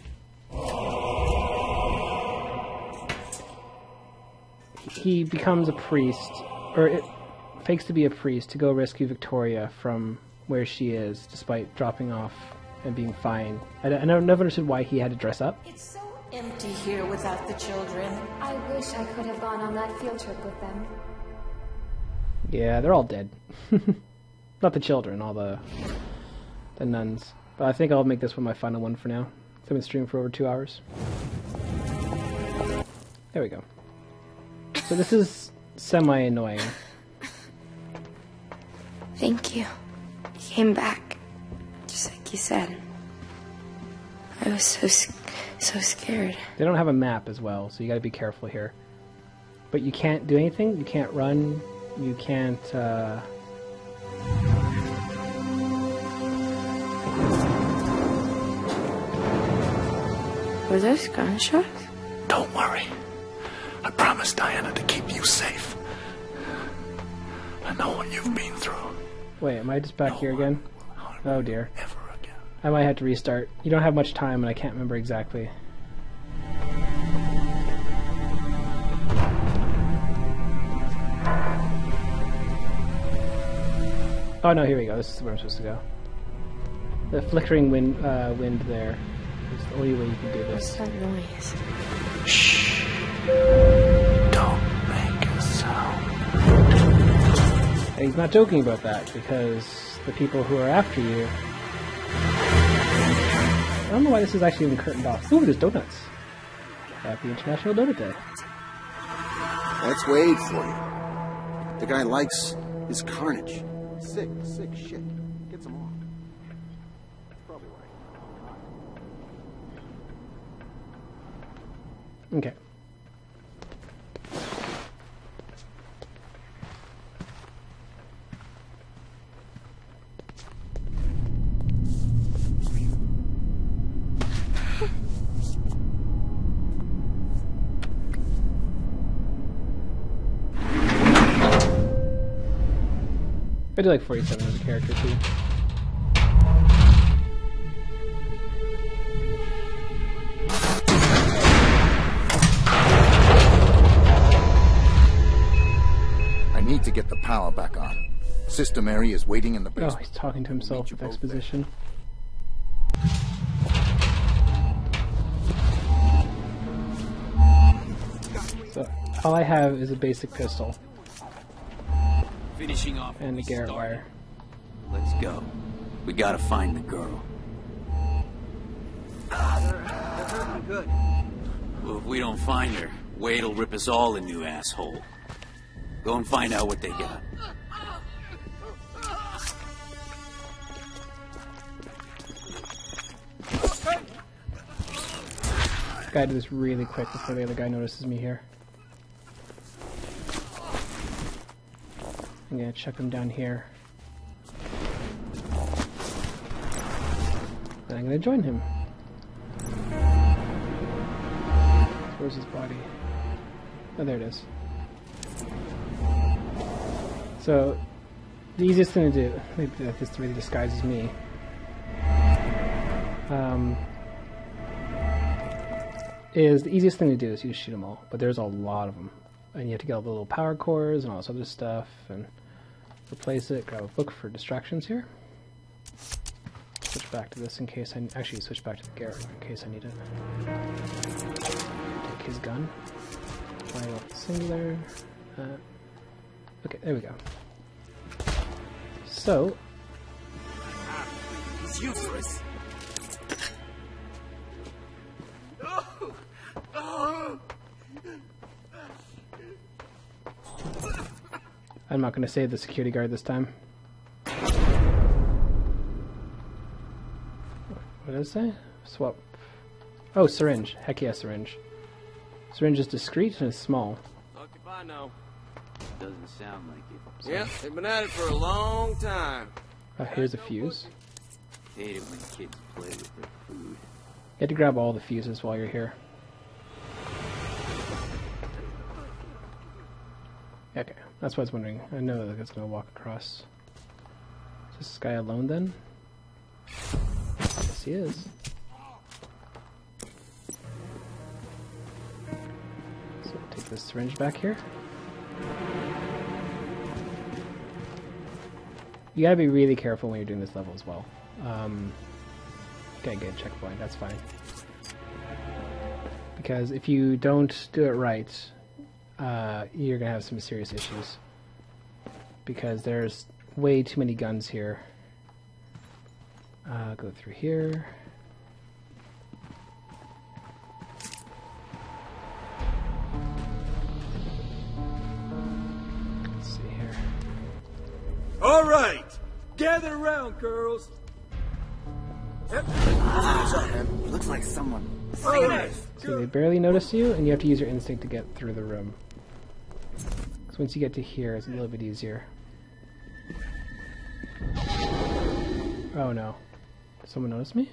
He becomes a priest, or it fakes to be a priest to go rescue Victoria from where she is, despite dropping off and being fine. I, I never understood why he had to dress up. It's so empty here without the children. I wish I could have gone on that field trip with them. Yeah, they're all dead. Not the children, all the the nuns. But I think I'll make this one my final one for now. I've been streaming for over two hours. There we go. So this is semi-annoying. Thank you. You came back, just like you said. I was so so scared. They don't have a map as well, so you gotta be careful here. But you can't do anything. You can't run. You can't, uh... Were those gunshots? Don't worry. I promised Diana to keep you safe. I know what you've been through. Wait, am I just back here again? Oh dear. I might have to restart. You don't have much time and I can't remember exactly. Oh no, here we go. This is where I'm supposed to go. The flickering wind, uh, wind there is the only way you can do this. What's that noise? Shh. Don't make a sound. And he's not joking about that, because the people who are after you... I don't know why this is actually even curtained off. Ooh, there's donuts. Happy International Donut Day. That's Wade for you. The guy likes his carnage. Sick, sick shit. Gets him off. That's probably right. Okay. I do like forty-seven as a character too. I need to get the power back on. Sister Mary is waiting in the basement. Oh, he's talking to himself with exposition. So, all I have is a basic pistol. Finishing off and the Garrett wire. Let's go. We gotta find the girl. They're hurting good. Well, if we don't find her, Wade'll rip us all a new asshole. Go and find out what they got. Gotta do this really quick before the other guy notices me here. I'm gonna check him down here. Then I'm gonna join him. Where's his body? Oh, there it is. So, the easiest thing to do, maybe this really disguises me. Um, is the easiest thing to do is you just shoot them all, but there's a lot of them. And you have to get all the little power cores and all this other stuff, and replace it. Grab a book for distractions here. Switch back to this in case I... Actually, switch back to the Garrett in case I need it. Take his gun. Fire off the singular. Uh, okay, there we go. So... He's useless. I'm not going to save the security guard this time. What did it say? Swap. Oh, syringe. Heck yeah, syringe. Syringe is discreet and is small. Fuck if I know. Doesn't sound like it. Yep, they've been at it for a long time. Uh, here's a fuse. hate it when kids play with their food. You have to grab all the fuses while you're here. Okay, that's what I was wondering. I know that it's going to walk across. Is this guy alone then? Yes, he is. So take this syringe back here. You gotta be really careful when you're doing this level as well. Um, okay, good checkpoint, that's fine. Because if you don't do it right, uh, you're gonna have some serious issues. Because there's way too many guns here. Uh, go through here. Let's see here. All right, gather around, girls. Yep. Ah, looks like someone. All right. So they barely notice you, and you have to use your instinct to get through the room. Because once you get to here, it's a little bit easier. Oh no. Did someone notice me?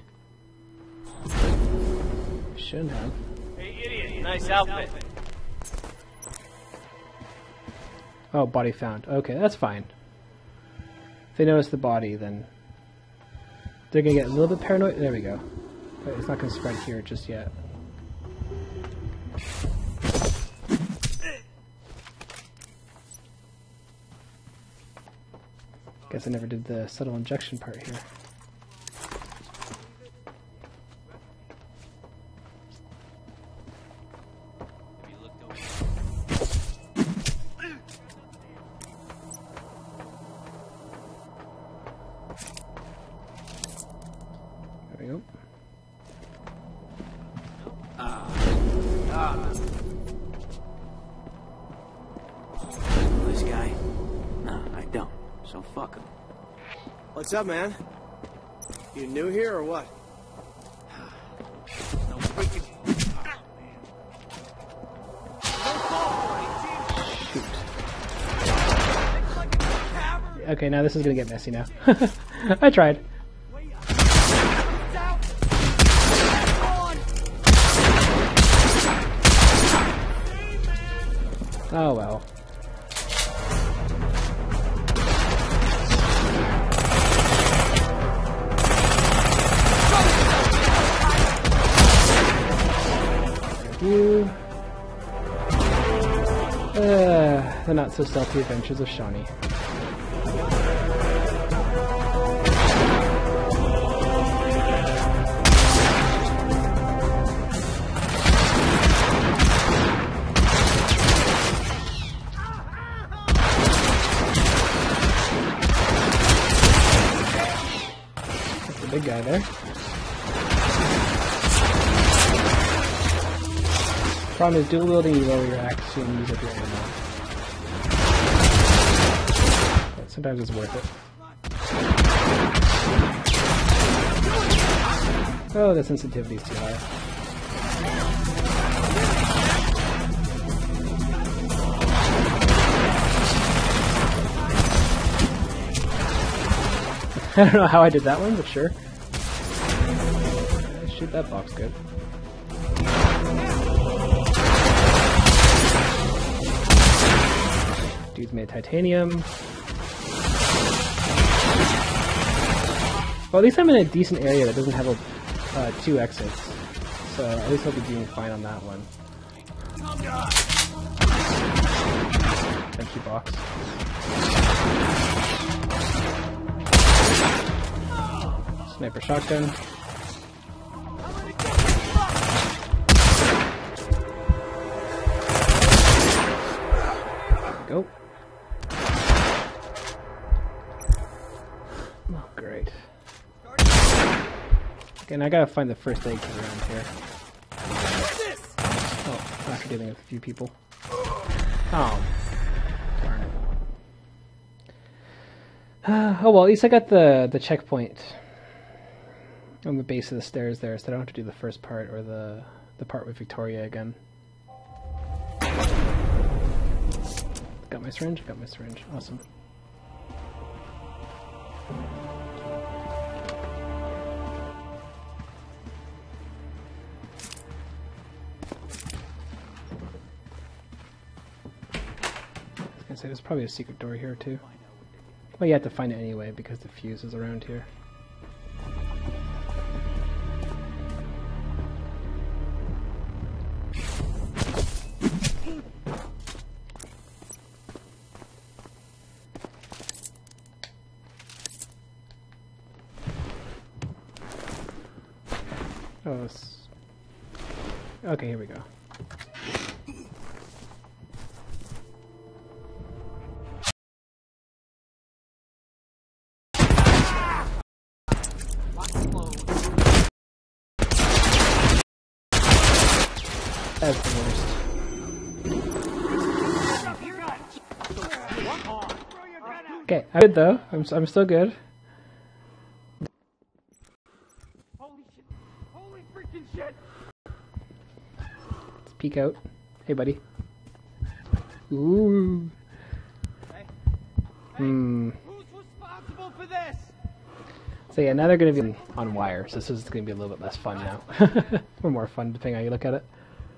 Shouldn't have. Hey, idiot, nice outfit. Oh, body found. Okay, that's fine. If they notice the body, then they're gonna get a little bit paranoid. There we go. But it's not gonna spread here just yet. Guess I never did the subtle injection part here. There we go. Ah. Ah. This guy? No, I don't. So fuck him. What's up, man? You new here or what? No freaking. Okay, now this is gonna get messy now. I tried. Oh well. You. Uh, the not so stealthy adventures of Shawnee. That's the big guy there. Problem is, dual wielding, you lower your axe and use up your ammo. But sometimes it's worth it. Oh, the sensitivity is too high. I don't know how I did that one, but sure. Uh, shoot that box good. Dude's made titanium. Well, at least I'm in a decent area that doesn't have a, uh, two exits. So at least I'll be doing fine on that one. Empty box. Sniper shotgun. Go. Oh, great. Okay, and I gotta find the first aid kit around here. Oh, after dealing with a few people. Oh, darn it. Uh, oh well, at least I got the the checkpoint on the base of the stairs there, so I don't have to do the first part or the the part with Victoria again. Got my syringe? Got my syringe. Awesome. was gonna say there's probably a secret door here too. Well, you have to find it anyway because the fuse is around here. Oh, it's... okay, here we go. That's the worst. Okay, I'm good though. I'm I'm still good. Holy shit! Holy freaking shit! Let's peek out. Hey, buddy. Ooh. Hey. Hmm. Who's responsible for this? So yeah, now they're going to be on wire, so this is going to be a little bit less fun now. Or more fun, depending on how you look at it.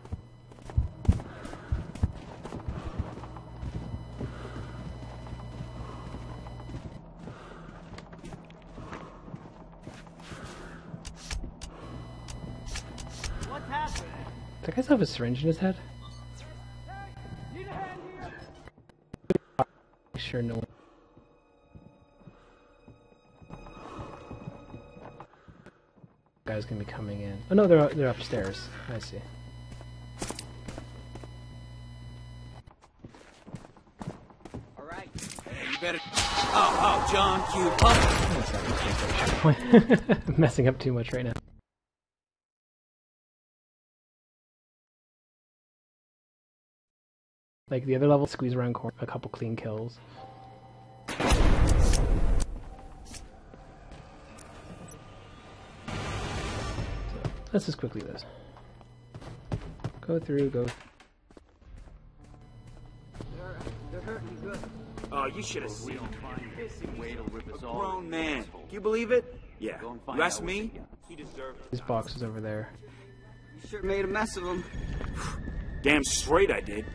What's happening? Does that guy still have a syringe in his head? Need a hand here? Sure, no one. Guy's gonna be coming in. Oh no, they're they're upstairs. I see. All right. Hey, you better. Oh, oh, John Q. Oh. I'm messing up too much right now. Like the other level, squeeze around corner, a couple clean kills. Let's just quickly this. Go through, go. They're, they're hurting you good. Oh, you should have seen. Wade will rip us all. Grown man. Can you believe it? Yeah. You ask me? He deserved it. These boxes over there. You sure made a mess of him. Damn straight I did.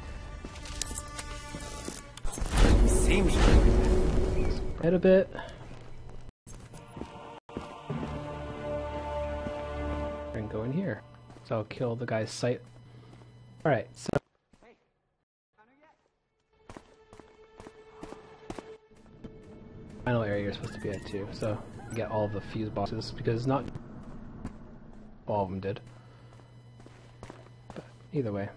Seems Head a bit. And go in here. So I'll kill the guy's sight. Alright, so. Final area you're supposed to be at too, so you get all of the fuse boxes because not all of them did. But either way.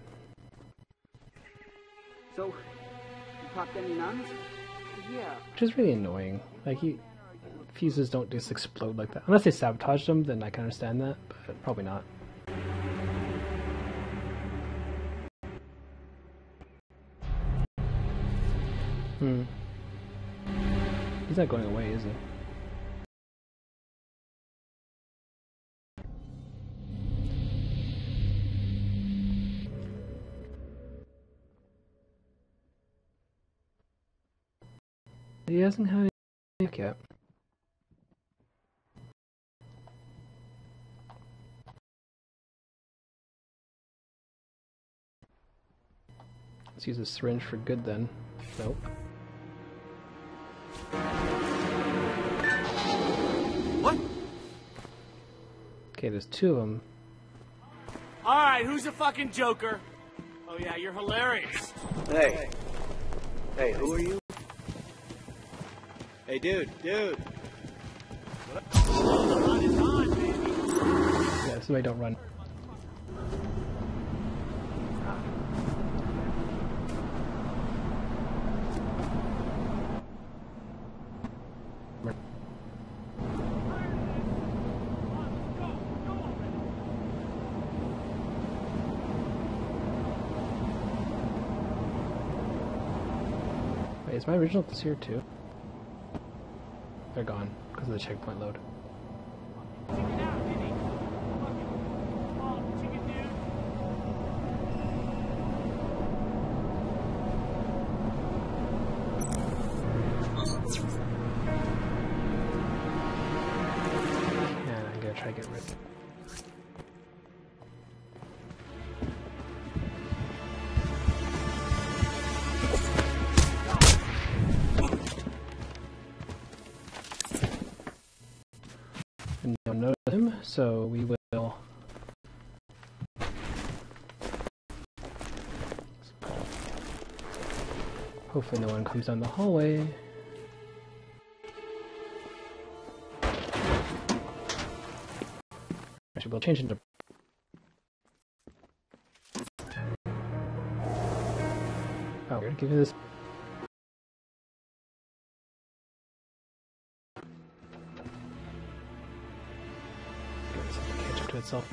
So, you popped any nuns? Yeah. Which is really annoying. Like, you, fuses don't just explode like that. Unless they sabotaged them, then I can understand that, but probably not. Hmm. He's not going away, is he? He hasn't had any look yet. Let's use a syringe for good then. Nope. What? Okay, there's two of them. Alright, who's the fucking Joker? Oh yeah, you're hilarious. Hey. Hey, who are you? Hey, dude, dude. Yeah, so I don't run. Wait, is my original this here too? They're gone because of the checkpoint load. And I'm gonna try to get rid. so we will hopefully no one comes down the hallway. Actually, we'll change into oh, we're gonna give you this. Catch up to itself.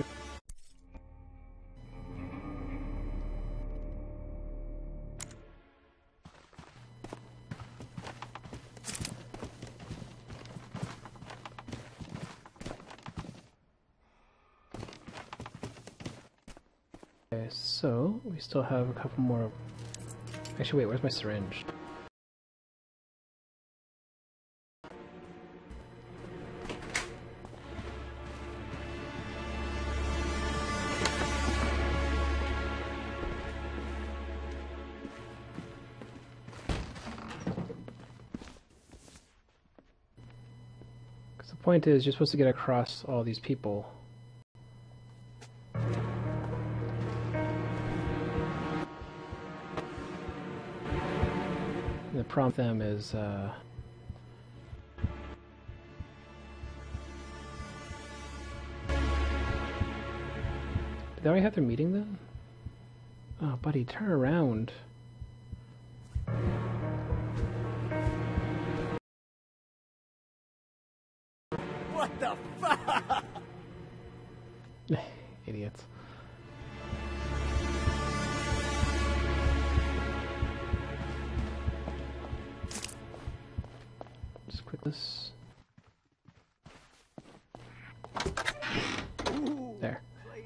Okay, so we still have a couple more. Actually, wait, where's my syringe? Because the point is, you're supposed to get across all these people. The prompt them is uh, did they already have their meeting then? Oh, buddy, turn around. What the fuck? Idiots. Just click this. There.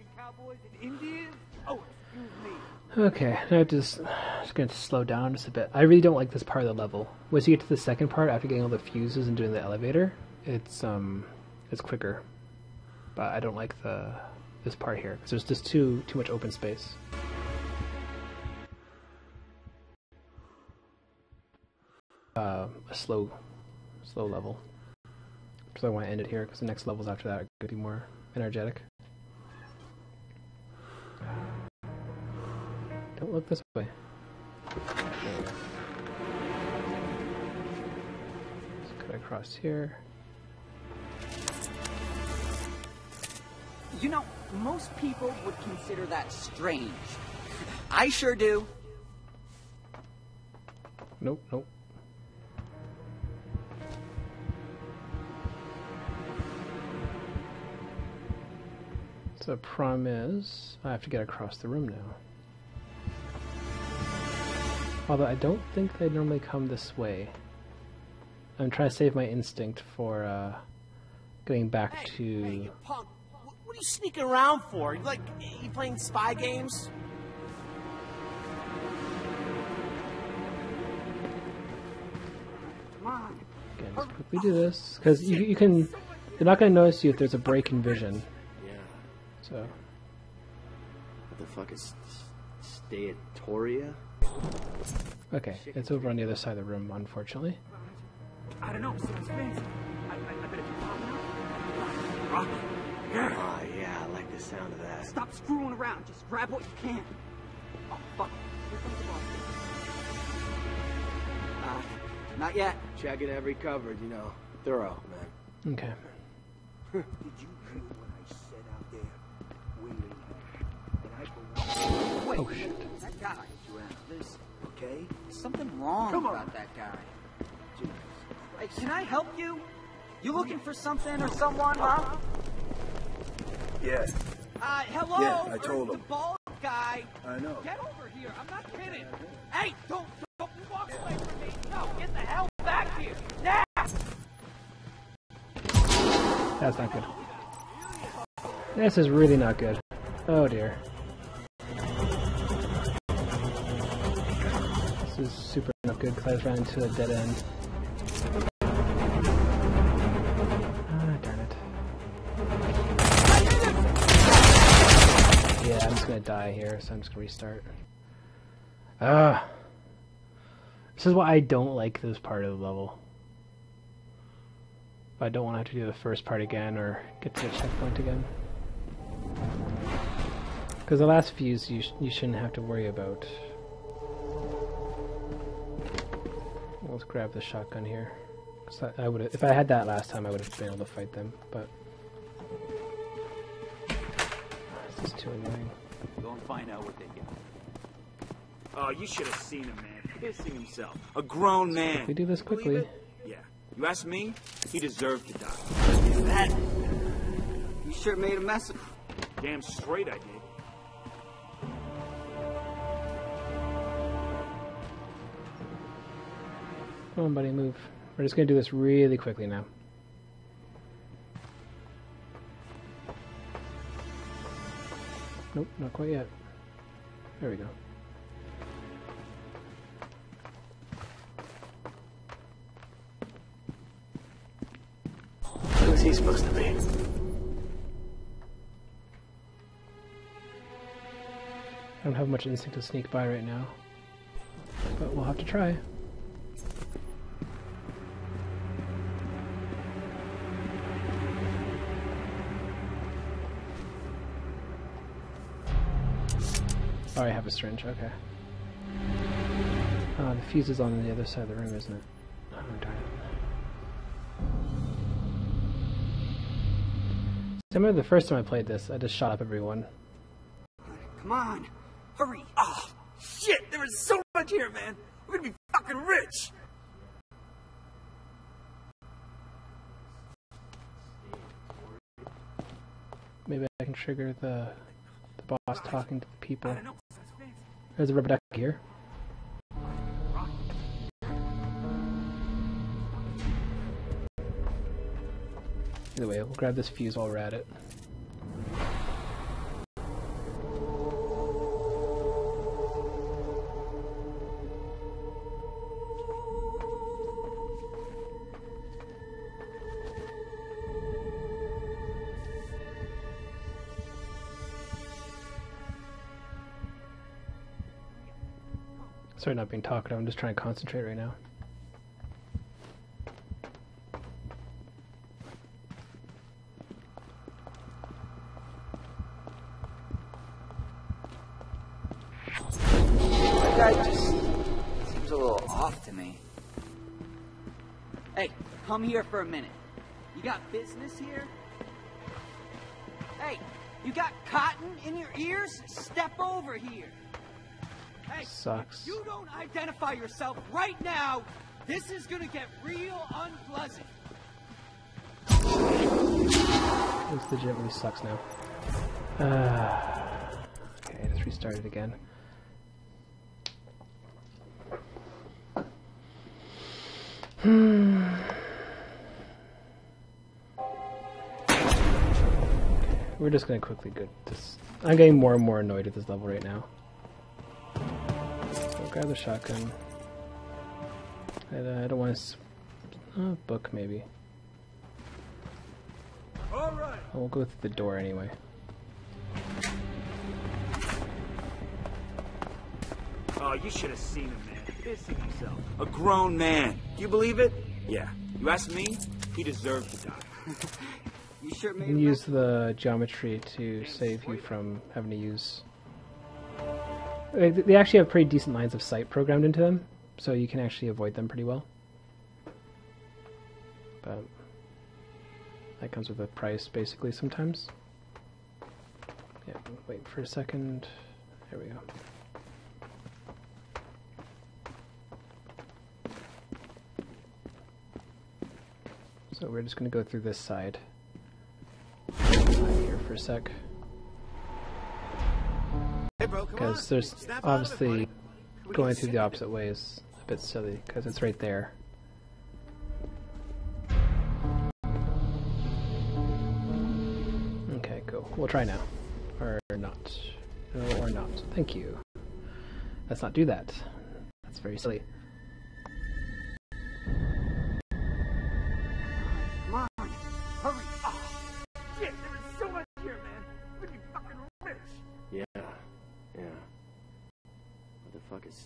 Okay, I have to just, just going to slow down just a bit. I really don't like this part of the level. Once you get to the second part, after getting all the fuses and doing the elevator, it's um, it's quicker. But I don't like the this part here because there's just too too much open space. Uh, a slow, slow level. So I want to end it here because the next levels after that are going to be more energetic. Don't look this way. Let's cut across here. You know, most people would consider that strange. I sure do. Nope, nope. So the problem is, I have to get across the room now. Although I don't think they normally come this way. I'm trying to save my instinct for uh, getting back Hey, to... hey, you punk. What are you sneaking around for? You like, you playing spy games? Come on. Again, let's quickly do this, because you, you can... They're not going to notice you if there's a break in vision. Yeah. So... What the fuck is Steatoria? Okay, it's over on the other side of the room, unfortunately. I don't know, sounds fancy. I, I, I bet if you pop now. Rocky. Oh yeah, I like the sound of that. Stop screwing around. Just grab what you can. Oh, fuck. Here comes the boss. Uh, not yet. Checking every covered, you know. Thorough, man. Okay. Did you hear what I said out there? Waiting. And I believe... Wait, oh shit. That guy. Listen, okay? There's something wrong Come on. about that guy. Hey, can I help you? You looking for something or someone, huh? Yeah, Uh, hello? Yeah, I told The him. bald guy. I know. Get over here. I'm not kidding. Hey, don't, don't walk away from me. No, get the hell back here. Now! That's not good. This is really not good. Oh dear. This is super not good because I just ran into a dead end. Ah, darn it. Yeah, I'm just gonna die here, so I'm just gonna restart. Ah. This is why I don't like this part of the level. But I don't want to have to do the first part again or get to the checkpoint again. Because the last fuse you, sh you shouldn't have to worry about. Let's grab the shotgun here. Cause I, I would if I had that last time, I would have been able to fight them. But this is too annoying. Go and find out what they got. Oh, you should have seen him, man. Pissing himself. A grown man. If we do this quickly. Yeah. You ask me, he deserved to die. That... You sure made a mess of... Damn straight I did. Come on, buddy, move. We're just gonna do this really quickly now. Nope, not quite yet. There we go. Who's he supposed to be? I don't have much instinct to sneak by right now, but we'll have to try. Oh, I have a syringe, okay. Uh, the fuse is on the other side of the room, isn't it? Oh, darn it. I remember the first time I played this, I just shot up everyone. Come on, hurry! Oh, shit! There is so much here, man! We're gonna be fucking rich! Maybe I can trigger the, the boss talking to the people. There's a rubber duck here. Either way, we'll grab this fuse while we're at it. Sorry not being talkative, I'm just trying to concentrate right now. That guy just seems a little off to me. Hey, come here for a minute. You got business here? Hey, you got cotton in your ears? Step over here. Hey, sucks. If you don't identify yourself right now, this is gonna get real unpleasant. This legitimately sucks now. Uh, okay, let's restart it again. Hmm. We're just gonna quickly go this. I'm getting more and more annoyed at this level right now. So grab the shotgun. And, uh, I don't want to. Uh, book maybe. All right. We'll go through the door anyway. Oh, you should have seen him, man. Pissing himself. A grown man. Do you believe it? Yeah. You ask me, he deserved to die. You sure You made can a use the geometry to save you from having to use... They actually have pretty decent lines of sight programmed into them, so you can actually avoid them pretty well. But that comes with a price, basically, sometimes. Yeah, wait for a second. There we go. So we're just going to go through this side. Here for a sec. Because there's obviously going through the opposite way is a bit silly, because it's right there. Okay, cool. We'll try now. Or not. No, or not. Thank you. Let's not do that. That's very silly. Come on, hurry! Oh, shit! There is so much here, man. We're gonna be fucking rich. Yeah, yeah. What the fuck is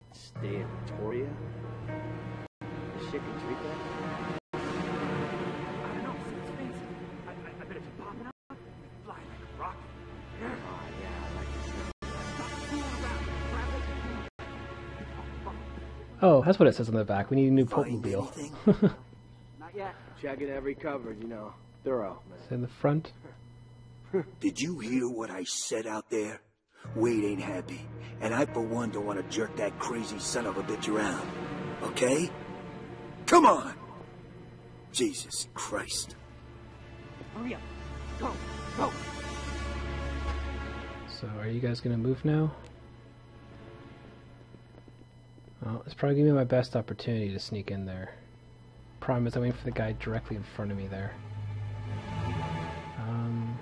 Stay in Victoria? Is shit can treat that? Oh, that's what it says on the back. We need a new Popemobile. Not yet. Checking every coverage, you know. Thorough. It's in the front. Did you hear what I said out there? Wade ain't happy. And I, for one, don't want to jerk that crazy son of a bitch around. Okay? Come on! Jesus Christ. Hurry up. Go. Go. So, are you guys gonna move now? Well, it's probably gonna be my best opportunity to sneak in there. Problem is, I'm waiting for the guy directly in front of me there. Um...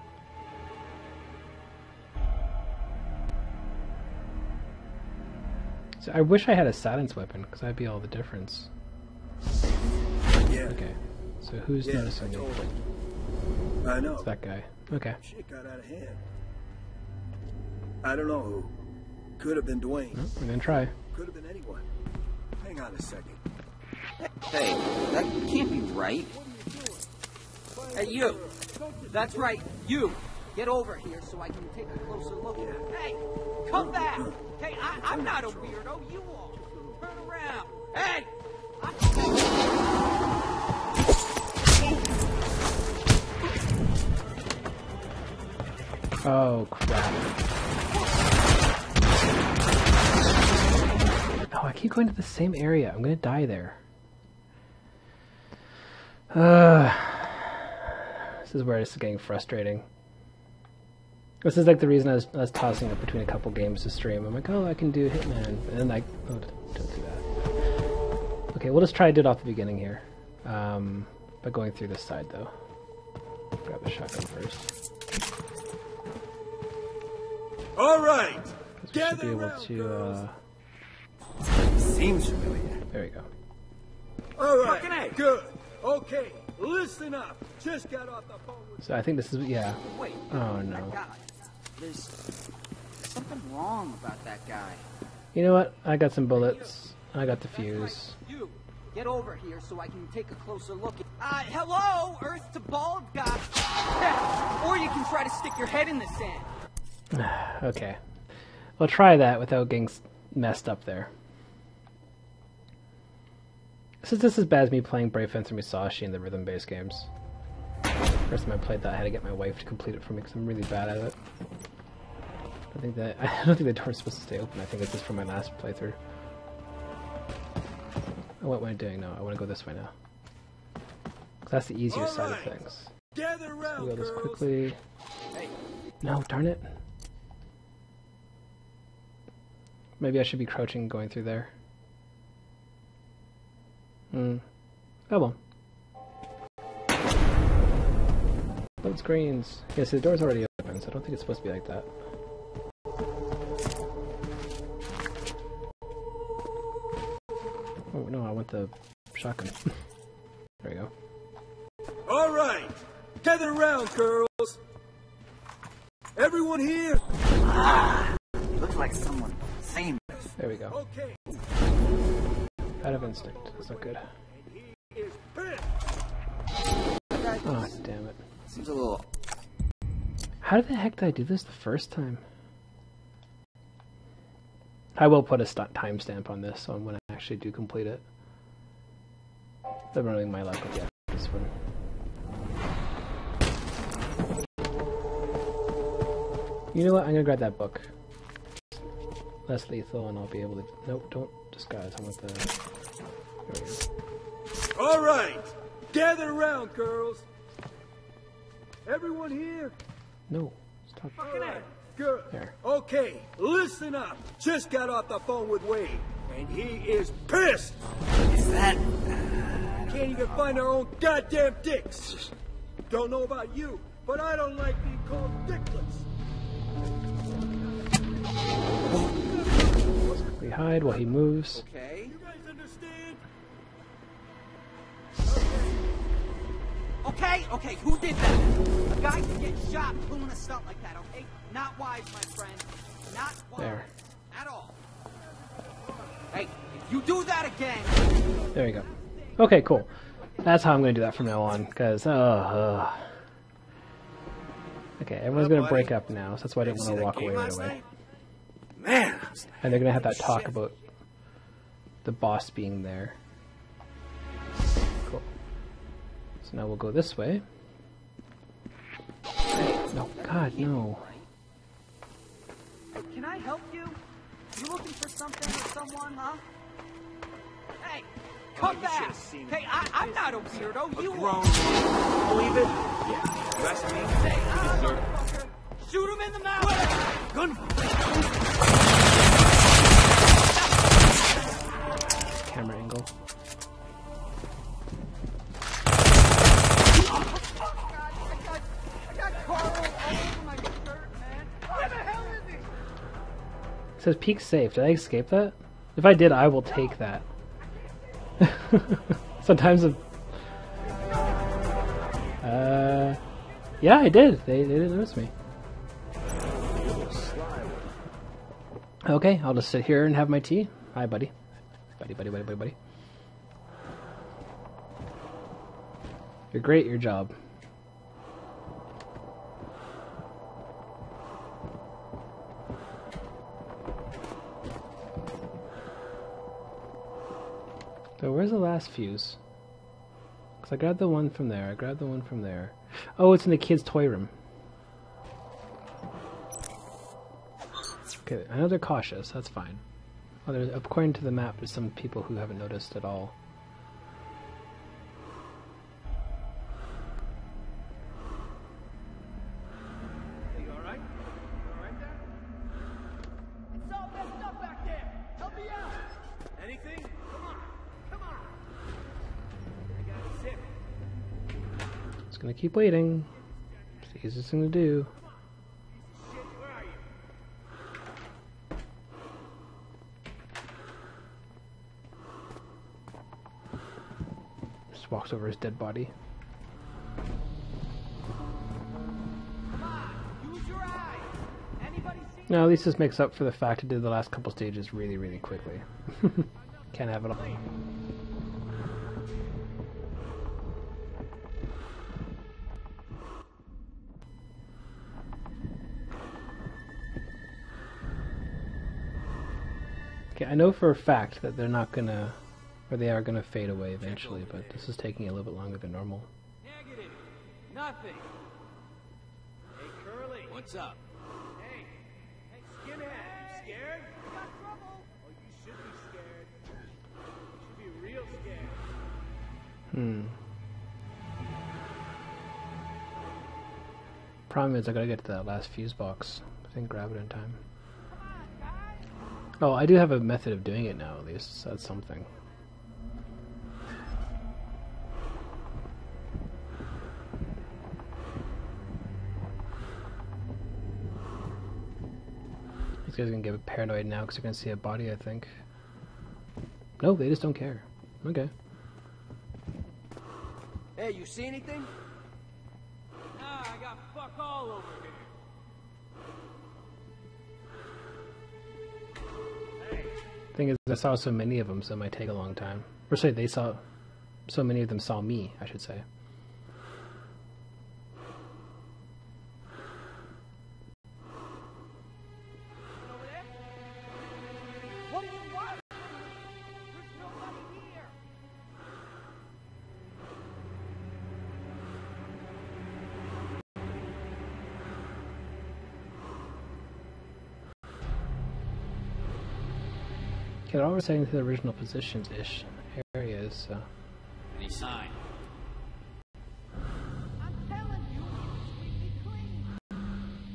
So I wish I had a silence weapon, because that'd be all the difference. Yeah. Okay. So who's Yeah, noticing me? I know. It's that guy. Okay. Shit got out of hand. I don't know who. Could have been Dwayne. Well, we're gonna try. Could have been anyone. Hang on a second. Hey, that can't be right. Hey, you. That's right, you. Get over here so I can take a closer look at it. Hey, come back. Hey, I, I'm not a weirdo. You all. Turn around. Hey. Oh, crap. Oh, I keep going to the same area. I'm gonna die there. Uh, this is where it's getting frustrating. This is like the reason I was, I was tossing up between a couple games to stream. I'm like, oh, I can do Hitman. And then I... Oh, don't do that. Okay, we'll just try to do it off the beginning here. Um, by going through this side, though. Grab the shotgun first. All right. We should be able to, uh... Seems familiar. There we go. All right. Good. Okay. Listen up. Just got off the phone with... So I think this is... Yeah. Wait. Oh, no. That guy. There's something wrong about that guy. You know what? I got some bullets. I got the fuse. You. Get over here so I can take a closer look at... Uh, hello, Earth to bald guy. Yeah. Or you can try to stick your head in the sand. Okay. We'll try that without getting messed up there. This is just as bad as me playing Brave Fencer Musashi in the rhythm-based games. First time I played that, I had to get my wife to complete it for me because I'm really bad at it. I think that I don't think the door's supposed to stay open. I think it's just from my last playthrough. Oh, what am I doing now? I want to go this way now. Because that's the easier side of things. Gather around, so we'll go this girls. quickly. No, darn it. Maybe I should be crouching going through there. Hmm. Oh well. Load screens. Yeah, see the door's already open, so I don't think it's supposed to be like that. Oh no, I want the shotgun. There we go. All right. Gather around, girls. Everyone here? Ah, looks like someone famous. There we go. Okay. Out of instinct. That's not good. Oh, damn it. Seems a little... How the heck did I do this the first time? I will put a timestamp on this on when I actually do complete it. They're running my luck with this one. You know what? I'm gonna grab that book. Less lethal, and I'll be able to. Nope, don't disguise. I want the. There we go. All right. Gather around, girls. Everyone here? No. Stop. All right. Good. There. Okay, listen up. Just got off the phone with Wade, and he is pissed. Is that... Can't even find our own goddamn dicks. Don't know about you, but I don't like being called dickless. Let's quickly hide while he moves. Okay. You guys understand? Okay, okay, who did that? A guy can get shot doing a stunt like that, okay? Not wise, my friend. Not wise. There. At all. Hey, if you do that again... There we go. Okay, cool. That's how I'm going to do that from now on, because, uh, uh... Okay, everyone's going to break up now, so that's why I didn't want to walk away right away. Man, And they're going to have that talk about the boss being there. Cool. So now we'll go this way. No, God, no. Hey, can I help you? You looking for something or someone, huh? Hey, come Oh, you back! should've seen Hey, it. I, I'm not a weirdo. You grown are. Believe it? Yeah. You ask me? Hey, You uh, deserve it. motherfucker. Shoot him in the mouth! Gun. Camera angle. It says peak safe. Did I escape that? If I did, I will take that. Sometimes it... Uh... Yeah, I did. They, they didn't notice me. Okay, I'll just sit here and have my tea. Hi, buddy. Buddy, buddy, buddy, buddy, buddy. You're great at your job. So where's the last fuse? Because I grabbed the one from there, I grabbed the one from there. Oh, it's in the kids' toy room. Okay, I know they're cautious, that's fine. Oh, there's, according to the map, there's some people who haven't noticed at all. Hey, you alright? You alright there? It's all messed up back there! Help me out! Anything? Come on! Come on! I got sick. Just gonna keep waiting. It's the easiest thing to do. Just walks over his dead body. No, at least this makes up for the fact I did the last couple stages really, really quickly. Can't have it all. Okay, I know for a fact that they're not gonna, or they are gonna fade away eventually, but this is taking a little bit longer than normal. Negative. Nothing. Hey, Curly. What's up? Hey. Hey, skinhead. You scared? You got trouble. Oh, you should be scared. You should be real scared. Hmm. Problem is I gotta get to that last fuse box. I didn't grab it in time. Oh, I do have a method of doing it now, at least, so that's something. These guys are gonna get paranoid now because they're gonna see a body, I think. No, they just don't care. Okay. Hey, you see anything? Nah, I got fuck all over here. Thing is, I saw so many of them, so it might take a long time. Or say they saw, so many of them saw me, I should say. What do you want? There's nobody here. Okay, they're all resetting to the original positions-ish areas, so... Any sign? I'm telling you, it's squeaky clean.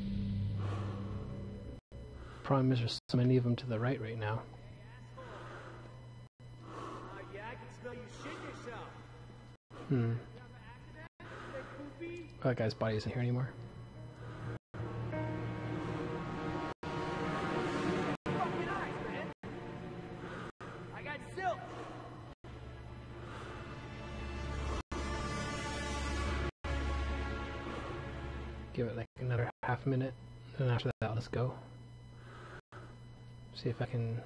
Problem is there's so many of them to the right right now. Uh, yeah, I can smell you shit yourself. Hmm. Poopy? Oh, that guy's body isn't here anymore. Fucking eyes, man. I got silk. Give it like another half minute, and after that, let's go. See if I can...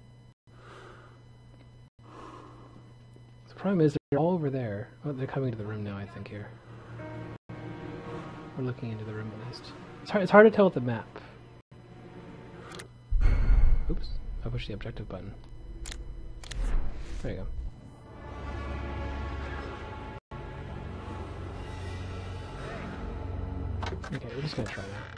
The problem is they're all over there. Oh, they're coming to the room now, I think, here. We're looking into the room at least. It's hard, it's hard to tell with the map. Oops, I pushed the objective button. There you go. Okay, we're just gonna try that.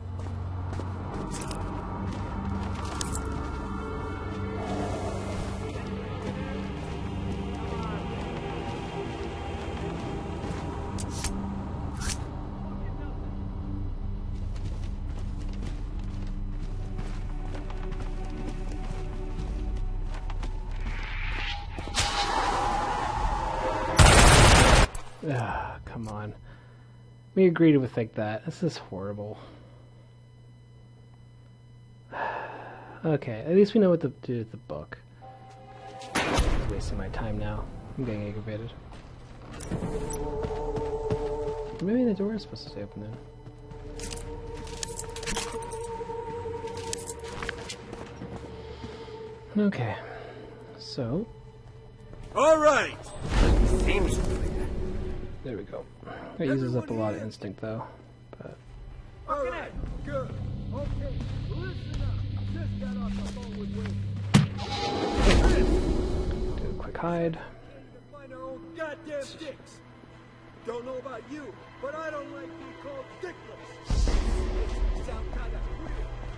Ah, come on. We agreed with like that. This is horrible. Okay, at least we know what to do with the book. I'm wasting my time now. I'm getting aggravated. Maybe the door is supposed to stay open then. Okay, so. All right. Seems clear. There we go. It uses up a lot of instinct though, but. All right. Good. Okay. Listen up. Just got off the phone with Wayne. Do a quick hide. Find our own goddamn dicks. Don't know about you, but I don't like being called dickless. Sound kinda weird.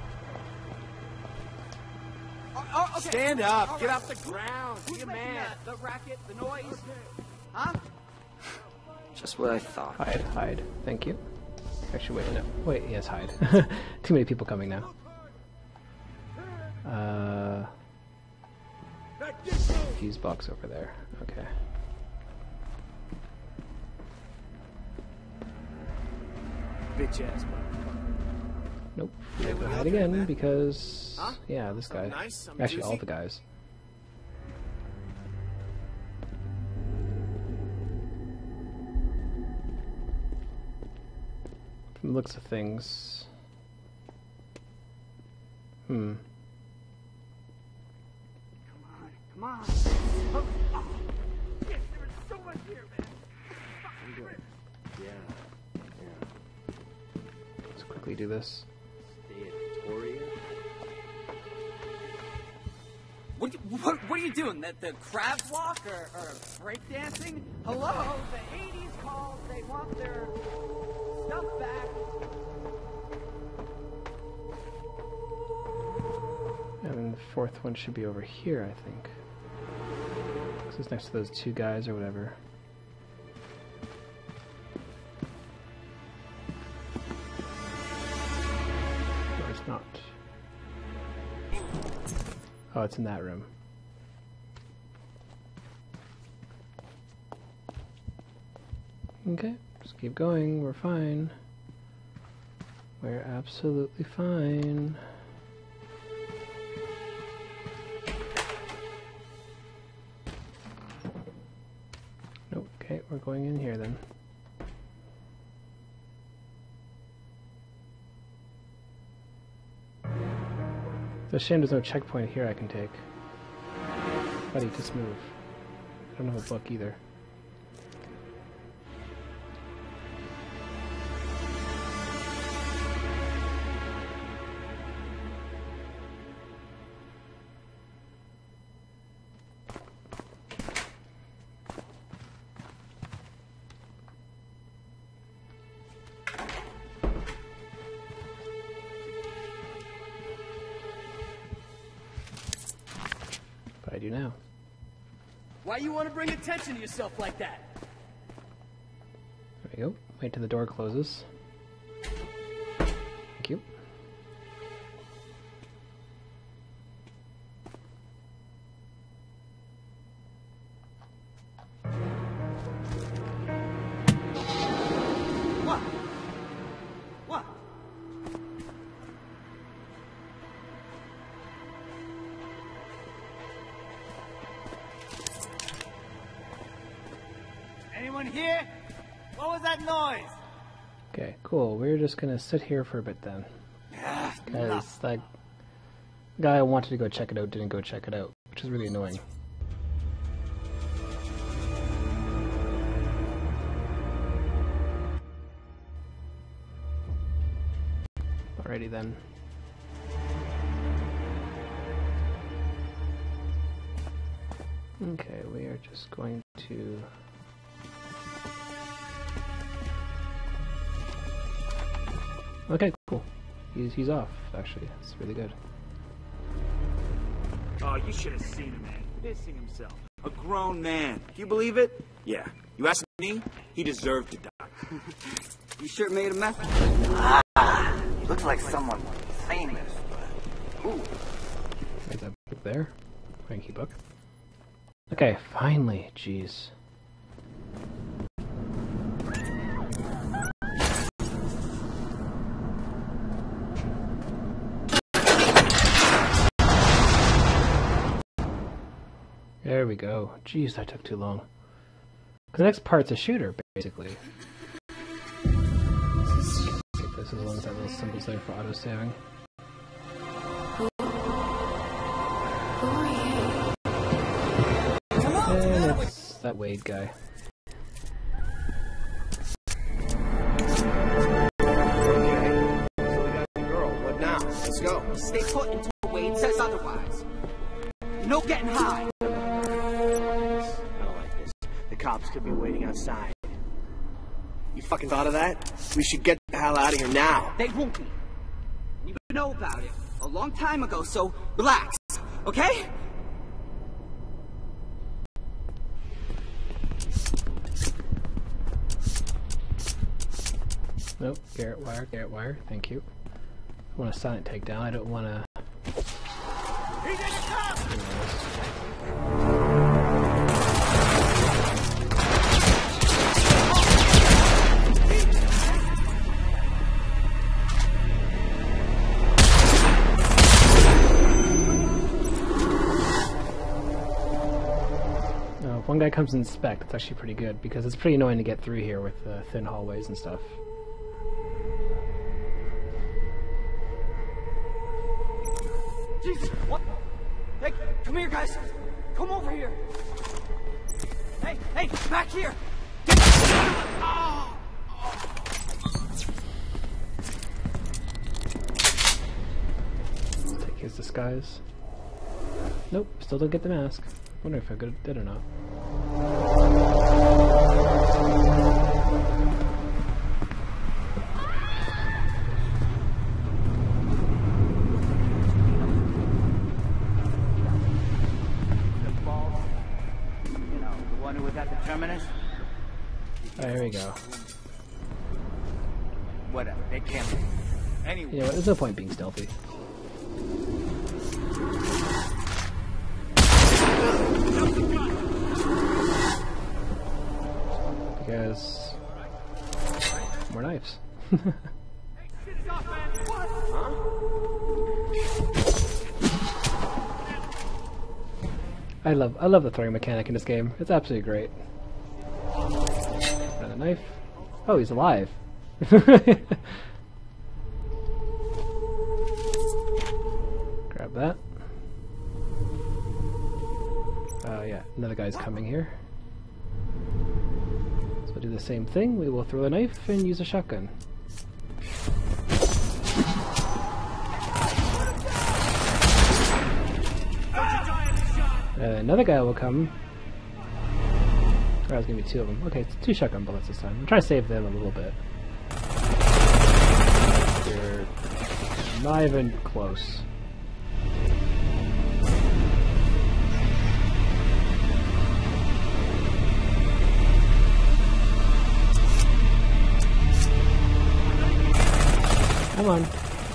Oh, oh, okay. Stand up. All Get right. off the ground. Who's Be a making man. that? The racket, the noise? Huh? Just what I thought. Hide, hide. Thank you. Actually, wait, no. Wait, yes, hide. Too many people coming now. Uh, fuse box over there. Okay. Bitch ass. Nope. We have to hide again because, Huh? yeah, this guy. Something nice, something Actually, all juicy? the guys. From the looks of things. Hmm. Come on. Oh, oh. Yes, there is so much here, man. Yeah. Yeah. Let's quickly do this. Stay at Victoria? What, what, what are you doing? The, the crab walk or, or breakdancing? Hello? The eighties called. They want their stuff back. And then the fourth one should be over here, I think. This is next to those two guys or whatever. No, it's not. Oh, it's in that room. Okay, just keep going. We're fine. We're absolutely fine. Nope, okay, we're going in here then. It's a shame there's no checkpoint here I can take. Buddy, just move. I don't have a book either. But I do now. Why you want to bring attention to yourself like that? There we go. Wait till the door closes. Thank you. What? What? Anyone here? What was that noise? Okay, cool. We're just gonna sit here for a bit then. Ah, Because that guy I wanted to go check it out didn't go check it out, which is really annoying. Alrighty then. Okay, we are just going to... Okay, cool. He's, he's off, actually. That's really good. Oh, you should have seen him, man. Pissing himself. A grown man. Do you believe it? Yeah. You ask me, he deserved to die. You sure made a mess? Ah, he looks like someone famous, but... Ooh. There's that book there. Thank you, book. Okay, finally. Jeez. There we go. Jeez, that took too long. The next part's a shooter, basically. Skip this as long as that little symbol's there for auto-saving. And it's that Wade guy. Okay, so we got the girl. What now? Let's go. Stay put until Wade says otherwise. No getting high. I don't like this. The cops could be waiting outside. You fucking thought of that? We should get the hell out of here now. They won't be. You know about it a long time ago, so relax, okay? Nope, Garrett wire, Garrett wire, thank you. I want a silent takedown, I don't want to... Uh, if one guy comes in spec, that's actually pretty good, because it's pretty annoying to get through here with uh, thin hallways and stuff. Jesus, what? Hey, come here, guys. Come over here. Hey, hey, back here. Oh. Take his disguise. Nope, still don't get the mask. Wonder if I good did or not. Terminus? Oh, here we go. Whatever, they can't. Anyway. Yeah, there's no point being stealthy. Because more knives. I love I love the throwing mechanic in this game. It's absolutely great. Another knife. Oh, he's alive. Grab that. Uh, yeah, another guy's coming here. So we'll do the same thing. We will throw a knife and use a shotgun. Uh, another guy will come. Oh, there's gonna be two of them. Okay, it's two shotgun bullets this time. I'm trying to save them a little bit. They're not even close. Come on.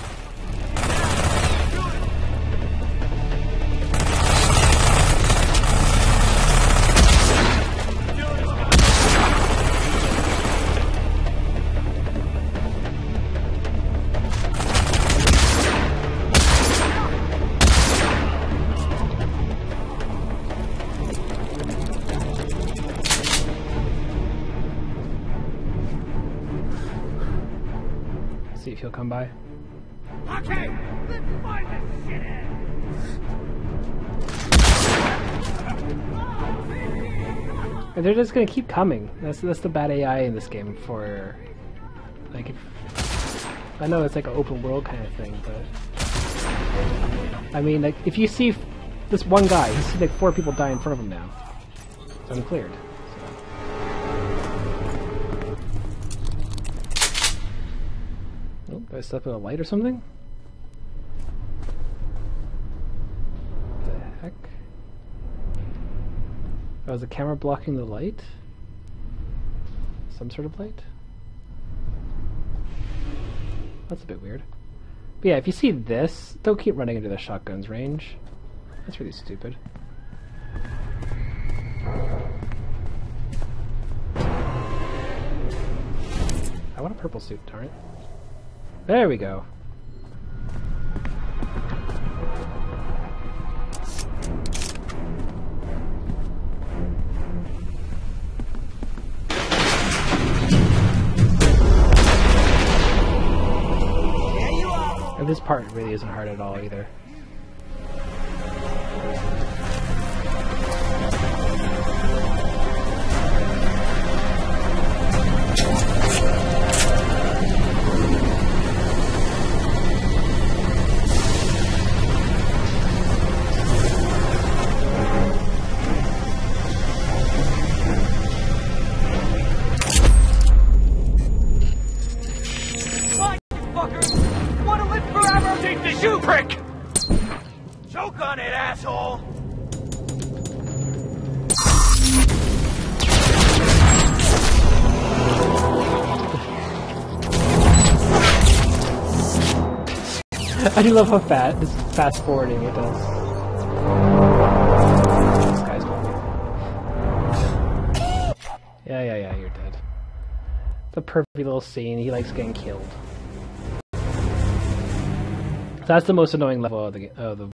See if he'll come by. Okay, let's find this shithead. And they're just gonna keep coming. That's that's the bad A I in this game. For like, if, I know it's like an open world kind of thing, but I mean, like if you see this one guy. He's seen like four people die in front of him now. It's uncleared. So. Oh, did I step in a light or something? What the heck? Oh, is the camera blocking the light? Some sort of light? That's a bit weird. But yeah, if you see this, don't keep running into the shotgun's range. That's really stupid. I want a purple suit, darn it. There we go. And this part really isn't hard at all either. You prick! Choke on it, asshole! I do love how fast, this fast forwarding it does. This guy's going. Yeah, yeah, yeah, you're dead. It's a perfect little scene. He likes getting killed. So that's the most annoying level of the, of the